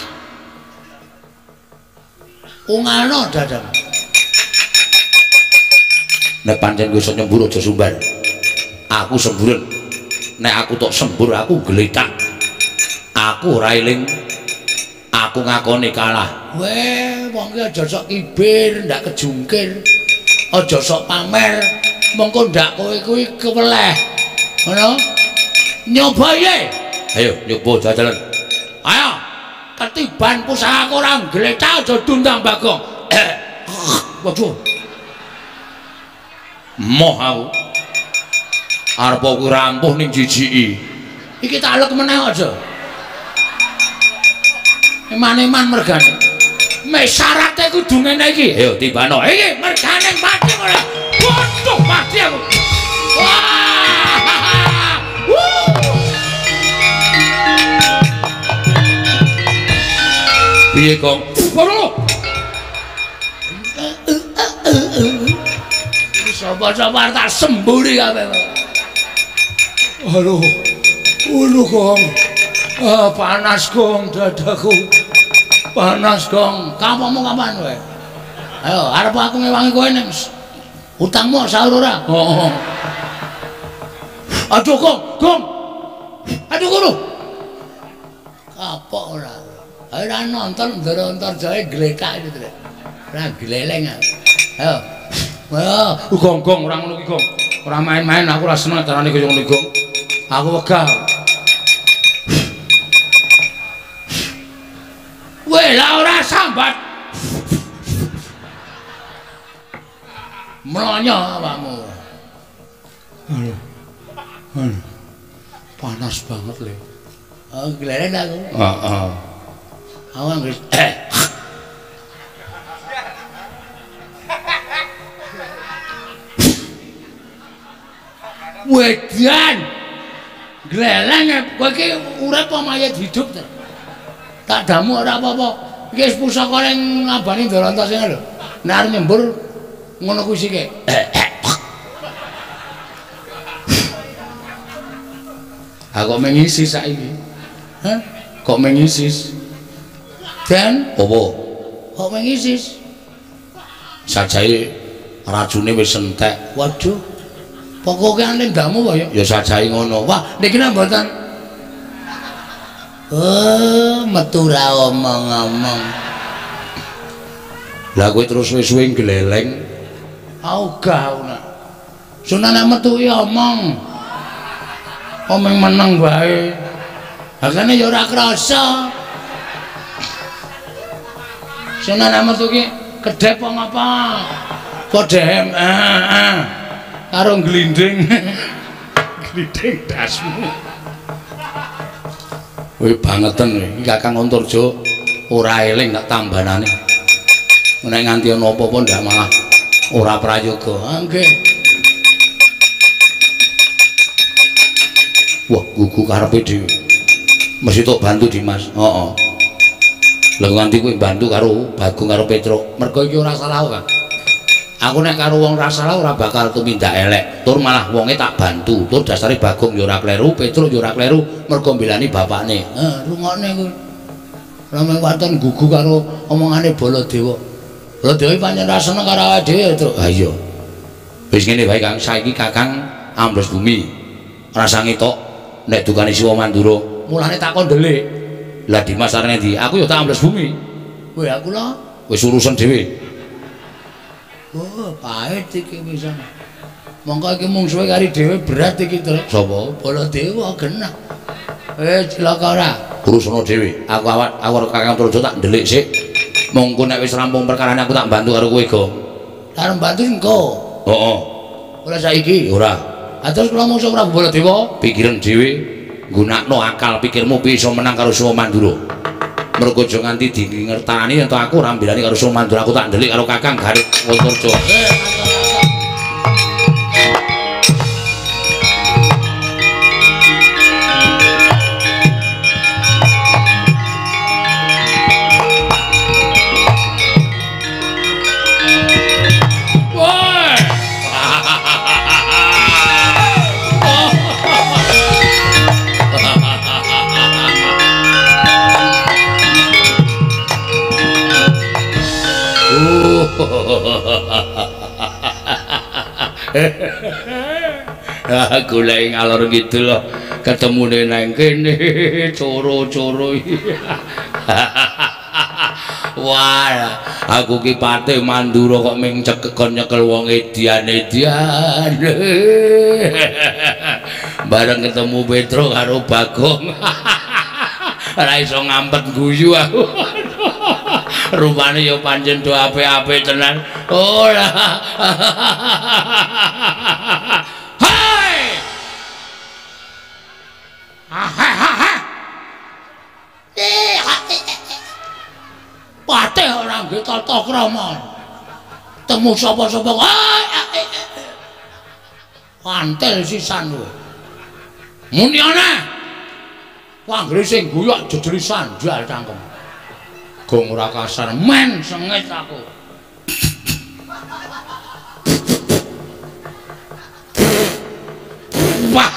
ungano dadang nek pancen kowe iso nyembur aja sumbar aku semburen nek aku tok sembur aku gletak aku ora eling aku ngakoni kalah weh wong ki aja sok kibir ndak kejungkir aja sok pamer mengko ndak kowe kuwi keweleh ngono nyoba ye ayo nyoba jajalan ayo ketiban pusaka ora gletak aja dundang Bagong waduh moh aku arep aku rampuh ning jijiki iki tak lek meneh aja eman-eman mergane mek syarate kudu ngene iki ayo tibano iki mergane mati ora waduh mati aku wah piye kok Boro sapa-sapa tak semburi kabeh aduh ulu Gong ah panas Gong dadaku panas Gong kapanmu kapan kowe ayo arep aku ngewangi kowe ning utangmu sahur ora oh aduh Gong Gong aduh guru kapok ora ayo nonton ndoro-ntor jae glekak itu lho ora gleleng ayo wah Gong-gong ora ngono ki Gong ora main-main aku ora seneng carane kaya ngono Gong aku wegah weh la ora sambat mlonyo awakmu aduh aduh panas banget lho oh gleleng aku heeh aku anggere eh Wedan gleleng kowe iki urip apa mayit hidup ta tak damu ora apa-apa iki wis pusaka ning ngabani Ndoranta sing lho nek arep nyembur ngono kuwi sike aku mengisi saiki hah kok mengisis dan apa kok mengisis sajae racune wis entek waduh pokoke ane ndamu kok ya ya sajae ngono wah niki mboten oh metu ra omong-omong lah kowe terus suwe-suwe gleleng augah ana sunane metu ki omong omong meneng wae hakane ya ora krasa sunane metu ki kedhep apa kodhem ah karo glinding glinding dasmu kowe bangeten iki Kakang Antarja ora eling tak tambanane nek nganti ana apa-apa ndak malah ora prayoga nggih wah gugu karepe dhewe mesti tok bantu Dimas heeh lha nganti kowe bantu karo Bagong karo Petruk mergo iki ora salah kan aku nek karo wong ra salah ora bakal tumindak elek tur malah wonge tak bantu tur dasare Bagong ya ora kleru Petruk ya ora kleru mergo mbelani bapakne heeh rungokne kuwi rame waton gugu karo omongane Baladewa Baladewa pancen ra seneng karo awake dhewe Truk ha iya wis ngene wae Kang saiki Kakang amblos bumi rasange tok nek dukane Siwa Mandura mulane takon ndelik lah Dimas arene ndi aku ya tak amblos bumi kowe aku lho wis urusan dhewe oh pahit iki pisan mongko iki mung suwe kari dhewe berat iki Truk sapa Baladewa genah eh cilaka ora urusana dhewe aku awak aku karo Kakang Antarja tak ndelik sik mongko nek wis rampung perkarane aku tak bantu karo kowe Gong Arep bantu engko. Heeh. Ora saiki. Ora. Ah terus kula mungsuh Prabu Baladewa, Pikiran dhewe nggunakno akal pikirmu bisa menang karo Suwa Mandura. Mergo aja nganti dingertani yen aku ora mbelani karo Suwa Mandura, aku tak ndelik karo Kakang Garit Wotorjo. Eh, Aku lek ngalor gitu loh ketemune nang kene coro-coro. Wah, aku ki Patih Mandura kok ming cekekon nyekel wong edian-edian. Bareng ketemu Petro karo Bagong. Ora iso ngampet guyu aku. Rupane ya pancen do apik-apik tenan. Ora. hai! Ah ha ha ha. Eh, Patih ora nggih tata krama. Temu sapa-sapa. Antel sisan kowe. Muni ana. Wanggre sing guyok jejeri sandal cangkem. Gong ora kasar men sengit aku. Wah.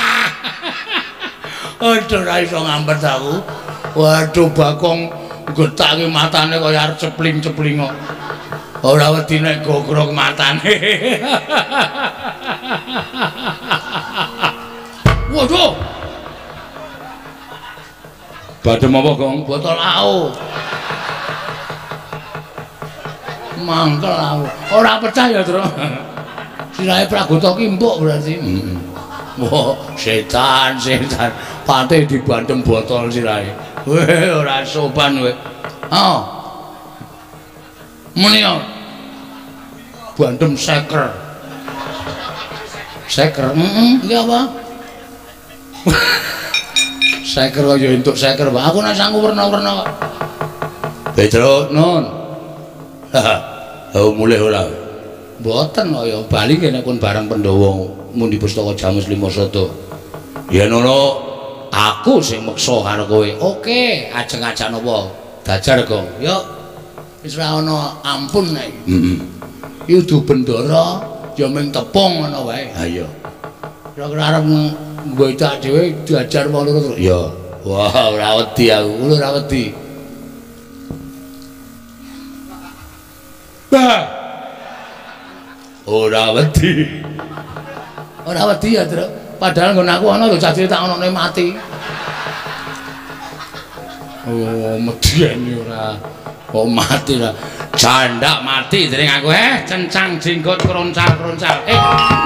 Aduh ra iso ngampet aku. Waduh Bagong getak ki matane kaya arep cepling-cepling kok. Ora wedi nek gogrok matane. Waduh. Badhe apa, Gong? Botol au. Mangkel aku. Ora percaya, Tru. Sirahe Pragota ki empuk berarti. Heeh. Wah, setan, setan. Patih dibandem botol sirahe. Weh, ora sopan kowe. Oh. Muni yo. Bandem seker. Seker. Heeh, iki apa? Seker kaya entuk seker, Pak. Aku nek sangku werna-werna kok. Petro, nun. Oh, mulih ora. Mboten kaya bali nggih pun barang Pandhawa mundi pustaka Jamus Lima Sada. Ya nono, Aku sing meksa karo kowe. Oke, ajeng-ajeng napa? Dajar, Gong. Yo. Wis ora ana ampun nek. Heeh. Iki udu bendara ya ming tepung ngono wae. Ha iya. Kira-kira arep nggodak dhewe diajar wong loro terus. Ya. Wah, ora wedi aku. Kulo ora wedi. Bah. Ora wedi. Ora wedi ya, Tru. Padahal nggon aku ana lho cacite tak onone mati. Oh, medeni ora. Oh, mati lah. Jandak mati dening aku eh cencang jenggot kroncal-kroncal. Eh.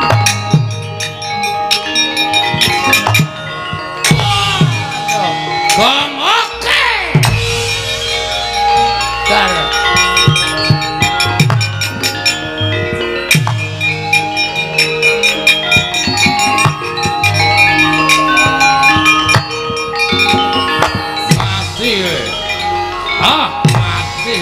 Gong oke. Dar. Mati. Ah, mati.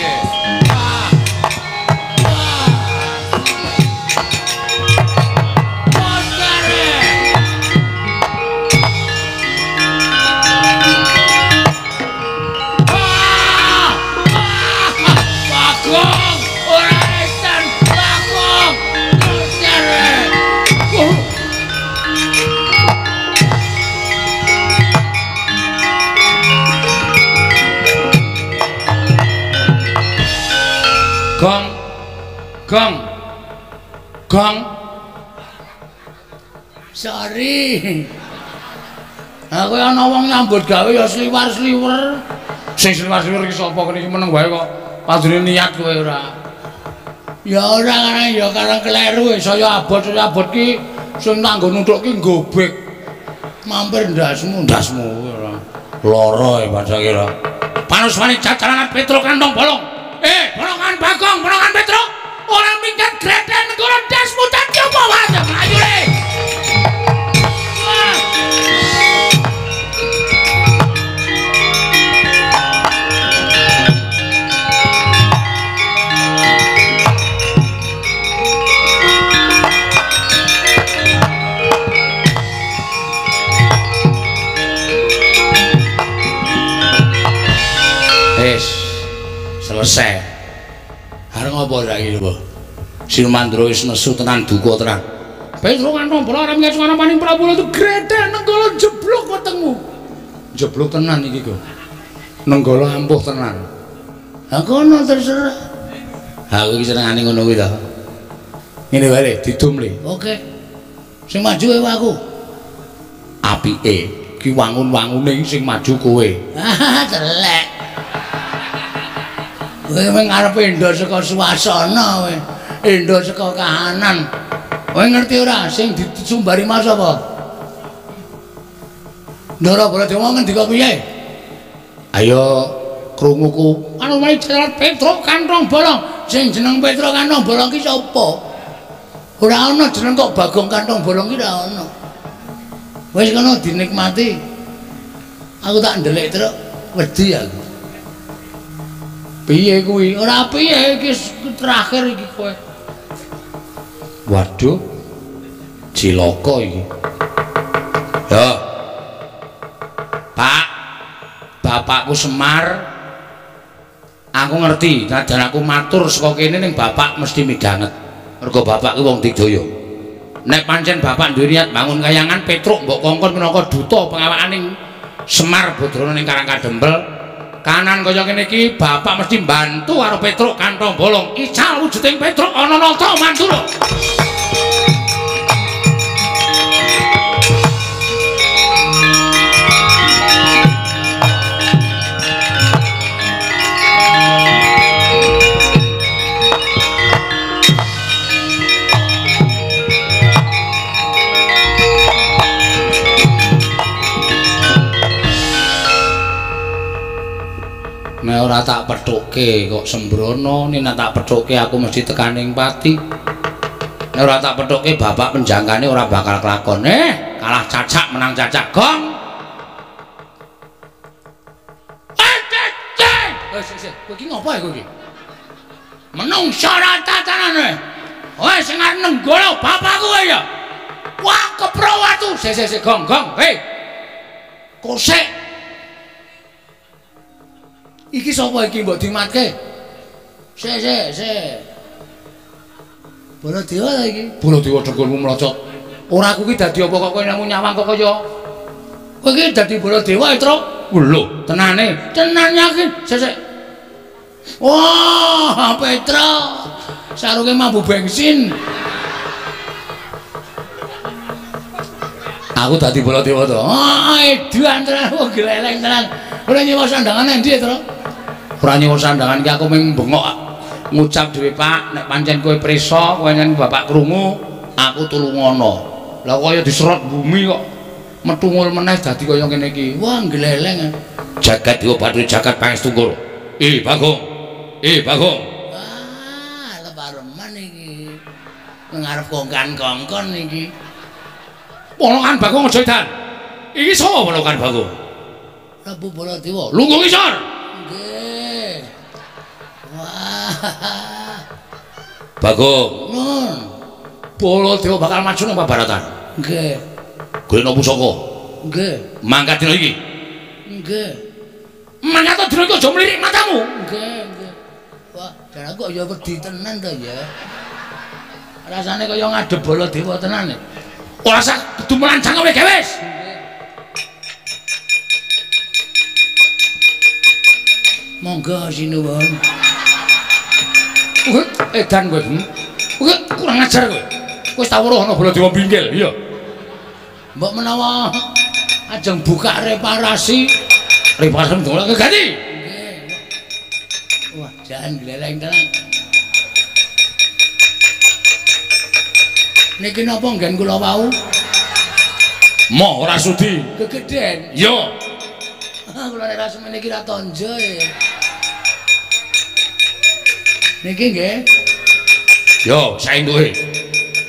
Gong. Gong. Gong. Sorry. Aku ana wong nyambut gawe ya sliwar-sliwer. Sing sliwar-sliwer iki sapa kene iki meneng wae kok padune niat kowe ora. Ya ora karena ya karena kleru saya abot saya abot ki sing tanggo nuthuk ki gobek. Mampir ndasmu ndasmu ora. Lara ya padha kira. Panuswani jataran Petro kantong bolong. Eh, bolongan Bagong, bolongan Petro. Ora minggat dasmu dadi apa wae mlayu le. Wis selesai. Arep ngopo saiki lho, Silmandra wis nesu tenan duka tenan. Petro kantong bola arep nyang ana paning Prabu itu gredek nenggala jeblok wetengmu. Jeblok tenan iki kok. Nenggala ampuh tenan. Ha kono terserah. Aku iki senengane ngono kuwi to. Ngene wae didum le. Oke. Sing maju kowe aku. Apike ki wangun-wangune sing maju kowe. Ah, telek. Kowe mung arep endo saka swasana kowe. Endo saka kahanan. Kowe ngerti ora sing disumbari Mas apa? Ndara Baladewa ngendika piye? Ayo krunguku. Anu wae Jenderal Petruk Kantong Bolong. Sing jeneng Petruk Kantong Bolong ki sapa? Ora ana jeneng kok Bagong Kantong Bolong ki ora ana. Wis kono dinikmati. Aku tak ndelik terus wedi aku. Piye kuwi? Ora piye iki terakhir iki kowe. Waduh. Cilaka iki. Yo. Pak. Bapakku Semar. Aku ngerti, najan aku matur saka kene ning bapak mesti midanget. Mergo bapakku wong Digdaya. Nek pancen bapak duwe niat bangun kayangan Petruk mbok kongkon minangka duta pengawakaning Semar Badrana ning Karangkadempel. Kanan kaya kene iki bapak mesti bantu karo Petruk Kantong Bolong. Ical wujuding Petruk ana nata mantul. Nek ora tak pethuke kok sembrono, nek tak pethuke aku mesti tekaning pati. Nek ora tak pethuke bapak penjangkane ora bakal kelakon. Eh, kalah cacak menang cacak gong. Eh, cek, cek. Eh, sik sik, kowe iki ngopo ya kowe iki? Menungsa ora tatanane. Wes sing arep nenggala bapakku kowe ya. Wah, keprawatu. Sik sik sik gong gong. Hei. Kosek. Iki sapa iki mbok dimatke? Sik sik sik. Baladewa ta iki? Baladewa dengkulmu mlocot. Ora aku ki dadi apa kok kowe nang nyawang kok kaya. Kowe iki dadi Baladewa, Tru? Lho, tenane. Tenan yakin. Sik sik. Wah, Petra. Saruke mambu bensin. Aku dadi Baladewa to. Ah, edan tenan kok gleleng tenan. Ora nyewa sandangan endi, Tru? Ora nyewa sandangan ki aku mung bengok ngucap dhewe Pak, nek pancen kowe prisa, kowe nyen bapak krungu, aku tulungono. Lah kaya diserot bumi kok metungul meneh dadi kaya ngene iki. Wah, gleleng. Jagat diobati jagat pangestu Guru. Eh, Bagong. Eh, Bagong. Wah, lepareman iki. Ngarep kongkan-kongkon iki. Polongan Bagong aja edan. Iki sapa polongan Bagong? Prabu Baladewa. Lungguh ngisor. Nggih. Wah. Bagong. Nun. Baladewa bakal maju nang Pabaratan. Nggih. Golekno pusaka. Nggih. Mangkat dina iki. Nggih. Mangkat dina iki aja mlirik matamu. Nggih, nggih. Wah, jan aku ya wedi tenan to ya. Rasane kaya ngadep Baladewa tenan. Ora sak kudu melancang kowe gawe wis. Monggo sinuwun. Wah, edan kowe. Kowe kurang ajar kowe. Wis tak weruh ana Baladewa pinggil, iya. Mbok menawa ajeng buka reparasi, reparasi ndonga keganti. Nggih. Wah, jan gleleng tenan. Niki napa nggen kula wau? Moh ora sudi. Kegeden. Yo. Kula nek ra semene iki ra tonjo e. Niki nggih. Yo, saentuke.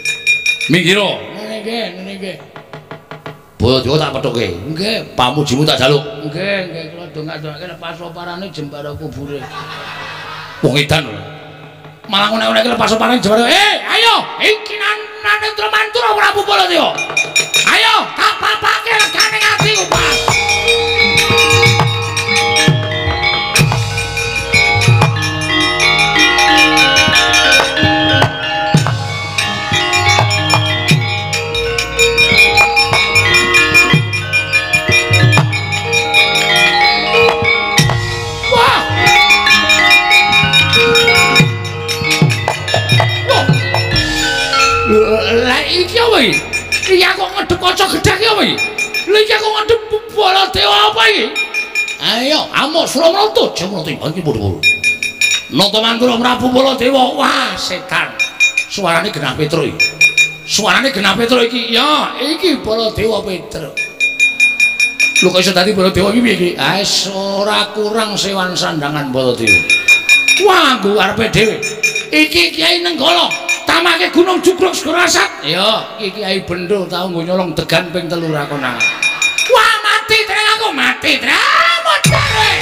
Minggiro. Nggih, nggih. Boyo tak pethuke. Nggih, pamujimu tak jaluk. Nggih, nggih, kula dongak-dongake lepas oparane jembara kubure. Wong edan lho. Malah ngene-ngene lepas oparane jembara. Eh, ayo, iki Nanendra Mantura Prabu Baladewa. Ayo, tak papake legane atiku, Pas. Lah iki apa iki? Iki kok ngedhep kaca gedhe iki apa iki? Lah iki kok ngedhep Baladewa apa iki? Ayo, amuk Suramrata, Jamrata iki padha-padha. Nata Mantura Prabu Baladewa. Wah, setan. Suarane Genah Petruk iki. Suarane Genah Petruk iki. Ya, iki Baladewa Petruk. Lho kok iso dadi Baladewa iki piye iki? Ah, ora kurang sewan sandangan Baladewa. Wah, nggo arepe dhewe. Iki Kiai Nenggala. Tamake Gunung Jugruk Segara Asat. Ya, iki Kiai Bendho tau nggo nyolong degan ping telu ra konangan. Wah, mati treng aku, mati treng. Modare.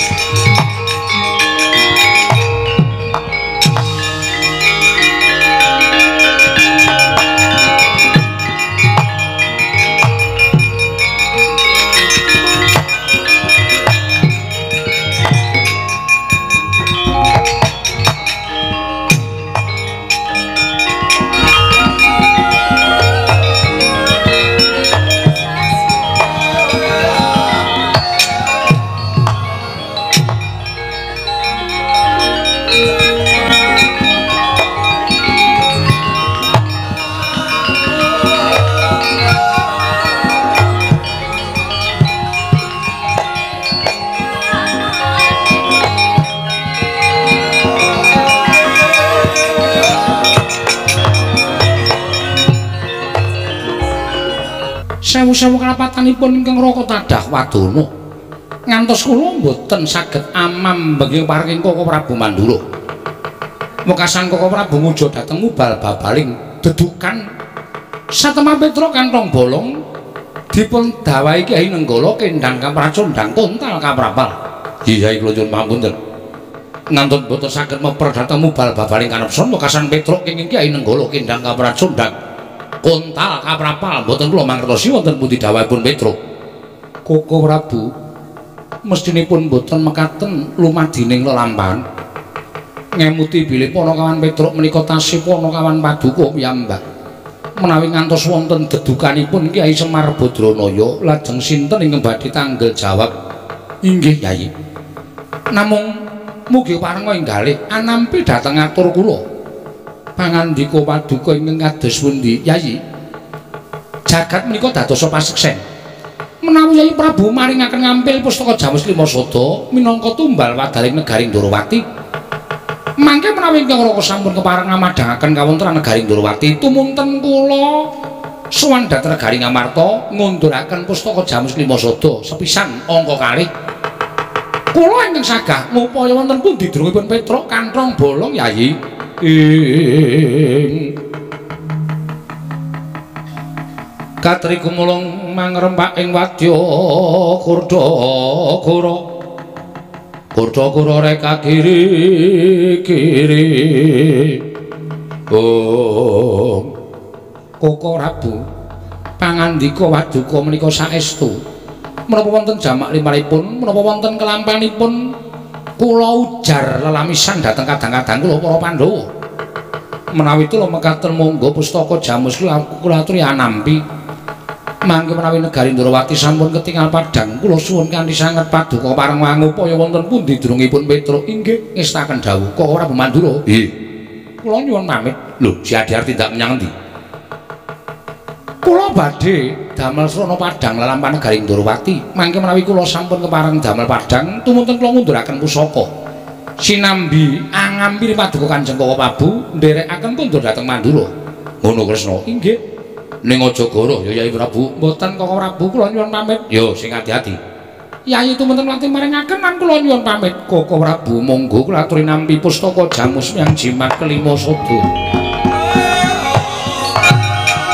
Sewu-sewu kalapatanipun ingkang Raka Tadah Wadana ngantos kula mboten saged amam benging paring Koko Prabu Mandura. Mekasan Koko Prabu muja dhateng mubal babaling dedukan Satemah Petruk kantong bolong dipun dawahi Kyai Nenggala kendhang kapracondhang kontal kaprapal. Iya kula nyuwun pamunten. Ngantun boten saged meper dhateng mubal babaling kanepson mekasan Petruk kenging Kyai Nenggala kendhang kapracondhang kontal kaprapal mboten kula mangertosi wonten pundi dawuhipun Petruk. Koko Prabu mestinipun mboten mekaten lumadining lelampahan ngemuti bilih Panakawan Petruk menika tasih Panakawan Paduka piyambak menawi ngantos wonten dedukanipun Kyai Semar Badranaya lajeng sinten ingkang badhe tanggel jawab. Inggih Kyai, namung mugi parenga enggalih anampi dhateng atur kula pangandika Paduka ingkang kados pundi Yayi? Jagat menika dadosa paseksen. Menawi Yayi Prabu maringaken ngampil pustaka Jamus Lima Sada minangka tumbal wadaling negaring Ndorowati, mangke menawi ingkang Raka sampun kepareng ngamadhangaken kawontenan negaring Ndorowati, tumunten kula sowan dhateng negaring Ngamarta ngunduraken pustaka Jamus Lima Sada sepisan angka kalih. Kula ingkang sagah ngupaya wonten pundi durungipun Petruk kantong bolong Yayi? Ing katri kumulung mangrempak ing wadya Kurdagara Kurdagara reka kiri-kiri. Oh Koko Prabu pangandika Paduka menika saestu menapa wonten jamak limanipun menapa wonten kelampanipun kula ujar lelamisan dhateng kadang-kadang kula para Pandhawa. Menawi kula mekaten monggo pustaka Jamus kula aturi anampi. Mangke menawi negari Ndorowati sampun ketingal padhang kula suwun kanthi sanget Paduka pareng ngupaya wonten pundi durungipun Petruk. Inggih ngestaken dawuh Koko Prabu Mandura. Nggih. Kula nyuwun pamit. Lho, si Adiar tindak menyang endi? Kula badhe damel srana padhang lelampahan negari Ndorowati. Mangke menawi kula sampun kepareng damel padhang tumunten kula ngunduraken pusaka sinambi angampiri Paduka Kanjeng Koko Prabu nderekaken kundur dhateng Mandura. Ngono Kresna. Inggih. Ning aja goro ya Yai Prabu. Mboten Koko Prabu kula nyuwun pamit. Yo sing ati-ati. Yayi tumunten lati maringaken lan kula nyuwun pamit. Koko Prabu monggo kula aturi nampi pustaka Jamus yang jimat kelima sada.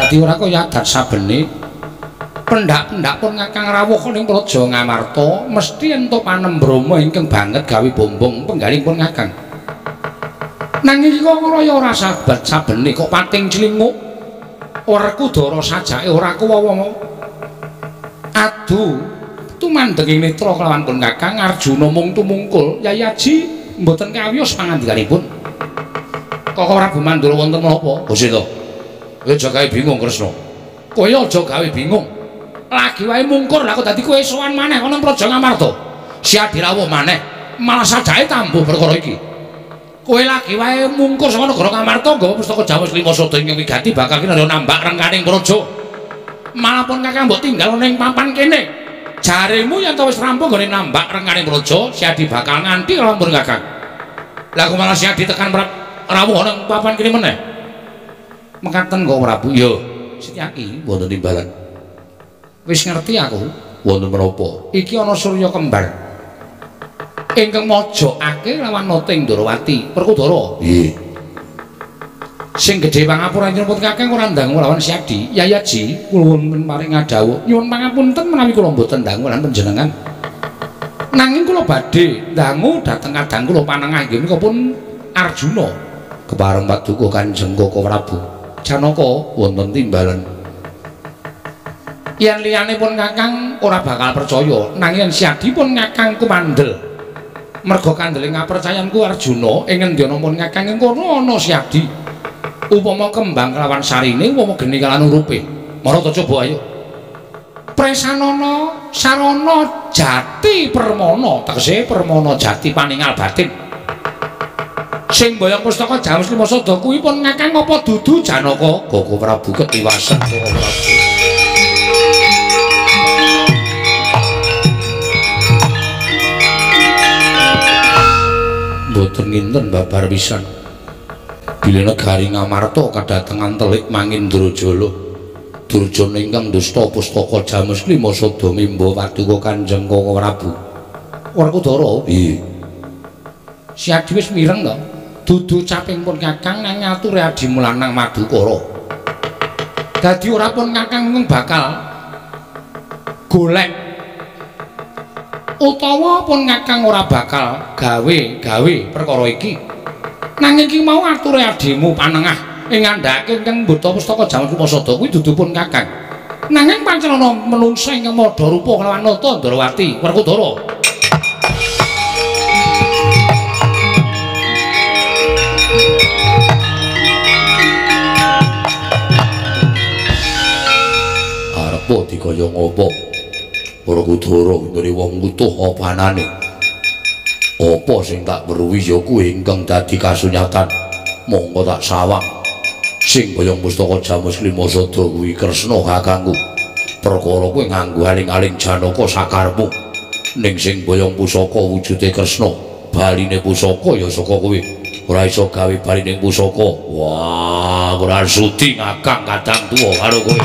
Dadi ora kaya adat sabene pendak-pendak pun Kakang rawuh ning Praja Ngamarta mesti entuk panembrama ingkang banget gawe bombong penggaling pun Kakang. Nanging kok kaya ora sabat sabene kok pating cilinguk Werkudara sajake ora kuwawa. Adu tumandheng netra kelawan pun Kakang Arjuna mung tumungkul Yai Aji mboten kawiyos pangandikanipun. Kok Prabu Mandura wonten menapa? Gusti to. Kowe aja gawe bingung Kresna. Kowe aja gawe bingung. Lagi wae mungkur lha kok dadi kowe sowan maneh ana Praja Ngamarta. Siadi rawuh maneh malah sajake tambuh perkara iki. Kowe lagi wae mungkur saka negara Ngamarta nggawa pustaka Jamus Lima Sada ingkang wigati bakal kena nambak rengkaning praja. Malah pun Kakang mbok tinggal ning papan kene. Jaremu yen wis rampung gone nambak rengkaning praja, Siadi bakal nganti kelawan pun Kakang. Lah kok malah Siadi tekan rawuh nang papan kene meneh. Mekaten kok Prabu. Yo, Setyaki wonten timbalan. Wis ngerti aku. Wonten menapa? Iki ana Surya kembar. Ingkang mojokake lawan Nating Ndarawati, Werkudara. Nggih. Sing gedhe pangapuranipun Kakang ora ndangu lawan Siadi. Yai Aji, kula wonten maring ngadhawuh. Nyuwun pangapunten menawi kula mboten ndangu lan panjenengan. Nanging kula badhe ndangu dhateng kadang kula panengah inggih menika pun Arjuna. Kepareng paduka Kanjeng Koko Prabu. Janaka wonten timbalan. Yen liyane pun Kakang ora bakal percaya, nanging Siadi pun Kakang kumandel. Merga kandeling kapercayanku Arjuna ing ngendi ana pun Kakang ing kono ana Siadi. Upama kembang kelawan sarine, upama geni kelawan urupe. Marata coba ayo. Presanana sarana jati permana, tegese permana jati paningal batin. Sing mboyong pustaka Jamus Lima Sada kuwi pun Kakang apa dudu Janaka? Koko Prabu ketiwasan Koko Prabu. Mboten nginten babar pisan. Bila negari Ngamarta kadatengan telik Mangindrajala. Durjana ingkang dusta pustaka Jamus Lima Sada mimba paduka Kanjeng Koko Prabu. Werkudara? Nggih. Siadi wis mireng to? Dudu caping pun Kakang nang ngature Adi Mulanang Madukara. Dadi ora pun Kakang bakal golek utawa pun Kakang ora bakal gawe-gawe perkara iki. Nanging iki mau ature adimu panengah ing ngandhake ingkang mbeta pustaka Jamus Lima Sada kuwi dudu pun Kakang. Nanging pancen ana menungsa ingkang madha rupa kelawan Nata Ndarawati, Werkudara. Apa dikaya ngopo? Werkudara ngene wong utuh apanane. Apa sing tak weruhi ya kuwi ingkang dadi kasunyatan. Monggo tak sawang. Sing boyong pustaka Jamus Lima Sada kuwi Kresna kakangku. Perkara kowe nganggo aling-aling Janaka sakarepmu. Ning sing boyong pusaka wujude Kresna, baline pusaka ya saka kowe. Ora iso gawe baline pusaka. Wah, ora sudi ngakang kadang tuwa karo kowe.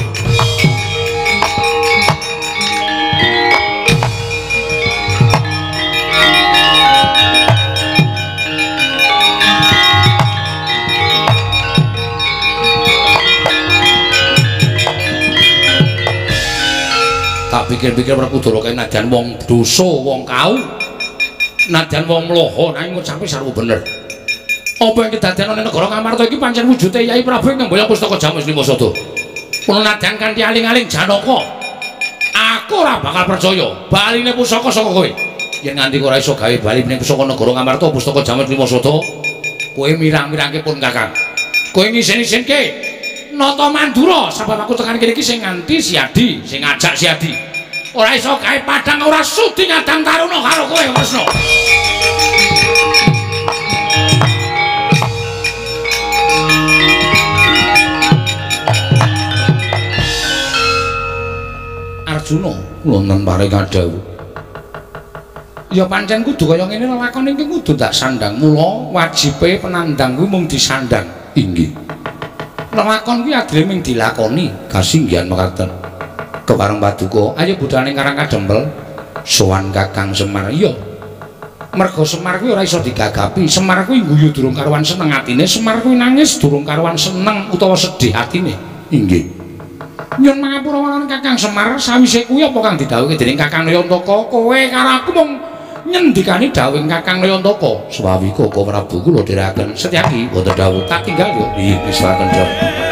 Tak pikir-pikir Werkudara kae nadyan wong dosa, wong kau. Nadyan wong mloho nanging ngucape sarwa bener. Apa yang kedadian ning negara Ngamarta iki pancen wujude Yai Prabu ingkang boyong pustaka Jamus Lima Sada. Kula nadyan kanthi aling-aling Janaka. Aku ora bakal percaya baline pusaka saka kowe. Yen nganti ora iso gawe baline pusaka negara Ngamarta pustaka Jamus Lima Sada, kowe mirang-mirangke pun Kakang. Kowe ngisin-isinke Nata Mandura sebab aku tekan kene iki sing nganti Siadi, sing ngajak Siadi. Ora iso gawe padang, ora sudi ngadang taruna karo kowe Kresna. Arjuna wonten paring kadhawuh. Ya pancen kudu kaya ngene lakon iki kudu tak sandang. Mula wajibe penandang kuwi mung disandang. Inggih. Lakon kuwi adile ming dilakoni kasinggihan mekaten. Kepareng paduka, ayo budhane Karang Kadempel sowan Kakang Semar. Iya. Merga Semar kuwi ora iso digagapi. Semar kuwi guyu durung karuan seneng atine, Semar kuwi nangis durung karuan seneng utawa sedih atine. Inggih. Nyun mangapura wonten Kakang Semar sawise kuwi apa kang didhawuhi dening Kakang Nayantaka kowe karo aku mung nyendikani dawuhing Kakang Nayantaka Swawi Koko Prabu kula dherekaken Setyaki boten dawuh tak tinggal yo nggih pisaken Jom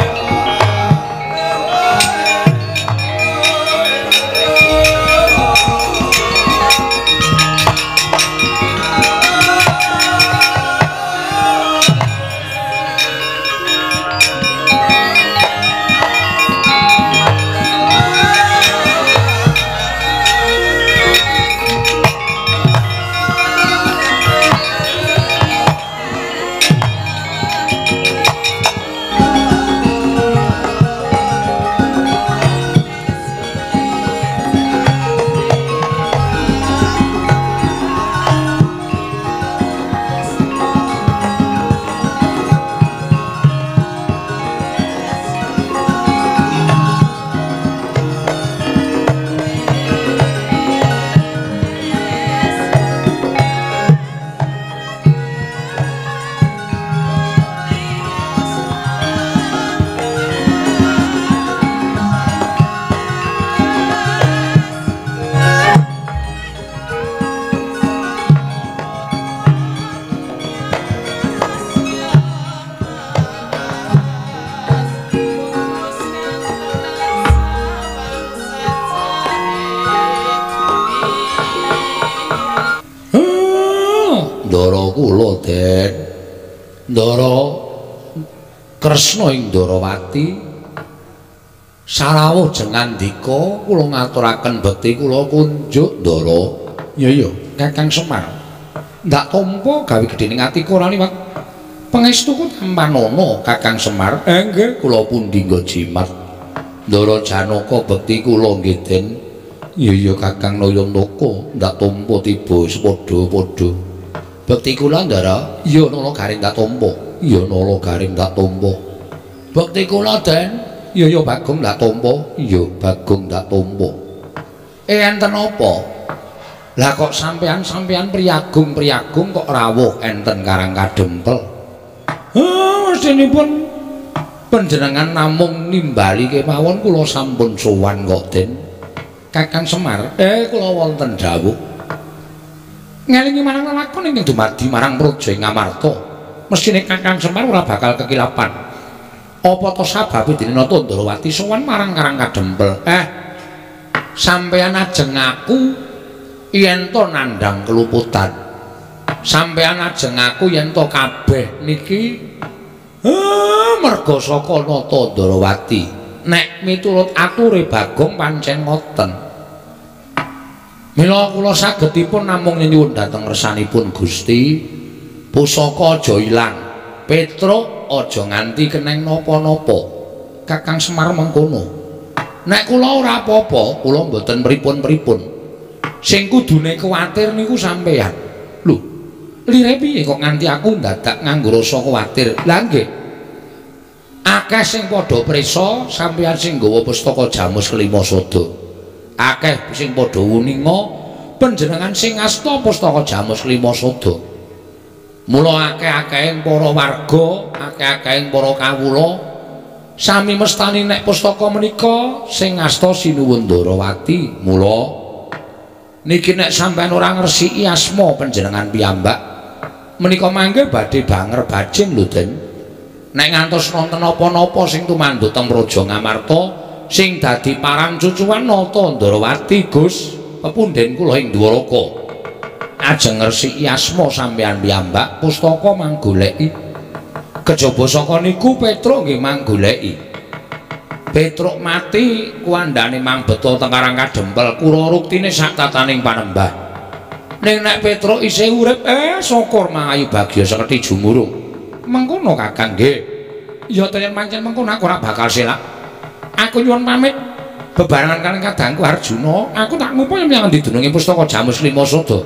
kula Den Ndara Kresna ing Ndarawati sarawuh jengandika kula ngaturaken bekti kula kunjuk Ndara ya ya Kakang Semar ndak tampa gawe gedhening atiku ora liwat pangestuku tampanana Kakang Semar eh nggih kula pundi nggo jimat Ndara Janaka bekti kula nggih Den ya ya Kakang Nayantaka ndak tampa tiba sepadha-padha bekti kula Ndara iya nala garing tak tampa iya nala garing tak tampa bekti kula Den iya ya Bagong tak tampa iya Bagong tak tampa eh enten apa lah kok sampean-sampean priyagung-priyagung kok rawuh enten Karang Kadempel ah mestinipun panjenengan namung nimbali kemawon kula sampun sowan kok Den Kakang Semar eh kula wonten dawuh ngelingi marang lelakon ingkang dumadi marang Praja Ngamarta mestine Kakang Semar ora bakal kekilapan apa to sababe dene Nata Ndarawati sowan marang Karang Kadempel eh sampeyan ajeng aku yen to nandhang keluputan sampeyan ajeng aku yen to kabeh niki eh merga saka Nata Ndarawati nek miturut ature Bagong pancen ngoten mila kula sagedipun namung nyuwun dhateng resanipun Gusti pusaka aja ilang Petruk aja nganti keneng napa-napa Kakang Semar mengkono nek kula ora apa-apa kula mboten pripun-pripun sing kudune kuwatir niku sampeyan lho lire piye kok nganti aku ndadak nganggo rasa kuwatir lha nggih akeh sing padha prisa sampeyan sing nggawa pustaka Jamus Kelima Sada akeh sing padha wuninga panjenengan sing ngasta pustaka Jamus Kelima Sada mula akeh-akehing para warga akeh-akehing para kawula sami mestani nek pustaka menika sing ngasta Sinuwun Ndarawati mula niki nek sampean ora ngresiki asma panjenengan piyambak menika mangke badhe banger bajing lho Den nek ngantos wonten apa-napa sing tumandhut teng Praja Ngamarta sing dadi parang cucuan Nata Ndarawati Gus pepunden kula ing Dwaraka ajeng ngresiki asma sampeyan piyambak pustaka manggoleki kejaba saka niku Petruk nggih manggoleki Petruk mati kuandane mang beto teng Karang Kadempel kura ruktine sak tataning panembah ning nek Petruk isih urip eh syukur mangayu bagya seketi jumurung mengkono Kakang nggih ya to yen pancen mengkono aku ora bakal selak aku nyuwun pamit bebarengan kaliyan kadangku Arjuna aku tak ngupa yen ngendi dununge pustaka Jamus Kelima Sada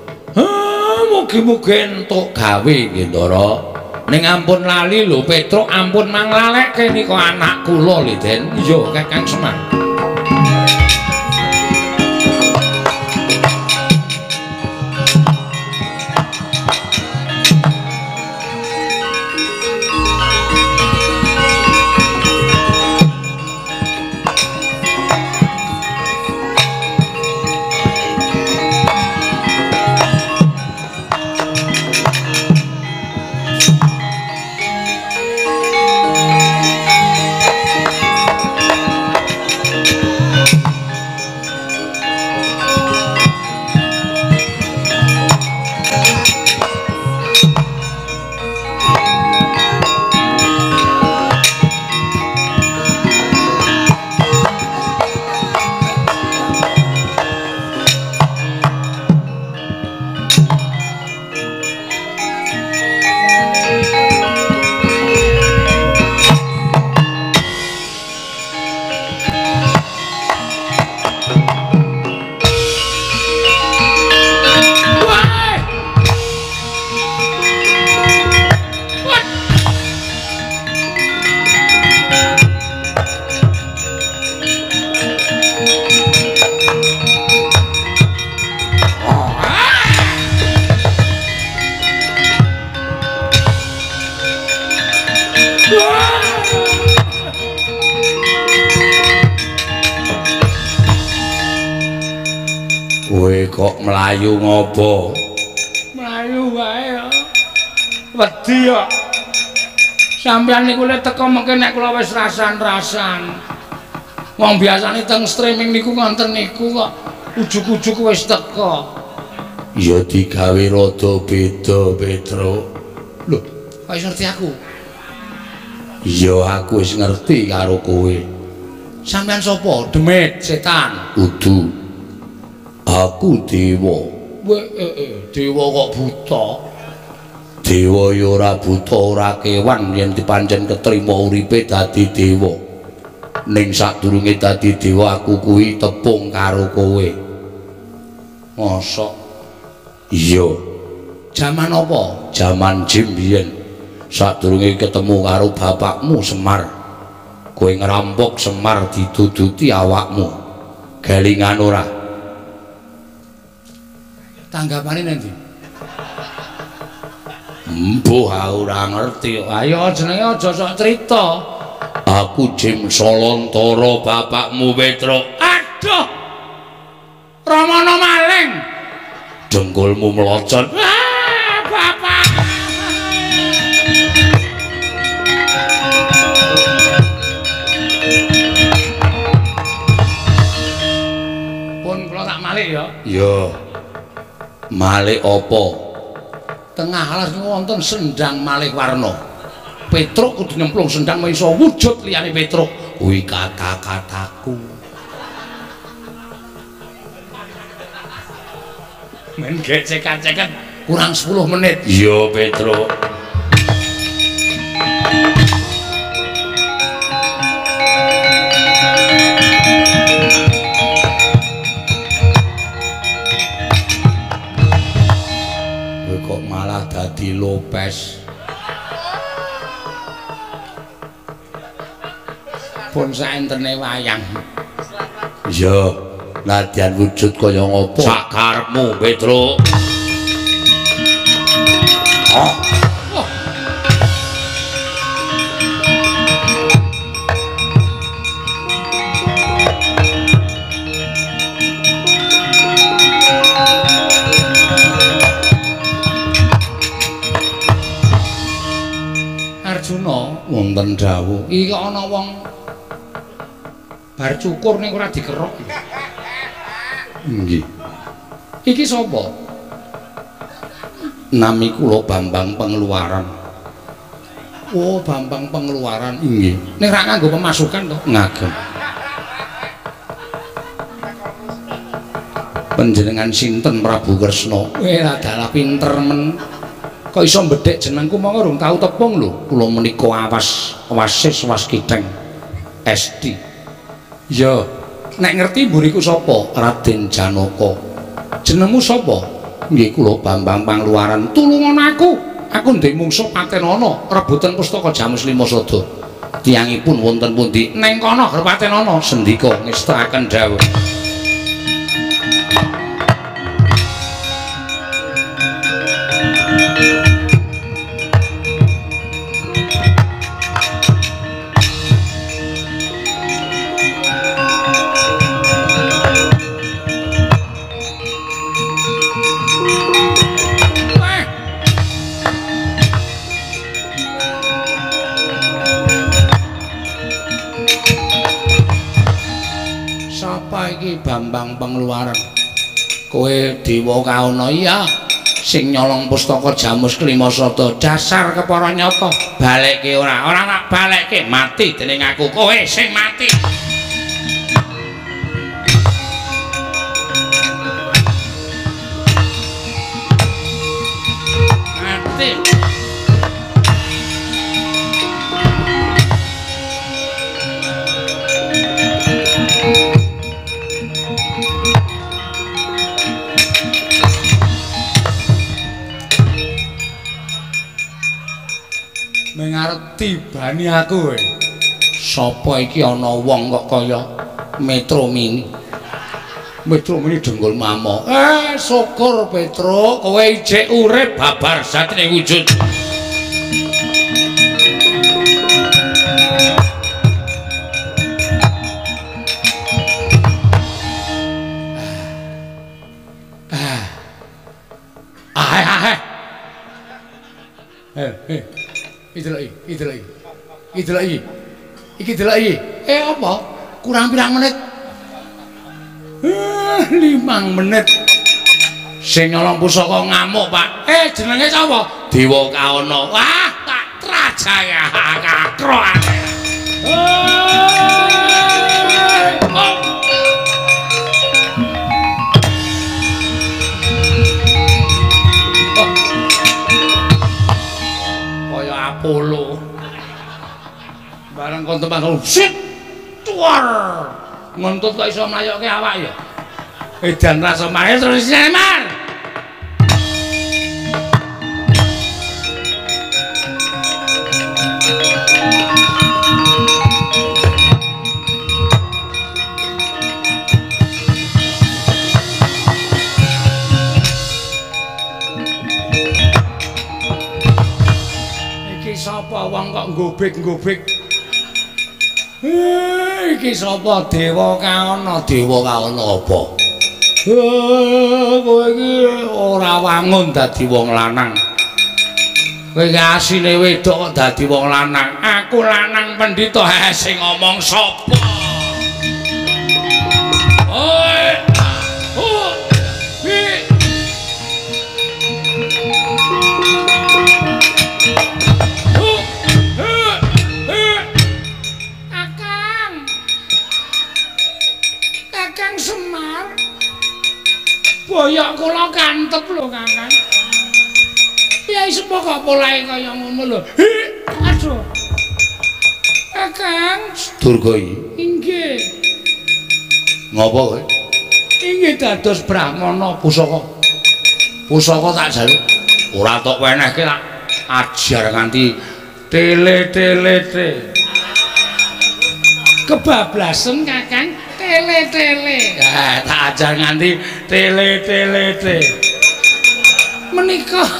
ha mugi-mugi entuk gawe nggih Ndara ning ampun lali lho Petruk ampun manglalekke nika anak kula lho Den iya Kakang Semar kok melayu ngopo? Melayu wae ya. Wedi ya. Sampeyan niku lek teko mengke nek kula wis rasan-rasan. Wong biasane teng streaming niku wonten niku kok ujug-ujug wis teko. Ya digawe rada beda, Petro. Lho, kok iso ngerti aku? Ya aku wis ngerti karo kowe. Sampeyan sapa? Demit, setan. Udu. Aku dewa. Weh, eh, eh, dewa kok buta. Dewa ya ora buta, ora kewan yen dipancen ketrima uripe dadi dewa. Ning sadurunge dadi dewa aku kuwi tepung karo kowe. Mosok iya. jaman apa? Jaman jim biyen. Sadurunge ketemu karo bapakmu Semar. Kowe ngerampok Semar dituduti awakmu. Galingan ora? Tanggapane nanti? Mbuh ora ngerti. Ayo jenenge aja sok crita. Aku Jim Solontara bapakmu Petro. Aduh. Ramana maling. Dengkulmu melocot. Ah, bapak. Pun kula tak malik ya. Ya. Malik apa? Tengah alas niku wonten sendang malih warna. Petruk kudu nyemplung sendang iso wujud liyane Petruk. Kuwi kata-kataku. Men gecek-gecekan kurang sepuluh menit. Iya, Petruk. Kowe kok malah dadi Lopez. Pun saentene wayang. Iya, nadyan wujud kaya ngopo? Sak karepmu, Petruk. Oh. Oh. Arjuna Wonten dawuh. iki kok ana wong bar cukur ning ora dikerok. Nggih. Iki sapa? Nami kula Bambang Pengeluaran. Oh, Bambang Pengeluaran. Nggih. Ning ra nganggo pemasukan to? Ngagem. Panjenengan sinten Prabu Kresna? Weh, adalah pinter men. Kok iso mbedhek jenengku mongko urung tau tepung lho. Kula menika awas wasis waskiteng. Esti. Ya, nek ngerti mburiku sapa? Raden Janaka. Jenengmu sapa? Nggih kula Bambang Pangluaran. Tulungan aku. Aku ndek mungsuh Patenana, rebutan pustaka Jamus Lima Sada. Tiyangipun wonten pundi? Neng kono Ger Patenana Sendika ngestakaken dawuh. Bambang Pengeluaran. Kowe dewa kauna iya sing nyolong pustaka Jamus Kelima Sada. Dasar kepara nyata. Balekke ora, ora tak balekke, mati dening aku. Kowe sing mati. Mati. Mengarep tibani aku kowe. Sapa iki ana wong kok kaya Metro Mini. Metro Mini Denggul Mamo. Eh, syukur Petro, kowe ijek urip babar satine wujud. Eh, eh. Iki delok iki, iki delok iki. Iki delok iki. Iki delok iki. Eh apa? Kurang pirang menit? Eh, limang menit. Sing nyolong pusaka ngamuk, Pak. Eh, jenenge sapa? Dewa Kaana. Wah, tak trajaya kakroan. Kaya Apollo. Bareng kon tembang sit tuar. Ngontut kok iso mlayokke awak ya. Edan rasa mahe terus Sleman. Iki sapa wong kok ngobek-ngobek? Eh, iki sapa Dewa Kaana? Dewa Kaana apa? Eh, kowe iki ora wangun dadi wong lanang. Kowe iki asine wedok kok dadi wong lanang. Aku lanang pendhita, heh sing ngomong sapa? Oi. Oh. Hi. Oh. Eh. Eh. Kakang. Kakang Semar. Boyok kula kantep lho, Kakang. Piye sepo kok polahe kaya ngono lho. Aduh. Kakang Durgai. inggih. Ngopo kowe? Inggih dados brahmana pusaka. Pusaka tak jaluk. Ora tok wenehke tak ajar nganti tele-tele-te. Kebablasen, Kakang. Tele-tele. Ya, tak ajar nganti tele-tele-te. Menika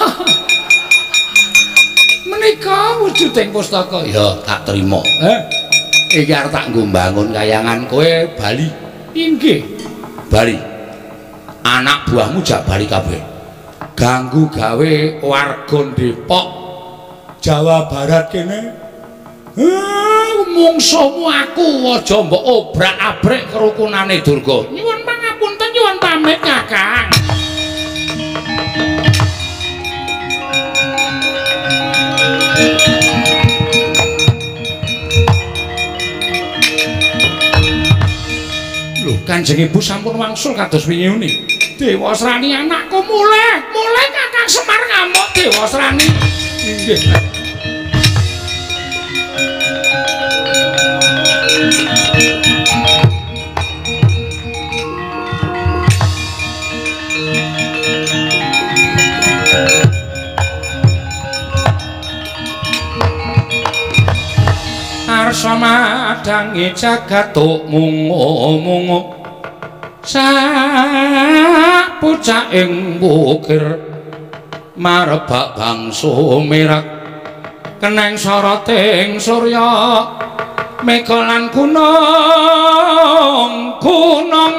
menika wujuding pustaka. Ya, tak trima. Eh, Iki arep tak nggo mbangun kayangan kowe bali. inggih. Bali. Anak buahmu jak bali kabeh. Ganggu gawe warga Depok Jawa Barat kene. Eh, mungsuhmu aku aja mbok obrak-abrik kerukunane Durga. Nyuwun pangapunten, nyuwun pamit, Kakang. Lho, Kanjeng Ibu sampun wangsul kados wingi. Dewa Srani anakku mulih, mulih Kakang Semar ngamuk Dewa Srani. Inggih. Arsa madangi jagat mungu-mungu sak pucaking bukir marebak bangsu mirak keneng soroting surya mega lan gunung gunung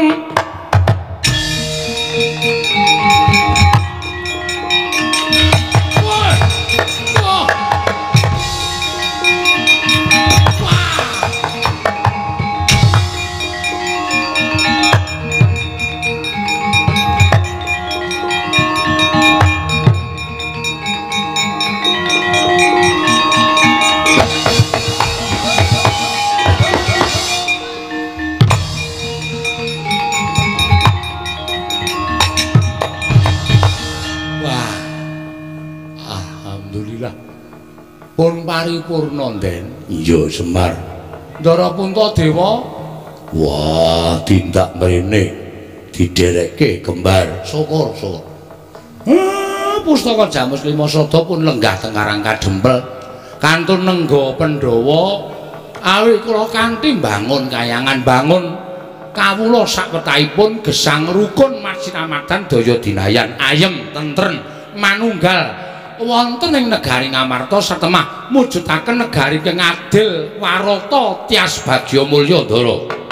pun paripurna Den. Iya Semar. Ndara Puntadewa. Wah, tindak mrene diderekke kembar. Syukur, syukur. Ah, pustaka Jamus Lima Sada pun lenggah teng Karang Kadempel. Kantun nengga Pandhawa awit kula kanthi bangun kayangan bangun kawula sakwetahipun gesang rukun masinamadan daya dinayan ayem tentrem manunggal wonten ing negari Ngamarta satemah mujudaken negari kang adil warata tias bagya mulya ndara.